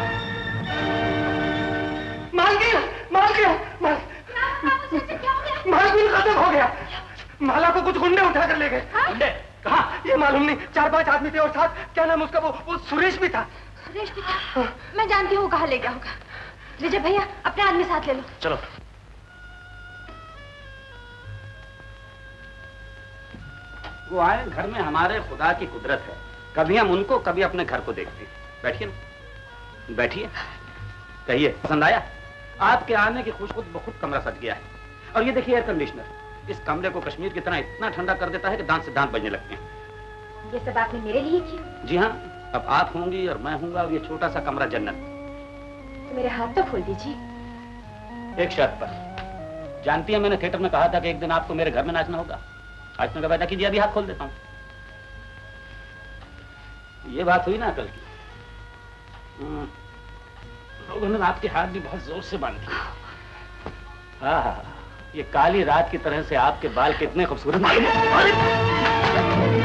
माल गया, माल गया, माल माल बिल खत्म हो गया। माला को कुछ गुंडे उठा कर ले गए। गुंडे? कहाँ? ये मालूम नहीं, चार पांच आदमी थे और साथ क्या नाम उसका, वो वो सुरेश भी था। सुरेश भी था? मैं जानती हूँ कहाँ ले गया होगा। विजय भैया अपने आदमी साथ ले लो। चलो। वो आए घर में, हमारे खुदा की कुदरत है, कभी हम उनको कभी अपने घर को देखते हैं। बैठिए ना, बैठिए। कहिए पसंद आया? आपके आने की खुश खुद बहुत कमरा सज गया है। और ये देखिए एयर कंडीशनर, इस कमरे को कश्मीर की तरह इतना ठंडा कर देता है कि दांत से दांत बजने लगते हैं। ये सब आपने मेरे लिए किया? जी हाँ, अब आप होंगी और मैं हूँगा और ये छोटा सा कमरा जन्नत। तो मेरे हाथ तो खोल दीजिए। एक शर्त पर। जानती है मैंने थिएटर में कहा था कि एक दिन आपको मेरे घर में नाचना होगा। आज मैं वादा कीजिए, अभी हाथ खोल देता हूँ। ये बात हुई ना कल की। लोगों ने आपके हाथ भी बहुत जोर से बांध दिए। हाँ हाँ, ये काली रात की तरह से आपके बाल कितने खूबसूरत मालूम है।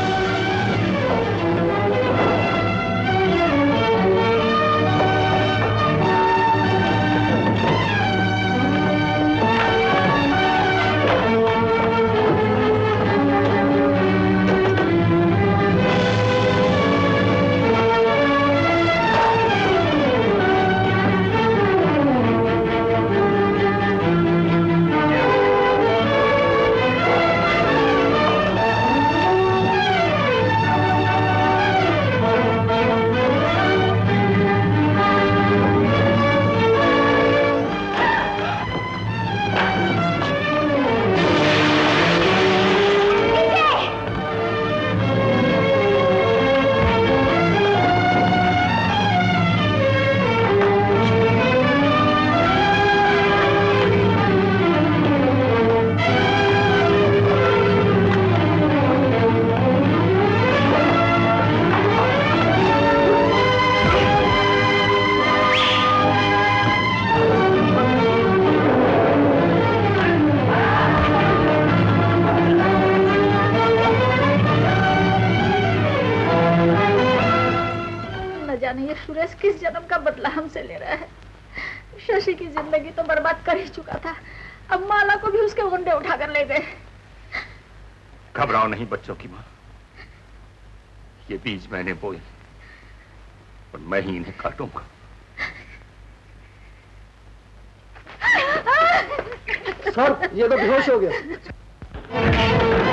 किस जन्म का बदला हमसे ले रहा है। शशि की जिंदगी तो बर्बाद कर ही चुका था, अब माला को भी उसके गुंडे उठाकर ले गए। घबराओ नहीं बच्चों की माँ, ये बीज मैंने बोए और मैं ही इन्हें काटूंगा। सर, ये तो बेहोश हो गया।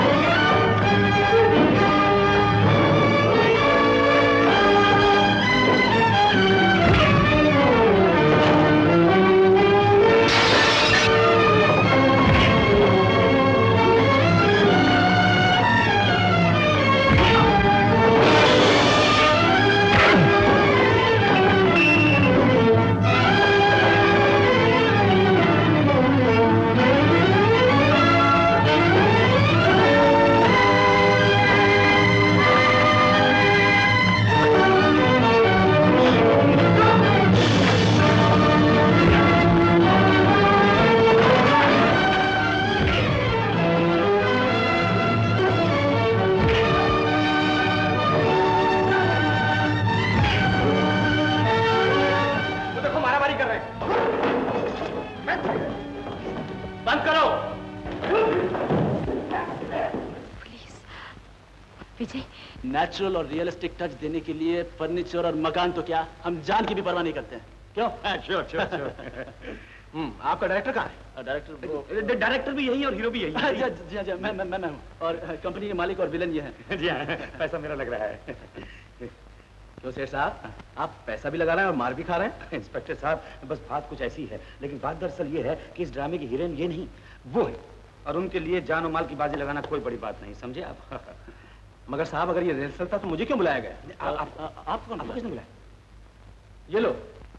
नेचुरल और रियलिस्टिक टच देने के लिए फर्नीचर और मकान तो क्या, हम जान की भी परवाह नहीं करते हैं। क्यों? Sure sure sure. हम्म, आपका डायरेक्टर कहाँ है? डायरेक्टर डायरेक्टर भी यही और हीरो भी यही। जी जी जी, मैं मैं मैं हूँ और कंपनी के मालिक और विलन ये हैं। जी हाँ, पैसा मेरा लग रहा है। तो सेठ साहब, आप पैसा भी लगा रहे हैं और मार भी खा रहे हैं। इंस्पेक्टर साहब, बस बात कुछ ऐसी है, लेकिन बात दरअसल ये है कि इस ड्रामे की हीरोइन ये नहीं, वो है, और उनके लिए जान और माल की बाजी लगाना कोई बड़ी बात नहीं, समझे आप? मगर साहब, अगर ये रिहर्सल था तो मुझे क्यों बुलाया गया? आपको कौन किसने बुलाया? ये लो।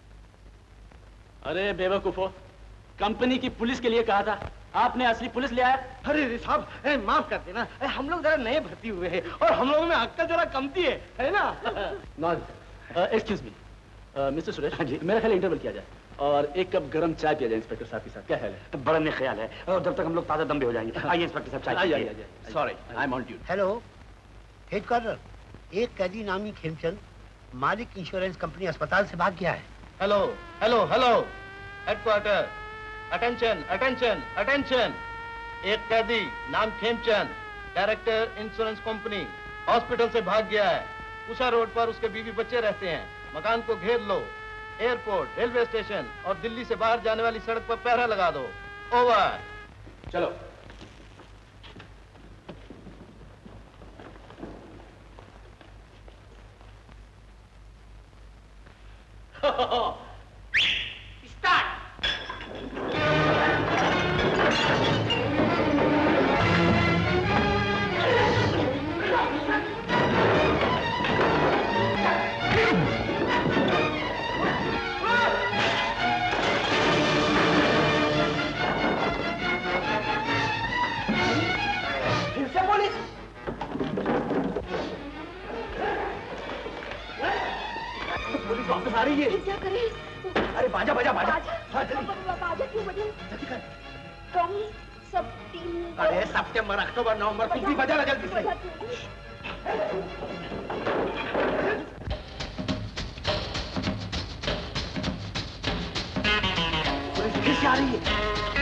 अरे बेवकूफो, कंपनी की पुलिस के लिए कहा था, आपने असली पुलिस ले आया। अरे साहब, माफ कर देना, हम लोग जरा नए भर्ती हुए हैं और हम लोगों में अक्कल जरा कमती है, है ना? एक्सक्यूज मी मिस्टर सुरेश, हाँ जी, मेरा ख्याल इंटरवल किया जाए और एक कप गरम चाय पिया जाए इंस्पेक्टर साहब के साथ। क्या ख्याल है? तो बड़ा नेक ख्याल है, और जब तक हम लोग ताजा दम भी हो जाएंगे। आइए इंस्पेक्टर साहब, चाय आइए। Sorry, I am on duty. Hello headquarter, एक कैदी नामी खेमचंद मालिक इंश्योरेंस कंपनी अस्पताल से भाग गया है। Hello hello hello, headquarter, attention attention attention. एक कैदी नाम Khemchand, director insurance company, hospital से भाग गया है। उषा रोड पर उसके बीवी बच्चे रहते हैं। मकान को घेर लो। एयरपोर्ट, रेलवे स्टेशन और दिल्ली से बाहर जाने वाली सड़क पर पहरा लगा दो। ओवर। चलो। क्या करें? अरे बाजा बाजा बाजा। हाँ जल्दी। बाजा क्यों बजे? जल्दी कर। कम सब अरे सितंबर, अक्टूबर, नवंबर, कुछ भी बजा ना जल्दी से। पुलिस फिर से आ रही है।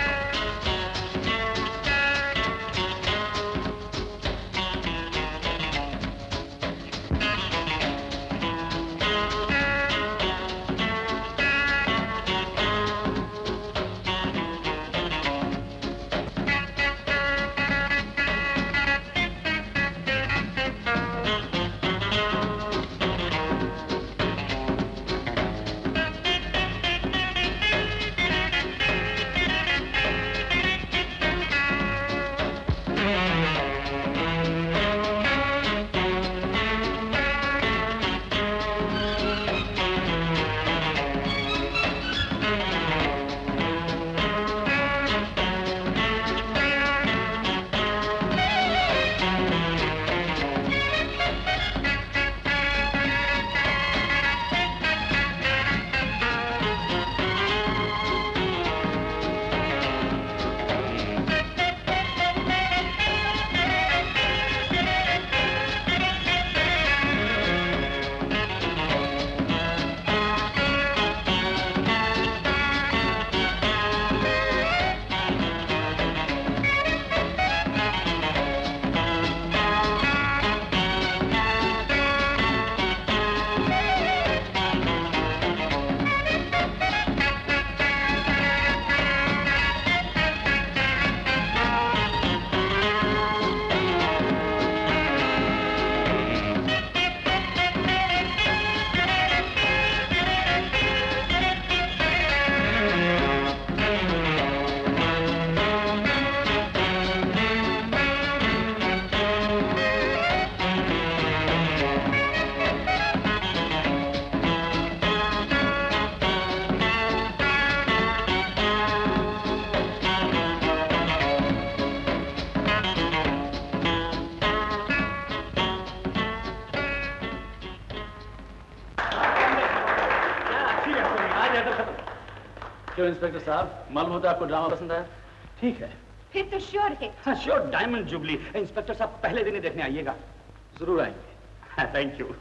क्यों इंस्पेक्टर साहब, मालूम होता है आपको ड्रामा पसंद आया? ठीक है। फिर तो श्योर है। हाँ श्योर, डायमंड जुबली। इंस्पेक्टर साहब पहले दिन ही देखने आइएगा। जरूर आएंगे। Thank you.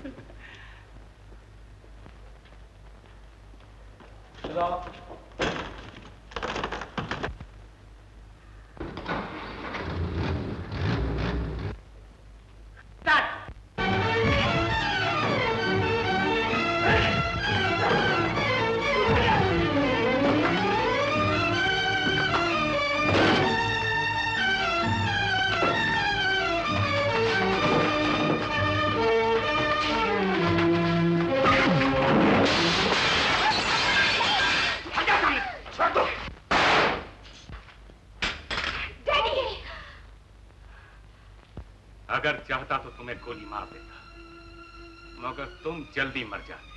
चलो। अगर चाहता तो तुम्हें गोली मार देता, मगर तुम जल्दी मर जाते।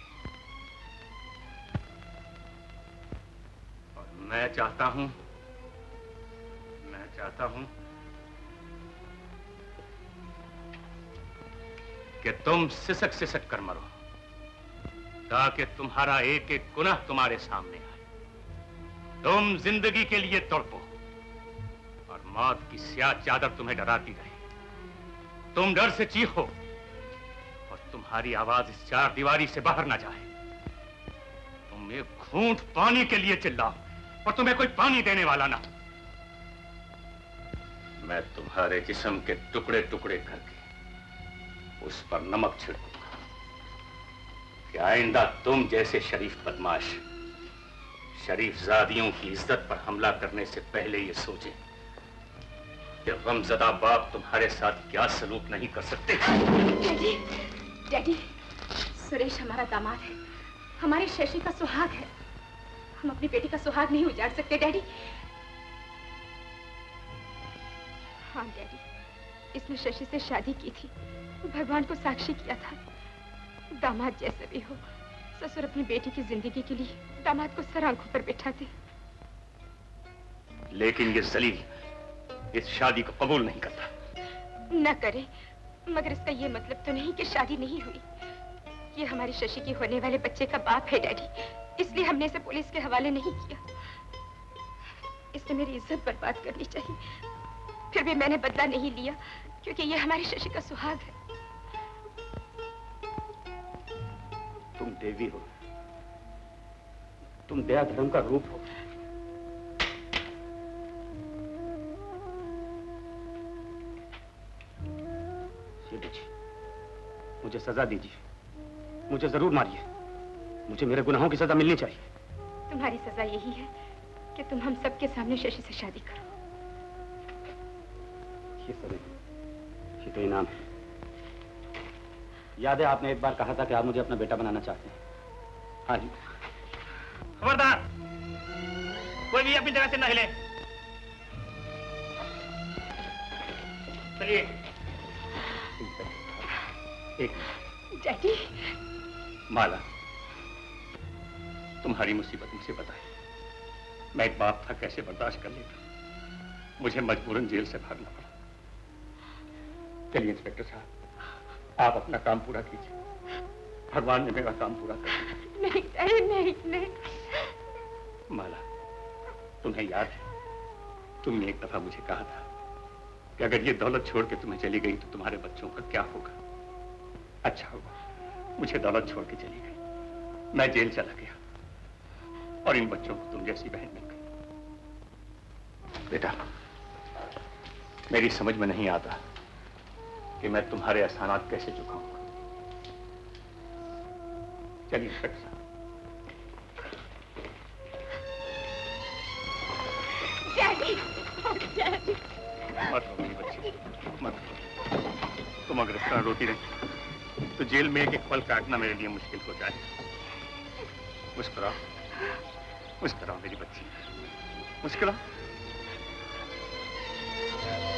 और मैं चाहता हूं, मैं चाहता हूं कि तुम सिसक सिसक कर मरो, ताकि तुम्हारा एक एक गुनाह तुम्हारे सामने आए। तुम जिंदगी के लिए तड़पो और मौत की स्याह चादर तुम्हें डराती रहे। तुम डर से चीखो और तुम तुम्हारी आवाज इस चार दीवारी से बाहर ना जाए। तुम एक घूंट पानी के लिए चिल्लाओ और तुम्हें कोई पानी देने वाला ना। मैं तुम्हारे जिस्म के टुकड़े टुकड़े करके उस पर नमक छिड़कूंगा कि आइंदा तुम जैसे शरीफ बदमाश शरीफ जादियों की इज्जत पर हमला करने से पहले ये सोचे कि गमज़दा बाप तुम्हारे साथ क्या सलूक नहीं कर सकते। डैडी, डैडी, सुरेश हमारा दामाद है, हमारी शशि का सुहाग है। हम अपनी बेटी का सुहाग नहीं उजाड़ सकते डैडी। हाँ डैडी, इसने शशि से शादी की थी, भगवान को साक्षी किया था। दामाद जैसे भी हो, ससुर अपनी बेटी की जिंदगी के लिए दामाद को सर आंखों पर बिठाते। लेकिन ये जलील इस शादी को कबूल नहीं करता। न करे, मगर इसका ये मतलब तो नहीं कि शादी नहीं हुई। ये हमारी शशि की होने वाले बच्चे का बाप है डैडी, इसलिए हमने इसे पुलिस के हवाले नहीं किया। इसने मेरी इज्जत बर्बाद करनी चाहिए, फिर भी मैंने बदला नहीं लिया क्योंकि ये हमारी शशि का सुहाग है। तुम देवी हो, तुम दया धर्म का रूप हो। ये देखिए, मुझे सजा दीजिए, मुझे जरूर मारिए, मुझे मेरे गुनाहों की सजा मिलनी चाहिए। तुम्हारी सजा यही है कि तुम हम सबके सामने शशि से शादी करो। ये सजा, ये तो इनाम है। याद है आपने एक बार कहा था कि आप मुझे अपना बेटा बनाना चाहते हैं। हाँ जी। खबरदार, कोई भी अपनी जगह से न हिले। चलिए। एक डैडी। माला, तुम्हारी मुसीबत मुझे बताए। मैं एक बाप था, कैसे बर्दाश्त कर लेता। मुझे मजबूरन जेल से भागना पड़ा। चलिए इंस्पेक्टर साहब, आप अपना काम पूरा कीजिए। भगवान ने मेरा काम पूरा कर दिया। नहीं नहीं नहीं नहीं। माला, तुम्हें याद है तुमने एक दफा मुझे कहा था कि अगर ये दौलत छोड़ के तुम्हें चली गई तो तुम्हारे बच्चों का क्या होगा। अच्छा हुआ मुझे दौलत छोड़ के चली गई, मैं जेल चला गया और इन बच्चों को तुम जैसी बहन मिल गई। बेटा, मेरी समझ में नहीं आता कि मैं तुम्हारे एहसानात कैसे चुकाऊंगा। चलिए इंस्पेक्टर साहब। Daddy, daddy. मत रो मेरी बच्ची, मत रो। तुम अगर इस तरह रोती रही तो जेल में एक एक पल काटना मेरे लिए मुश्किल हो जाए। मुस्कुराओ, मुस्कुराओ मेरी बच्ची, मुस्कुराओ।